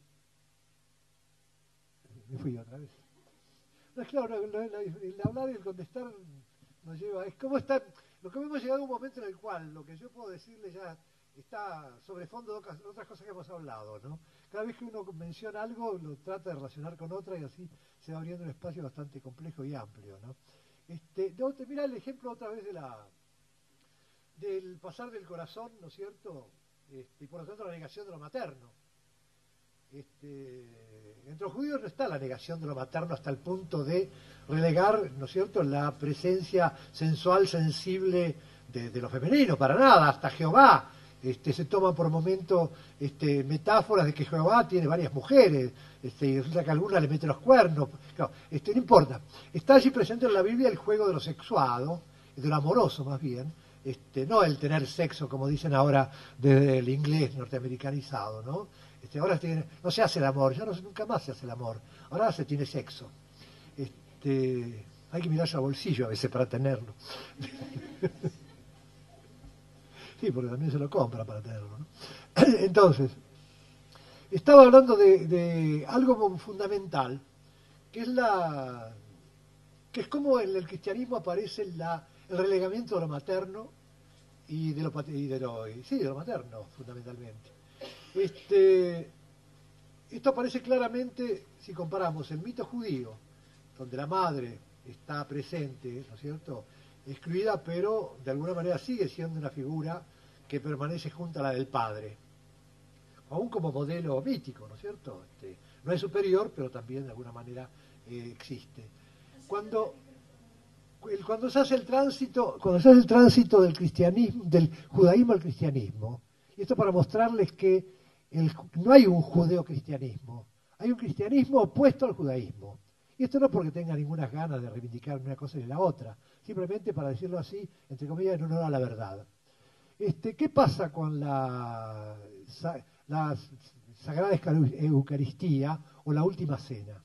me fui otra vez. No, es claro, el, el, el hablar y el contestar nos lleva... Es como estar... Lo que hemos llegado a un momento en el cual lo que yo puedo decirle ya está sobre fondo de otras cosas que hemos hablado, ¿no? Cada vez que uno menciona algo lo trata de relacionar con otra y así se va abriendo un espacio bastante complejo y amplio, ¿no? Este, no, te mira el ejemplo otra vez de la del pasar del corazón, ¿no es cierto? Este, y por lo tanto la negación de lo materno. Este, entre los judíos no está la negación de lo materno hasta el punto de relegar, ¿no es cierto?, la presencia sensual, sensible de, de lo femenino, para nada. Hasta Jehová este, se toma por momento este, metáforas de que Jehová tiene varias mujeres, este, y resulta que alguna le mete los cuernos. No, este, no importa. Está allí presente en la Biblia el juego de lo sexuado, de lo amoroso más bien, este, no el tener sexo, como dicen ahora desde el inglés norteamericanizado, ¿no? Este, ahora tiene, no se hace el amor, ya no, nunca más se hace el amor, ahora se tiene sexo. Este, hay que mirarse al bolsillo a veces para tenerlo. Sí, porque también se lo compra para tenerlo, ¿no? Entonces, estaba hablando de, de algo fundamental, que es la que es como en el cristianismo aparece la, el relegamiento de lo materno y de lo, y de lo y, sí, de lo materno fundamentalmente. Este, esto aparece claramente si comparamos el mito judío, donde la madre está presente, ¿no es cierto?, excluida, pero de alguna manera sigue siendo una figura que permanece junto a la del padre, aún como modelo mítico, ¿no es cierto? Este, no es superior, pero también de alguna manera eh, existe. Cuando, el- cuando se hace el tránsito, cuando se hace el tránsito del cristianismo, del judaísmo al cristianismo, y esto para mostrarles que el- no hay un judeo-cristianismo, hay un cristianismo opuesto al judaísmo. Y esto no porque tenga ninguna ganas de reivindicar una cosa ni la otra, simplemente para decirlo así, entre comillas, en honor a la verdad. Este, ¿qué pasa con la, sa- la Sagrada Eucaristía o la Última Cena?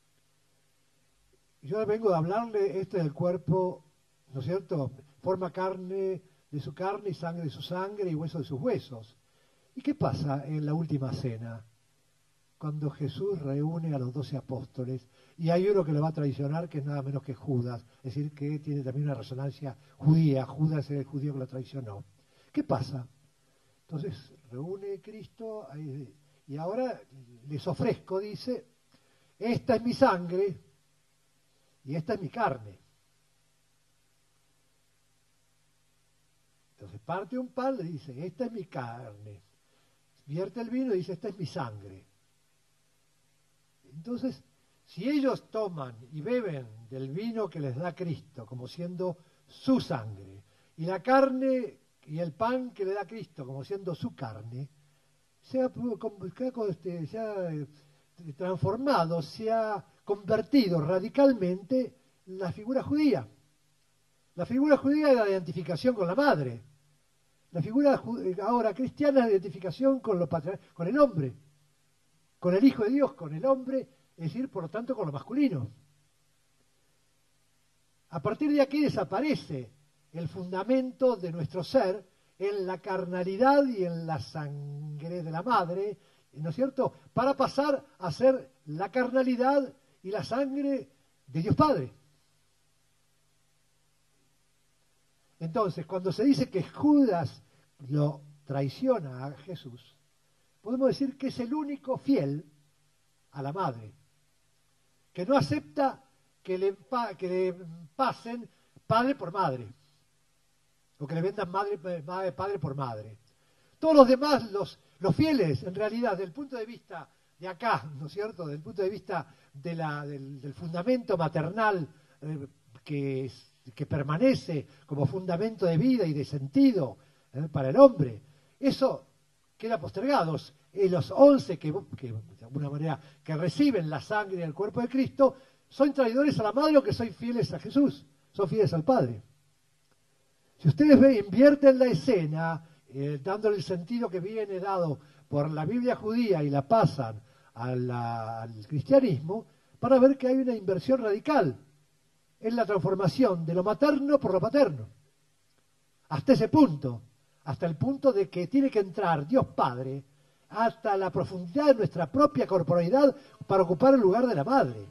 Yo ahora vengo de hablarle, este es el cuerpo, ¿no es cierto? Forma carne de su carne y sangre de su sangre y hueso de sus huesos. ¿Y qué pasa en la Última Cena? Cuando Jesús reúne a los doce apóstoles y hay uno que lo va a traicionar, que es nada menos que Judas, es decir, que tiene también una resonancia judía, Judas es el judío que lo traicionó. ¿Qué pasa? Entonces reúne Cristo ahí, y ahora les ofrezco, dice, esta es mi sangre y esta es mi carne. Entonces parte un pan, le dice, esta es mi carne. Vierte el vino y dice, esta es mi sangre. Entonces, si ellos toman y beben del vino que les da Cristo como siendo su sangre, y la carne y el pan que le da Cristo como siendo su carne, se ha, se ha transformado, se ha convertido radicalmente la figura judía. La figura judía es la identificación con la madre. La figura ahora cristiana es la identificación con, lo patri- con el hombre, con el Hijo de Dios, con el hombre, es decir, por lo tanto, con lo masculino. A partir de aquí desaparece el fundamento de nuestro ser en la carnalidad y en la sangre de la madre, ¿no es cierto?, para pasar a ser la carnalidad y la sangre de Dios Padre. Entonces, cuando se dice que Judas lo traiciona a Jesús, podemos decir que es el único fiel a la madre, que no acepta que le, que le pasen padre por madre, o que le vendan madre, madre, padre por madre. Todos los demás, los, los fieles, en realidad, desde el punto de vista de acá, ¿no es cierto?, desde el punto de vista de la, del, del fundamento maternal eh, que, que permanece como fundamento de vida y de sentido eh, para el hombre, eso queda postergado. Y los once que, que, de alguna manera, que reciben la sangre y el cuerpo de Cristo, son traidores a la madre o que son fieles a Jesús, son fieles al Padre. Si ustedes ven, invierten la escena, eh, dándole el sentido que viene dado por la Biblia judía y la pasan a la, al cristianismo, para ver que hay una inversión radical en la transformación de lo materno por lo paterno. Hasta ese punto, hasta el punto de que tiene que entrar Dios Padre hasta la profundidad de nuestra propia corporalidad para ocupar el lugar de la madre.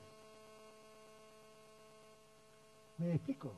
¿Me explico?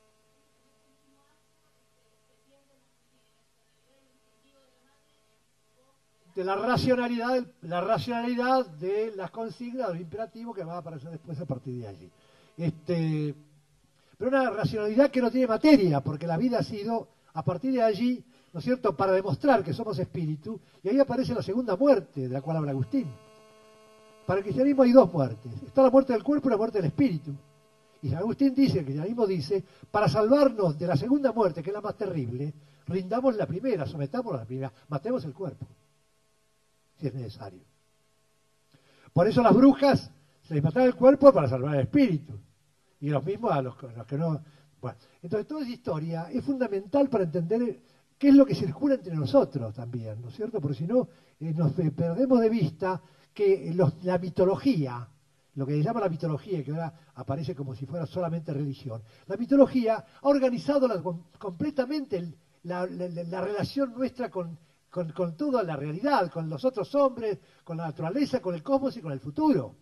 De la racionalidad, la racionalidad de las consignas, del imperativo que va a aparecer después a partir de allí. Este, pero una racionalidad que no tiene materia, porque la vida ha sido, a partir de allí, ¿no es cierto?, para demostrar que somos espíritu, y ahí aparece la segunda muerte, de la cual habla Agustín. Para el cristianismo hay dos muertes, está la muerte del cuerpo y la muerte del espíritu. Y Agustín dice, el cristianismo dice, para salvarnos de la segunda muerte, que es la más terrible, rindamos la primera, sometamos a la primera, matemos el cuerpo, si es necesario. Por eso las brujas se les mataba el cuerpo para salvar el espíritu, y los mismos a los, a los que no... Bueno, entonces toda esa historia es fundamental para entender qué es lo que circula entre nosotros también, ¿no es cierto? Porque si no, eh, nos eh, perdemos de vista que los, la mitología, lo que se llama la mitología, que ahora aparece como si fuera solamente religión, la mitología ha organizado la, completamente el, la, la, la relación nuestra con, con, con toda la realidad, con los otros hombres, con la naturaleza, con el cosmos y con el futuro.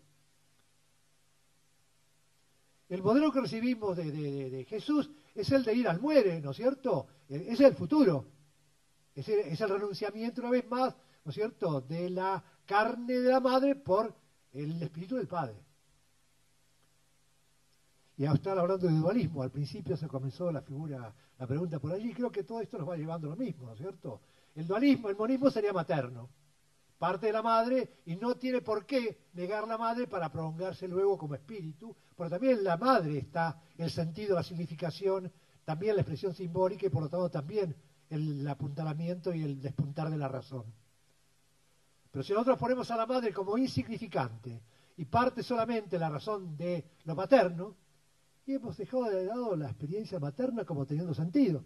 El modelo que recibimos de, de, de Jesús es el de ir al muere, ¿no es cierto? Ese es el futuro. Es el, es el renunciamiento, una vez más, ¿no es cierto?, de la carne de la madre por el espíritu del Padre. Y ahora están hablando de dualismo. Al principio se comenzó la figura, la pregunta por allí. Creo que todo esto nos va llevando a lo mismo, ¿no es cierto? El dualismo, el monismo sería materno. parte de la madre y no tiene por qué negar la madre para prolongarse luego como espíritu, porque también en la madre está el sentido, la significación, también la expresión simbólica y por lo tanto también el apuntalamiento y el despuntar de la razón. Pero si nosotros ponemos a la madre como insignificante y parte solamente la razón de lo materno, y hemos dejado de lado la experiencia materna como teniendo sentido.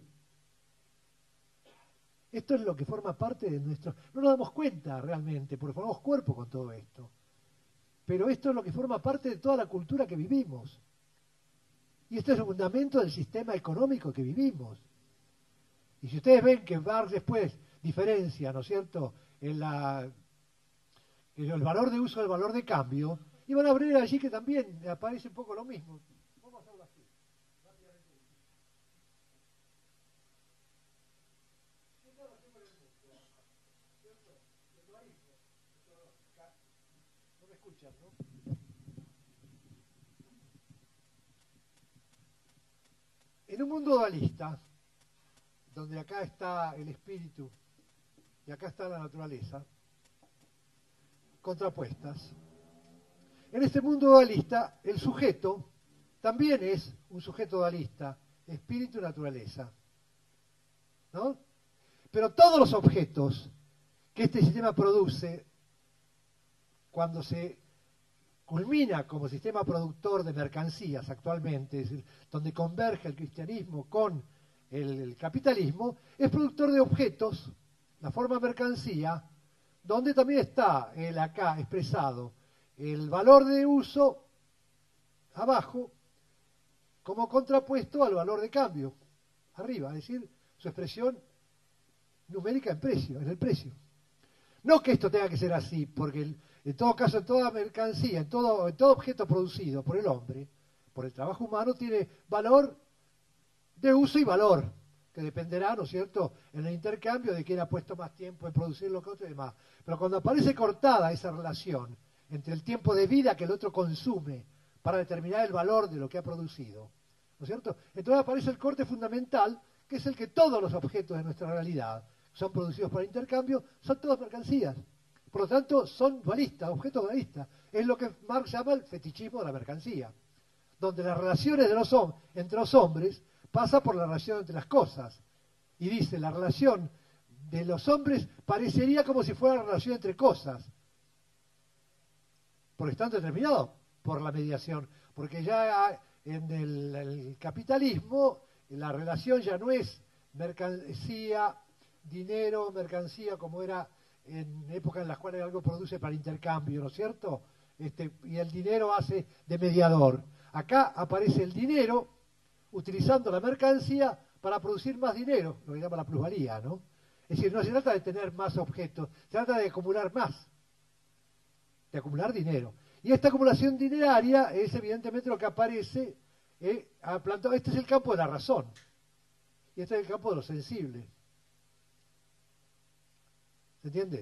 Esto es lo que forma parte de nuestro... No nos damos cuenta realmente, porque formamos cuerpo con todo esto. Pero esto es lo que forma parte de toda la cultura que vivimos. Y esto es el fundamento del sistema económico que vivimos. Y si ustedes ven que Marx después diferencia, ¿no es cierto?, en la, en el valor de uso del valor de cambio, y van a ver allí que también aparece un poco lo mismo. Vamos a hacerlo así. No me escuchan, ¿no? En un mundo dualista, donde acá está el espíritu y acá está la naturaleza, contrapuestas, en este mundo dualista el sujeto también es un sujeto dualista, espíritu y naturaleza, ¿no? Pero todos los objetos que este sistema produce, cuando se culmina como sistema productor de mercancías actualmente, es decir, donde converge el cristianismo con el, el capitalismo, es productor de objetos, la forma mercancía, donde también está el acá expresado el valor de uso abajo como contrapuesto al valor de cambio arriba, es decir, su expresión numérica en precio, en el precio. No que esto tenga que ser así, porque el, en todo caso, en toda mercancía, en todo, en todo objeto producido por el hombre, por el trabajo humano, tiene valor de uso y valor, que dependerá, ¿no es cierto?, en el intercambio de quién ha puesto más tiempo en producir lo que otro y demás. Pero cuando aparece cortada esa relación entre el tiempo de vida que el otro consume para determinar el valor de lo que ha producido, ¿no es cierto?, entonces aparece el corte fundamental, que es el que todos los objetos de nuestra realidad son producidos por intercambio, son todas mercancías. Por lo tanto, son dualistas, objetos dualistas. Es lo que Marx llama el fetichismo de la mercancía, donde las relaciones de los entre los hombres pasa por la relación entre las cosas. Y dice, la relación de los hombres parecería como si fuera la relación entre cosas, porque están determinados por la mediación, porque ya en el, el capitalismo la relación ya no es mercancía, dinero, mercancía, como era en épocas en las cuales algo produce para intercambio, ¿no es cierto? Este, y el dinero hace de mediador. Acá aparece el dinero utilizando la mercancía para producir más dinero, lo que llama la plusvalía, ¿no? Es decir, no se trata de tener más objetos, se trata de acumular más, de acumular dinero. Y esta acumulación dineraria es evidentemente lo que aparece, eh, ha plantado, este es el campo de la razón, y este es el campo de lo sensible. ¿Se entiende?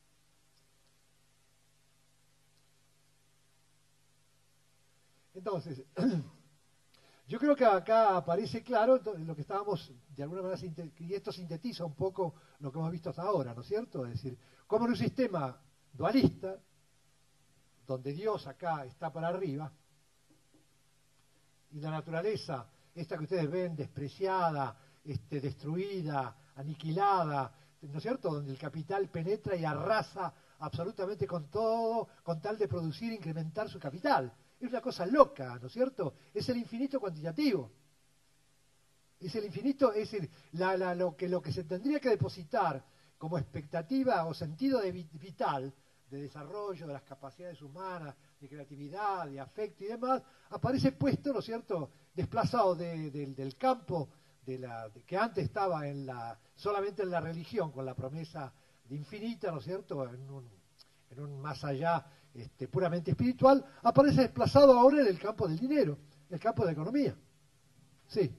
Entonces, yo creo que acá aparece claro lo que estábamos, de alguna manera, y esto sintetiza un poco lo que hemos visto hasta ahora, ¿no es cierto? Es decir, como en un sistema dualista, donde Dios acá está para arriba, y la naturaleza, esta que ustedes ven despreciada, este, destruida, aniquilada, ¿no es cierto?, donde el capital penetra y arrasa absolutamente con todo, con tal de producir e incrementar su capital. Es una cosa loca, ¿no es cierto? Es el infinito cuantitativo. Es el infinito, es decir, la, la, lo, que, lo que se tendría que depositar como expectativa o sentido de vital, de desarrollo de las capacidades humanas, de creatividad, de afecto y demás, aparece puesto, ¿no es cierto?, desplazado de, de, del campo de la, de que antes estaba en la, solamente en la religión, con la promesa de infinita, ¿no es cierto?, en un, en un más allá este, puramente espiritual, aparece desplazado ahora en el campo del dinero, en el campo de la economía. Sí.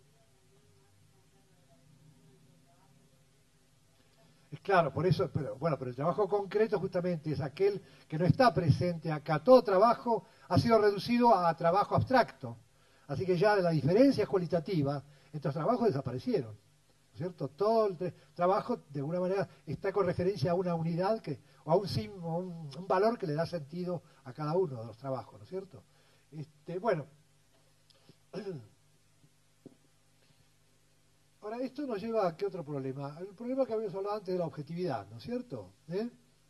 Es claro, por eso, pero, bueno, pero el trabajo concreto justamente es aquel que no está presente acá. Todo trabajo ha sido reducido a trabajo abstracto. Así que ya de las diferencias cualitativas, estos trabajos desaparecieron, ¿no es cierto? Todo el tra- trabajo, de alguna manera, está con referencia a una unidad, que o a un, sim, o un, un valor que le da sentido a cada uno de los trabajos, ¿no es cierto? Este, bueno, ahora esto nos lleva a qué otro problema, el problema que habíamos hablado antes de la objetividad, ¿no es cierto? ¿Eh?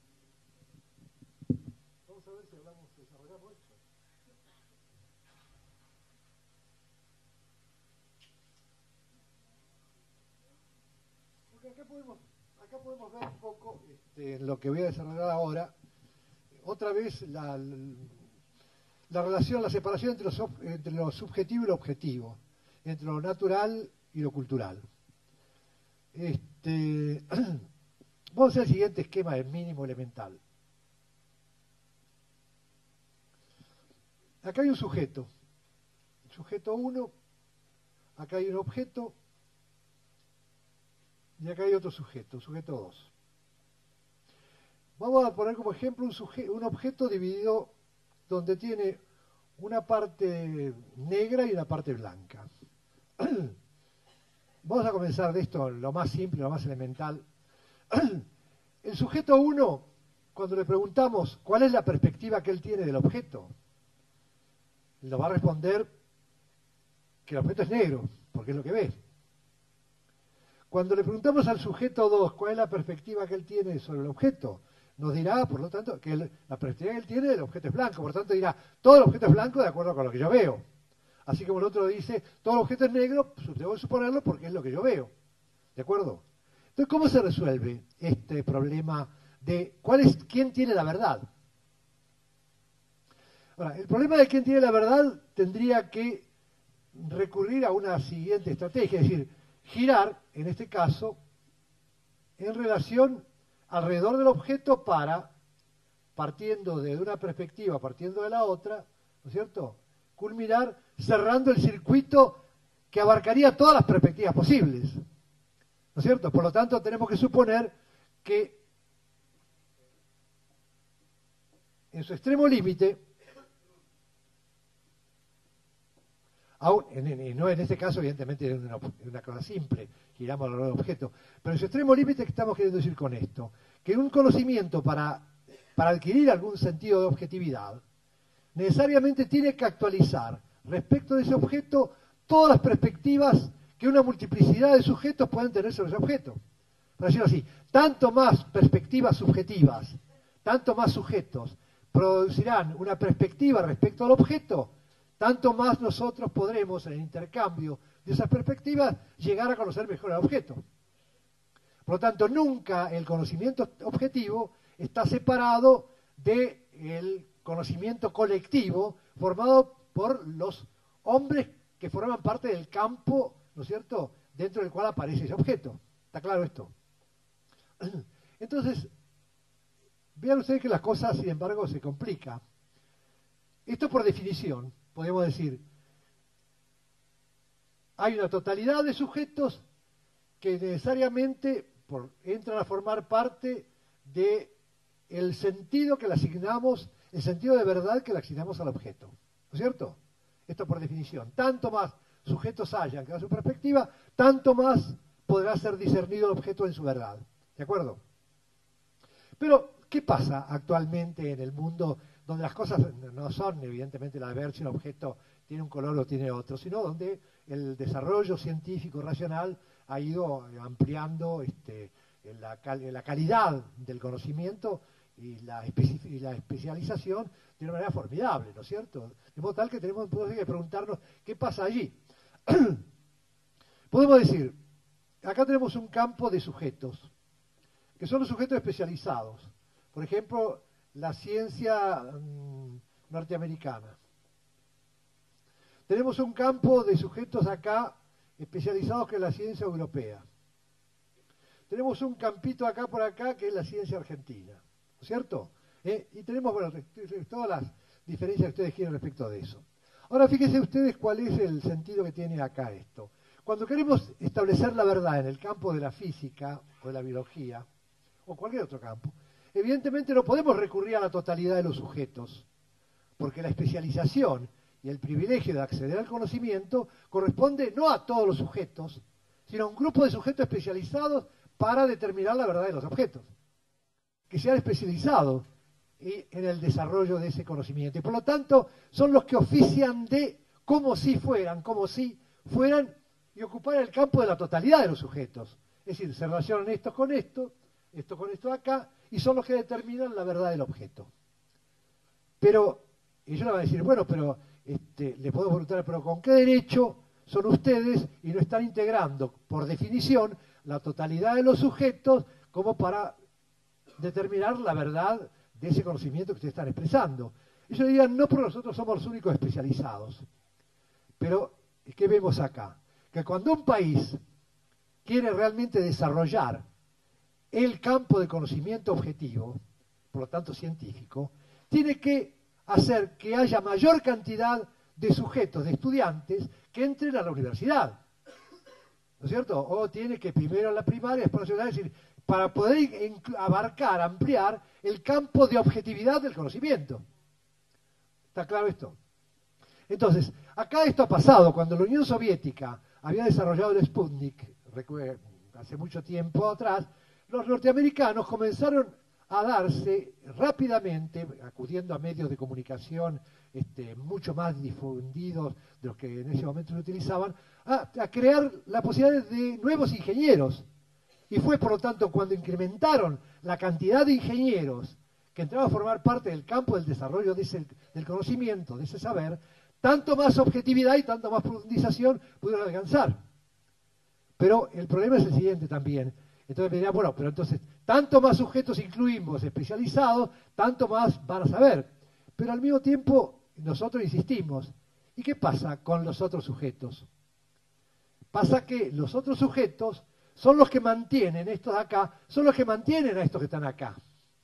Vamos a ver si hablamos, desarrollamos esto. Porque acá podemos, acá podemos ver un poco este, lo que voy a desarrollar ahora, otra vez la, la relación, la separación entre, los, entre lo subjetivo y lo objetivo, entre lo natural y lo cultural. Este, vamos a hacer el siguiente esquema de mínimo elemental. Acá hay un sujeto, sujeto uno, acá hay un objeto, y acá hay otro sujeto, sujeto dos. Vamos a poner como ejemplo un, sujeto, un objeto dividido donde tiene una parte negra y una parte blanca. Vamos a comenzar de esto, lo más simple, lo más elemental. El sujeto uno, cuando le preguntamos cuál es la perspectiva que él tiene del objeto, nos va a responder que el objeto es negro, porque es lo que ve. Cuando le preguntamos al sujeto dos cuál es la perspectiva que él tiene sobre el objeto, nos dirá, por lo tanto, que el, la perspectiva que él tiene del objeto es blanco, por lo tanto dirá, todo el objeto es blanco de acuerdo con lo que yo veo. Así como el otro dice, todo el objeto es negro, debo suponerlo porque es lo que yo veo. ¿De acuerdo? Entonces, ¿cómo se resuelve este problema de cuál es, quién tiene la verdad? Ahora, el problema de quién tiene la verdad tendría que recurrir a una siguiente estrategia, es decir, girar, en este caso, en relación alrededor del objeto para, partiendo de una perspectiva, partiendo de la otra, ¿no es cierto?, culminar cerrando el circuito que abarcaría todas las perspectivas posibles, ¿no es cierto? Por lo tanto, tenemos que suponer que en su extremo límite, aún, en, en, no en este caso, evidentemente, es una, una cosa simple, giramos alrededor del objeto, pero en su extremo límite, ¿qué estamos queriendo decir con esto? Que en un conocimiento para, para adquirir algún sentido de objetividad, necesariamente tiene que actualizar respecto de ese objeto todas las perspectivas que una multiplicidad de sujetos pueden tener sobre ese objeto. Por decirlo así, tanto más perspectivas subjetivas, tanto más sujetos producirán una perspectiva respecto al objeto, tanto más nosotros podremos, en el intercambio de esas perspectivas, llegar a conocer mejor el objeto. Por lo tanto, nunca el conocimiento objetivo está separado del conocimiento colectivo formado por los hombres que forman parte del campo, ¿no es cierto?, dentro del cual aparece ese objeto. ¿Está claro esto? Entonces, vean ustedes que las cosas, sin embargo, se complican. Esto por definición, podemos decir, hay una totalidad de sujetos que necesariamente por, entran a formar parte del sentido que le asignamos, el sentido de verdad que le asignamos al objeto. ¿No es cierto? Esto por definición. Tanto más sujetos hayan que da su perspectiva, tanto más podrá ser discernido el objeto en su verdad. ¿De acuerdo? Pero, ¿qué pasa actualmente en el mundo donde las cosas no son evidentemente la de ver si un objeto tiene un color o tiene otro, sino donde el desarrollo científico racional ha ido ampliando este, la, cal la calidad del conocimiento y la, y la especialización de una manera formidable, ¿no es cierto? De modo tal que tenemos que preguntarnos qué pasa allí. Podemos decir, acá tenemos un campo de sujetos, que son los sujetos especializados. Por ejemplo, la ciencia mmm, norteamericana. Tenemos un campo de sujetos acá especializados que es la ciencia europea. Tenemos un campito acá por acá que es la ciencia argentina, ¿no es cierto? ¿Eh? Y tenemos, bueno, todas las diferencias que ustedes quieren respecto de eso. Ahora fíjense ustedes cuál es el sentido que tiene acá esto. Cuando queremos establecer la verdad en el campo de la física o de la biología o cualquier otro campo, evidentemente no podemos recurrir a la totalidad de los sujetos, porque la especialización y el privilegio de acceder al conocimiento corresponde no a todos los sujetos, sino a un grupo de sujetos especializados para determinar la verdad de los objetos. que se han especializado en el desarrollo de ese conocimiento. Y por lo tanto, son los que ofician de como si fueran, como si fueran y ocupar el campo de la totalidad de los sujetos. Es decir, se relacionan estos con esto, esto con esto acá, y son los que determinan la verdad del objeto. Pero ellos le van a decir, bueno, pero este, le puedo preguntar, pero ¿con qué derecho son ustedes y no están integrando, por definición, la totalidad de los sujetos como para determinar la verdad de ese conocimiento que ustedes están expresando? Ellos dirían, no, porque nosotros somos los únicos especializados. Pero, ¿qué vemos acá? Que cuando un país quiere realmente desarrollar el campo de conocimiento objetivo, por lo tanto científico, tiene que hacer que haya mayor cantidad de sujetos, de estudiantes, que entren a la universidad. ¿No es cierto? O tiene que primero a la primaria, después a la secundaria, es decir, para poder abarcar, ampliar el campo de objetividad del conocimiento. ¿Está claro esto? Entonces, acá esto ha pasado. Cuando la Unión Soviética había desarrollado el Sputnik, hace mucho tiempo atrás, los norteamericanos comenzaron a darse rápidamente, acudiendo a medios de comunicación este, mucho más difundidos de los que en ese momento se utilizaban, a, a crear la posibilidad de nuevos ingenieros. Y fue, por lo tanto, cuando incrementaron la cantidad de ingenieros que entraban a formar parte del campo del desarrollo de ese, del conocimiento, de ese saber, tanto más objetividad y tanto más profundización pudieron alcanzar. Pero el problema es el siguiente también. Entonces me dirán, bueno, pero entonces, tanto más sujetos incluimos especializados, tanto más van a saber. Pero al mismo tiempo, nosotros insistimos, ¿y qué pasa con los otros sujetos? Pasa que los otros sujetos son los que mantienen estos de acá, son los que mantienen a estos que están acá.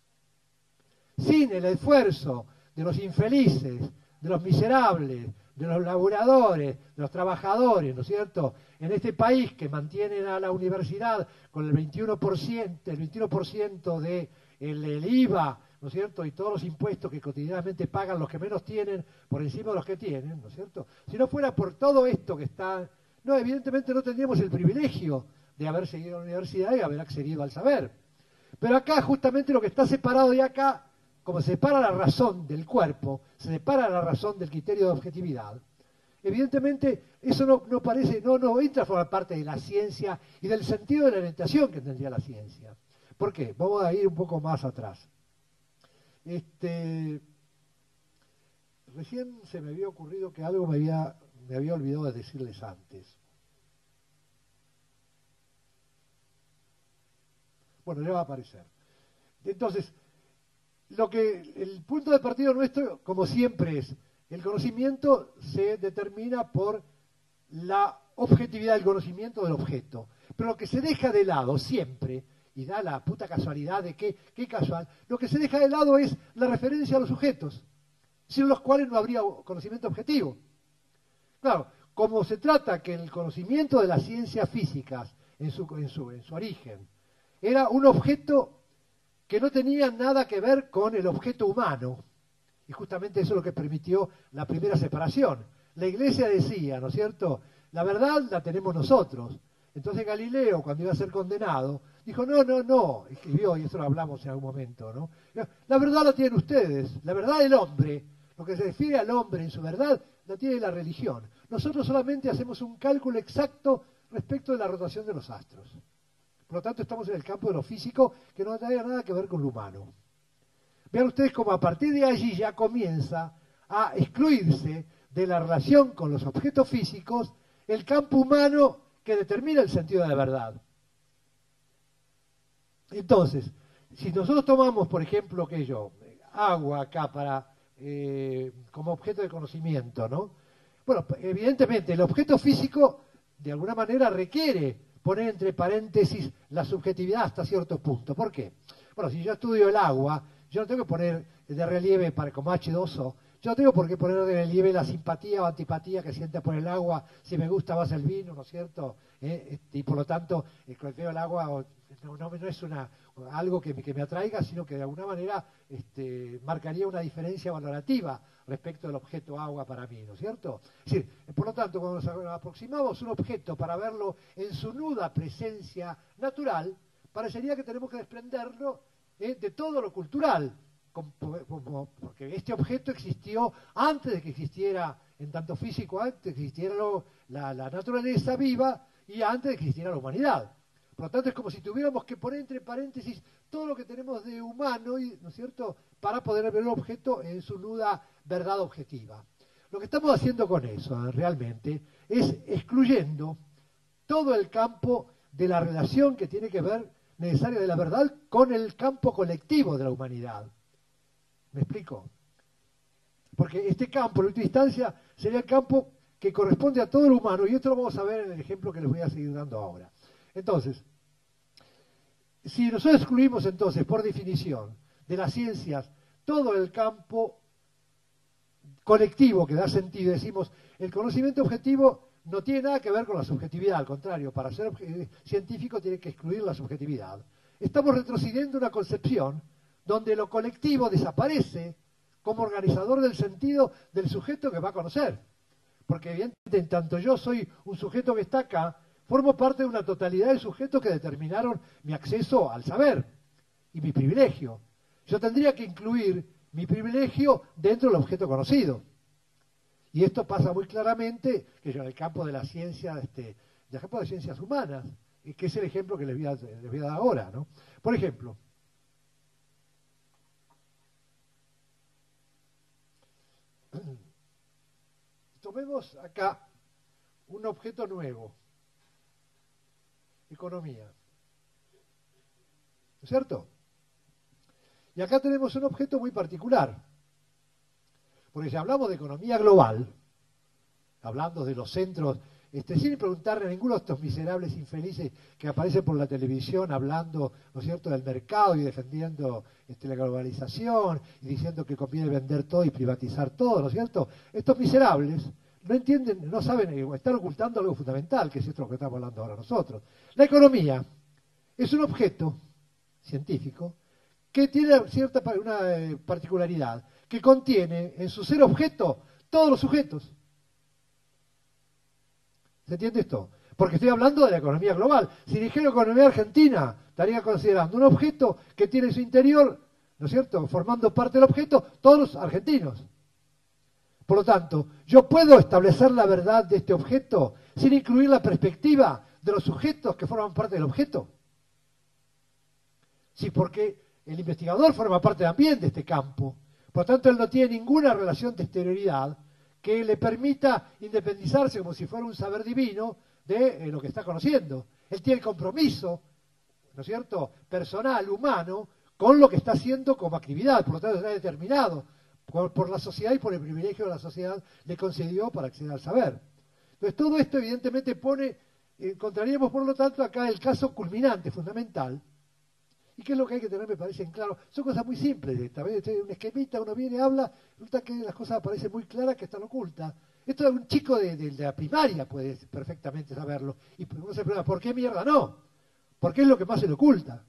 Sin el esfuerzo de los infelices, de los miserables, de los laburadores, de los trabajadores, ¿no es cierto?, en este país que mantienen a la universidad con el veintiuno por ciento, el veintiuno por ciento de el, el I V A, ¿no es cierto?, y todos los impuestos que cotidianamente pagan los que menos tienen por encima de los que tienen, ¿no es cierto? Si no fuera por todo esto que está, no, evidentemente no tendríamos el privilegio de haber seguido a la universidad y haber accedido al saber. Pero acá justamente lo que está separado de acá, como se separa la razón del cuerpo, se separa la razón del criterio de objetividad, evidentemente eso no, no parece, no, no entra a formar parte de la ciencia y del sentido de la orientación que tendría la ciencia. ¿Por qué? Vamos a ir un poco más atrás. Este, recién se me había ocurrido que algo me había, me había olvidado de decirles antes. Bueno, ya va a aparecer. Entonces, lo que el punto de partida nuestro, como siempre, es el conocimiento se determina por la objetividad del conocimiento del objeto. Pero lo que se deja de lado siempre, y da la puta casualidad de que, qué casual, lo que se deja de lado es la referencia a los sujetos, sin los cuales no habría conocimiento objetivo. Claro, como se trata que el conocimiento de las ciencias físicas, en su, en su, en su origen, era un objeto que no tenía nada que ver con el objeto humano. Y justamente eso es lo que permitió la primera separación. La Iglesia decía, ¿no es cierto?, la verdad la tenemos nosotros. Entonces Galileo, cuando iba a ser condenado, dijo, no, no, no, escribió, y eso lo hablamos en algún momento, ¿no? La verdad la tienen ustedes, la verdad del hombre, lo que se refiere al hombre en su verdad, la tiene la religión. Nosotros solamente hacemos un cálculo exacto respecto de la rotación de los astros. Por lo tanto, estamos en el campo de lo físico que no tiene nada que ver con lo humano. Vean ustedes cómo a partir de allí ya comienza a excluirse de la relación con los objetos físicos el campo humano que determina el sentido de la verdad. Entonces, si nosotros tomamos, por ejemplo, que yo, agua acá para eh, como objeto de conocimiento, ¿no? Bueno, evidentemente el objeto físico de alguna manera requiere poner entre paréntesis la subjetividad hasta cierto punto. ¿Por qué? Bueno, si yo estudio el agua, yo no tengo que poner de relieve para como hache dos o, yo no tengo por qué poner de relieve la simpatía o antipatía que sienta por el agua, si me gusta más el vino, ¿no es cierto? Eh, y por lo tanto, el veo el agua no, no, no es una, algo que me, que me atraiga, sino que de alguna manera este, marcaría una diferencia valorativa respecto del objeto agua para mí, ¿no es cierto? Es decir, por lo tanto, cuando nos aproximamos a un objeto para verlo en su nuda presencia natural, parecería que tenemos que desprenderlo ¿eh? de todo lo cultural, como, como, porque este objeto existió antes de que existiera, en tanto físico, antes de que existiera lo, la, la naturaleza viva y antes de que existiera la humanidad. Por lo tanto, es como si tuviéramos que poner entre paréntesis todo lo que tenemos de humano, y, ¿no es cierto?, para poder ver el objeto en su nuda verdad objetiva. Lo que estamos haciendo con eso, ¿eh? realmente, es excluyendo todo el campo de la relación que tiene que ver necesaria de la verdad con el campo colectivo de la humanidad. ¿Me explico? Porque este campo, en última instancia, sería el campo que corresponde a todo lo humano, y esto lo vamos a ver en el ejemplo que les voy a seguir dando ahora. Entonces, si nosotros excluimos entonces, por definición, de las ciencias, todo el campo colectivo que da sentido, decimos, el conocimiento objetivo no tiene nada que ver con la subjetividad, al contrario, para ser científico tiene que excluir la subjetividad. Estamos retrocediendo una concepción donde lo colectivo desaparece como organizador del sentido del sujeto que va a conocer. Porque evidentemente, en tanto yo soy un sujeto que está acá, formo parte de una totalidad de sujetos que determinaron mi acceso al saber y mi privilegio. Yo tendría que incluir mi privilegio dentro del objeto conocido. Y esto pasa muy claramente que yo en el campo de la ciencia, este, del campo de ciencias humanas, que es el ejemplo que les voy a, les voy a dar ahora, ¿no? Por ejemplo, tomemos acá un objeto nuevo, economía, ¿no es cierto? Y acá tenemos un objeto muy particular, porque si hablamos de economía global, hablando de los centros, este, sin preguntarle a ninguno de estos miserables infelices que aparecen por la televisión hablando, ¿no es cierto?, del mercado y defendiendo este, la globalización y diciendo que conviene vender todo y privatizar todo, ¿no es cierto? Estos miserables no entienden, no saben, están ocultando algo fundamental, que es esto lo que estamos hablando ahora nosotros. La economía es un objeto científico que tiene cierta una eh, particularidad, que contiene en su ser objeto todos los sujetos. ¿Se entiende esto? Porque estoy hablando de la economía global. Si dijera economía argentina, estaría considerando un objeto que tiene en su interior, ¿no es cierto?, formando parte del objeto, todos los argentinos. Por lo tanto, yo puedo establecer la verdad de este objeto sin incluir la perspectiva de los sujetos que forman parte del objeto. Sí, porque el investigador forma parte también de este campo. Por lo tanto, él no tiene ninguna relación de exterioridad que le permita independizarse como si fuera un saber divino de eh, lo que está conociendo. Él tiene el compromiso, ¿no es cierto?, personal, humano, con lo que está haciendo como actividad. Por lo tanto, está determinado por, por la sociedad y por el privilegio que la sociedad le concedió para acceder al saber. Entonces, todo esto evidentemente pone, encontraríamos por lo tanto acá el caso culminante, fundamental. ¿Y qué es lo que hay que tener, me parece, en claro? Son cosas muy simples. Esta vez un esquemita, uno viene, habla, resulta que las cosas aparecen muy claras que están ocultas. Esto es un chico de, de, de la primaria puede perfectamente saberlo. Y uno se pregunta, ¿por qué mierda no? Porque es lo que más se le oculta.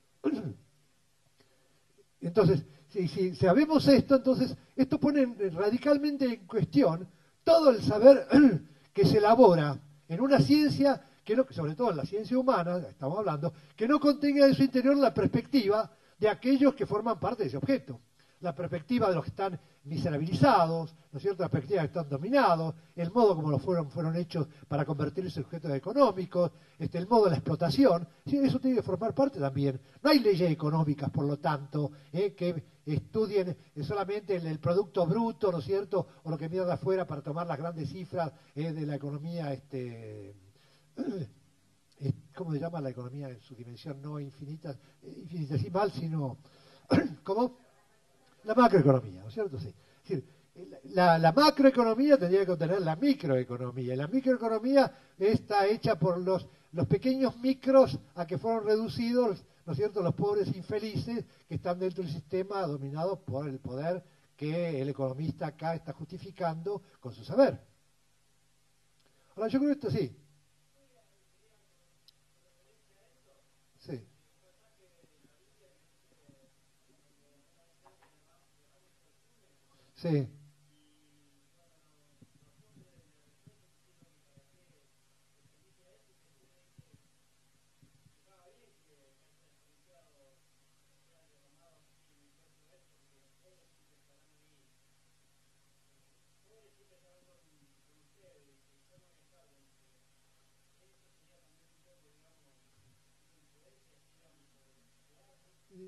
Entonces, si, si sabemos esto, entonces esto pone radicalmente en cuestión todo el saber que se elabora en una ciencia, que no, sobre todo en la ciencia humana, estamos hablando, que no contenga en su interior la perspectiva de aquellos que forman parte de ese objeto. La perspectiva de los que están miserabilizados, ¿no es cierto?, la perspectiva de los que están dominados, el modo como los fueron, fueron hechos para convertirse en sujetos económicos, este, el modo de la explotación, sí, eso tiene que formar parte también. No hay leyes económicas, por lo tanto, eh, que estudien solamente el, el producto bruto, ¿no es cierto?, o lo que mira de afuera para tomar las grandes cifras eh, de la economía, este, ¿cómo se llama la economía en su dimensión no infinita, infinitesimal, sino, ¿cómo? La macroeconomía, ¿no es cierto? Sí. Es decir, la, la macroeconomía tendría que contener la microeconomía, y la microeconomía está hecha por los, los pequeños micros a que fueron reducidos, ¿no es cierto?, los pobres infelices que están dentro del sistema dominado por el poder que el economista acá está justificando con su saber. Ahora, yo creo que esto sí. Sí. Sí.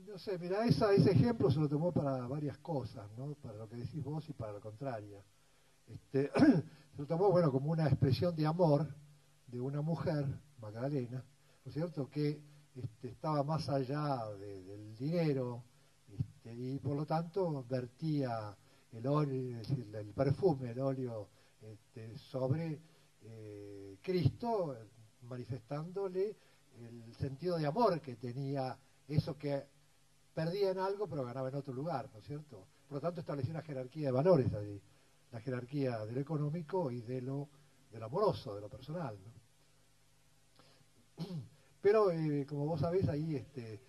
no sé, mira, esa, ese ejemplo se lo tomó para varias cosas, ¿no? Para lo que decís vos y para lo contrario. Este, se lo tomó, bueno, como una expresión de amor de una mujer, Magdalena, ¿no es cierto?, que este, estaba más allá de, del dinero, este, y por lo tanto vertía el óleo, es decir, el perfume, el óleo, este, sobre eh, Cristo, manifestándole el sentido de amor que tenía eso que perdía en algo pero ganaba en otro lugar, ¿no es cierto? Por lo tanto estableció una jerarquía de valores allí, la jerarquía de lo económico y de lo, de lo amoroso, de lo personal, ¿no? Pero eh, como vos sabés ahí este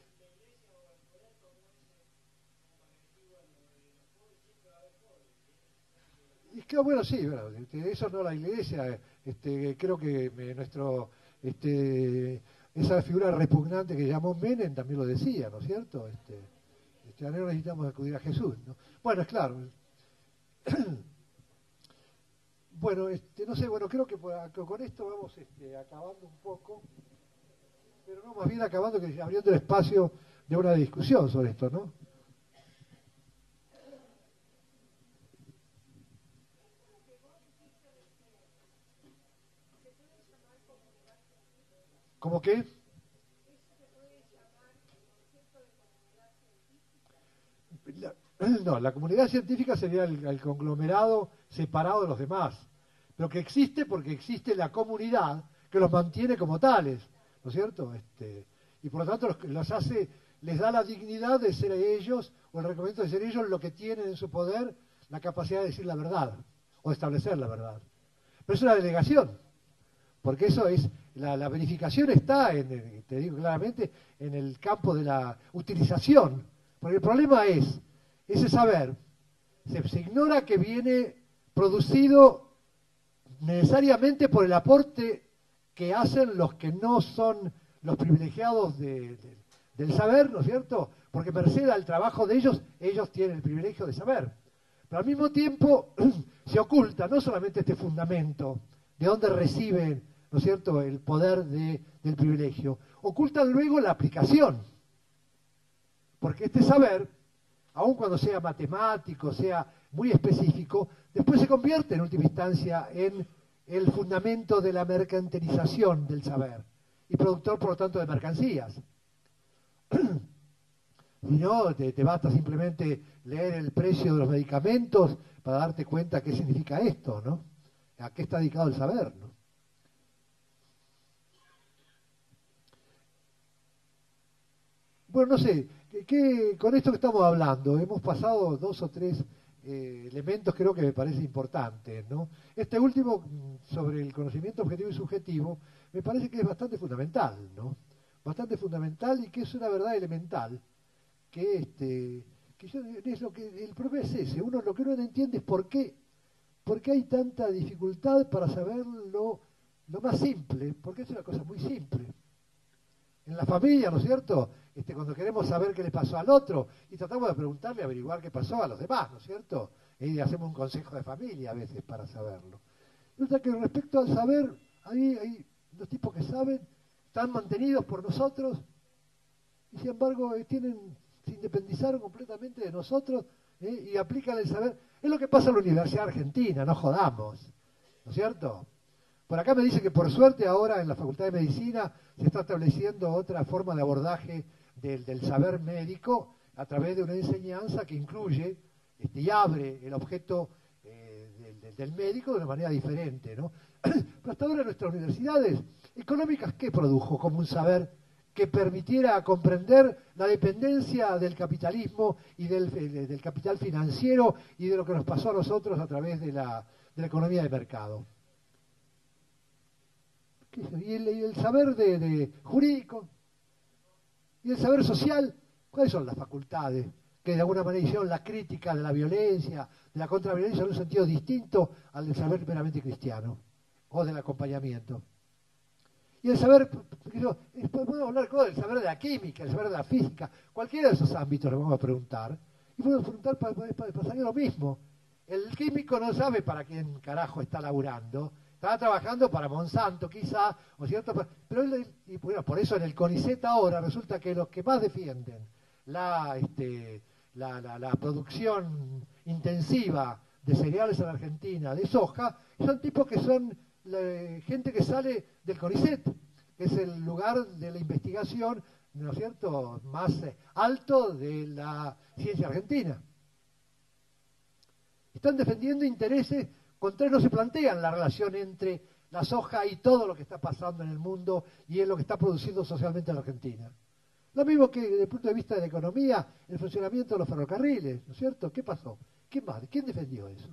y que bueno, sí, bueno, eso no la iglesia, este, creo que eh, nuestro este esa figura repugnante que llamó Menem también lo decía, ¿no es cierto? Este, este, ahora necesitamos acudir a Jesús, ¿no? Bueno, es claro. Bueno, este, no sé, bueno, creo que con esto vamos este, acabando un poco, pero no, más bien acabando que abriendo el espacio de una discusión sobre esto, ¿no? ¿Cómo qué? La, no, la comunidad científica sería el, el conglomerado separado de los demás, pero que existe porque existe la comunidad que los mantiene como tales, ¿no es cierto? Este, y por lo tanto los, los hace, les da la dignidad de ser ellos, o el reconocimiento de ser ellos lo que tienen en su poder la capacidad de decir la verdad, o de establecer la verdad. Pero es una delegación, porque eso es, la, la verificación está, en, te digo claramente, en el campo de la utilización, porque el problema es, ese saber, se, se ignora que viene producido necesariamente por el aporte que hacen los que no son los privilegiados de, de, del saber, ¿no es cierto? Porque merced al trabajo de ellos, ellos tienen el privilegio de saber. Pero al mismo tiempo se oculta no solamente este fundamento, de dónde reciben, ¿no es cierto?, el poder de, del privilegio, ocultan luego la aplicación. Porque este saber, aun cuando sea matemático, sea muy específico, después se convierte en última instancia en el fundamento de la mercantilización del saber y productor, por lo tanto, de mercancías. Si no, te, te basta simplemente leer el precio de los medicamentos para darte cuenta qué significa esto, ¿no? ¿A qué está dedicado el saber, ¿no? Bueno, no sé, ¿qué, qué, con esto que estamos hablando, hemos pasado dos o tres eh, elementos creo que me parece importantes, ¿no? Este último, sobre el conocimiento objetivo y subjetivo, me parece que es bastante fundamental, ¿no? Bastante fundamental y que es una verdad elemental, que este que yo, es lo que el problema es ese, uno lo que uno no entiende es por qué, por qué hay tanta dificultad para saber lo, lo más simple, porque es una cosa muy simple. En la familia, ¿no es cierto? Este, cuando queremos saber qué le pasó al otro y tratamos de preguntarle, averiguar qué pasó a los demás, ¿no es cierto? Y hacemos un consejo de familia a veces para saberlo. Resulta que respecto al saber, ahí hay los tipos que saben, están mantenidos por nosotros y sin embargo eh, tienen, se independizaron completamente de nosotros eh, y aplican el saber. Es lo que pasa en la Universidad Argentina, no jodamos, ¿no es cierto? Por acá me dice que por suerte ahora en la Facultad de Medicina se está estableciendo otra forma de abordaje del, del saber médico a través de una enseñanza que incluye este, y abre el objeto eh, del, del, del médico de una manera diferente, ¿no? Pero hasta ahora nuestras universidades económicas, ¿qué produjo como un saber que permitiera comprender la dependencia del capitalismo y del, del capital financiero y de lo que nos pasó a nosotros a través de la, de la economía de mercado? Y el, y el saber de, de jurídico y el saber social, ¿cuáles son las facultades que de alguna manera hicieron la crítica de la violencia, de la contraviolencia en un sentido distinto al del saber meramente cristiano o del acompañamiento? Y el saber, podemos hablar del saber de la química, el saber de la física, cualquiera de esos ámbitos le vamos a preguntar, y podemos preguntar para, para, para pasar lo mismo. El químico no sabe para quién carajo está laburando. Estaba trabajando para Monsanto, quizá, ¿o cierto? Pero él, y bueno, por eso en el CONICET ahora resulta que los que más defienden la, este, la, la, la producción intensiva de cereales en Argentina, de soja, son tipos que son la, gente que sale del CONICET, que es el lugar de la investigación, ¿no es cierto?, más eh, alto de la ciencia argentina. Están defendiendo intereses contrarios, no se plantean la relación entre la soja y todo lo que está pasando en el mundo y en lo que está produciendo socialmente en la Argentina. Lo mismo que desde el punto de vista de la economía, el funcionamiento de los ferrocarriles, ¿no es cierto? ¿Qué pasó? ¿Quién más? ¿Quién defendió eso?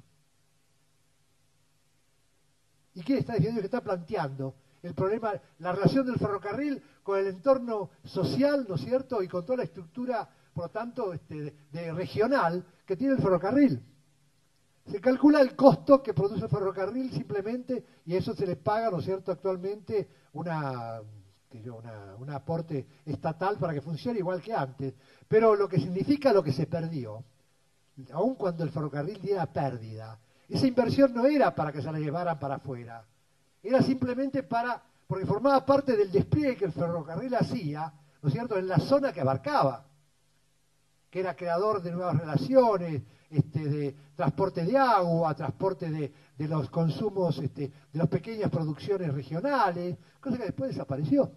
¿Y quién está defendiendo, que está planteando el problema, la relación del ferrocarril con el entorno social, ¿no es cierto? Y con toda la estructura, por lo tanto, este, de, de regional que tiene el ferrocarril. Se calcula el costo que produce el ferrocarril simplemente y eso se le paga, ¿no es cierto?, actualmente una, que yo, una, un aporte estatal para que funcione igual que antes. Pero lo que significa lo que se perdió, aun cuando el ferrocarril diera pérdida, esa inversión no era para que se la llevaran para afuera, era simplemente para, porque formaba parte del despliegue que el ferrocarril hacía, ¿no es cierto?, en la zona que abarcaba, que era creador de nuevas relaciones, este, de transporte de agua, transporte de, de los consumos, este, de las pequeñas producciones regionales, cosa que después desapareció.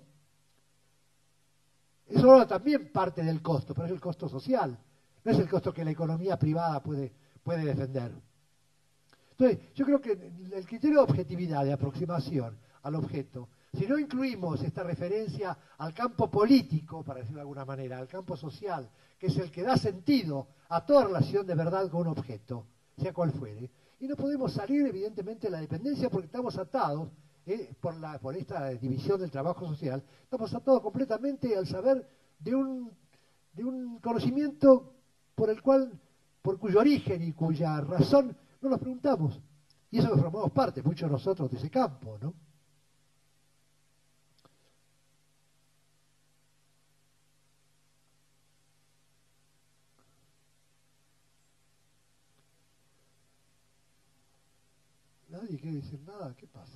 Eso ahora también parte del costo, pero es el costo social, no es el costo que la economía privada puede, puede defender. Entonces, yo creo que el criterio de objetividad, de aproximación al objeto, si no incluimos esta referencia al campo político, para decirlo de alguna manera, al campo social, que es el que da sentido a toda relación de verdad con un objeto, sea cual fuere, y no podemos salir evidentemente de la dependencia porque estamos atados, eh, por, la, por esta división del trabajo social, estamos atados completamente al saber de un, de un conocimiento por el cual, por cuyo origen y cuya razón no nos preguntamos. Y eso que formamos parte, muchos de nosotros, de ese campo, ¿no? Nadie quiere decir nada, ¿qué pasa?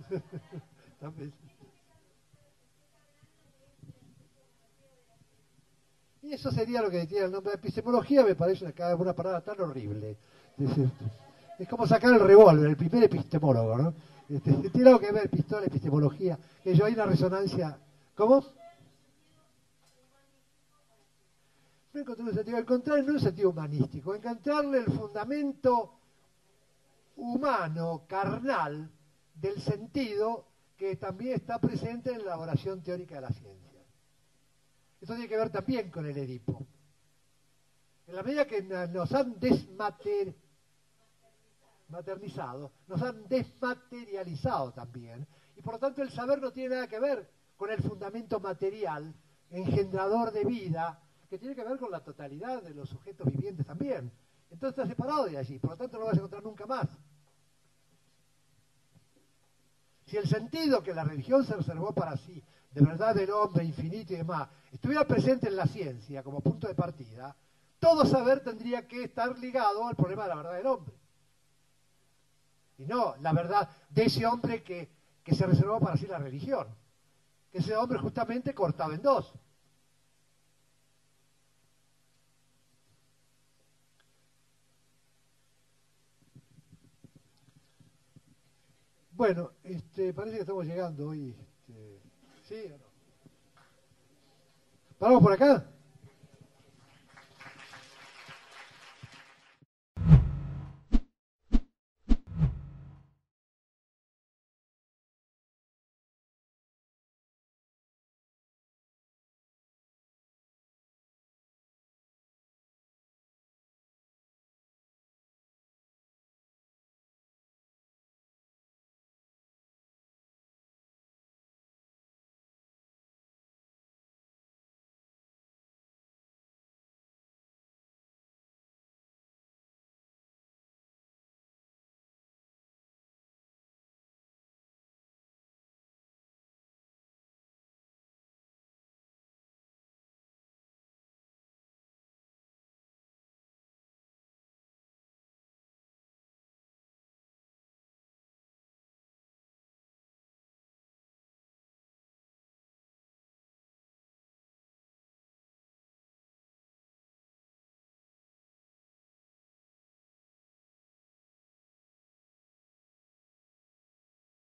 Y eso sería lo que tiene el nombre de epistemología, me parece una, una palabra tan horrible. Es, es como sacar el revólver, el primer epistemólogo, ¿no? Este, tiene algo que ver pistola, epistemología, que yo hay una resonancia. ¿Cómo? No encontré un sentido, al contrario, no en un sentido humanístico, encontrarle el fundamento humano, carnal, del sentido que también está presente en la elaboración teórica de la ciencia. Esto tiene que ver también con el Edipo. En la medida que nos han desmaternizado, nos han desmaterializado también, y por lo tanto el saber no tiene nada que ver con el fundamento material, engendrador de vida, que tiene que ver con la totalidad de los sujetos vivientes también. Entonces está separado de allí, por lo tanto no lo vas a encontrar nunca más. Si el sentido que la religión se reservó para sí, de verdad del hombre infinito y demás, estuviera presente en la ciencia como punto de partida, todo saber tendría que estar ligado al problema de la verdad del hombre. Y no la verdad de ese hombre que, que se reservó para sí la religión. Que ese hombre justamente cortado en dos. Bueno, este, parece que estamos llegando hoy. Este, ¿sí o no? ¿Paramos por acá?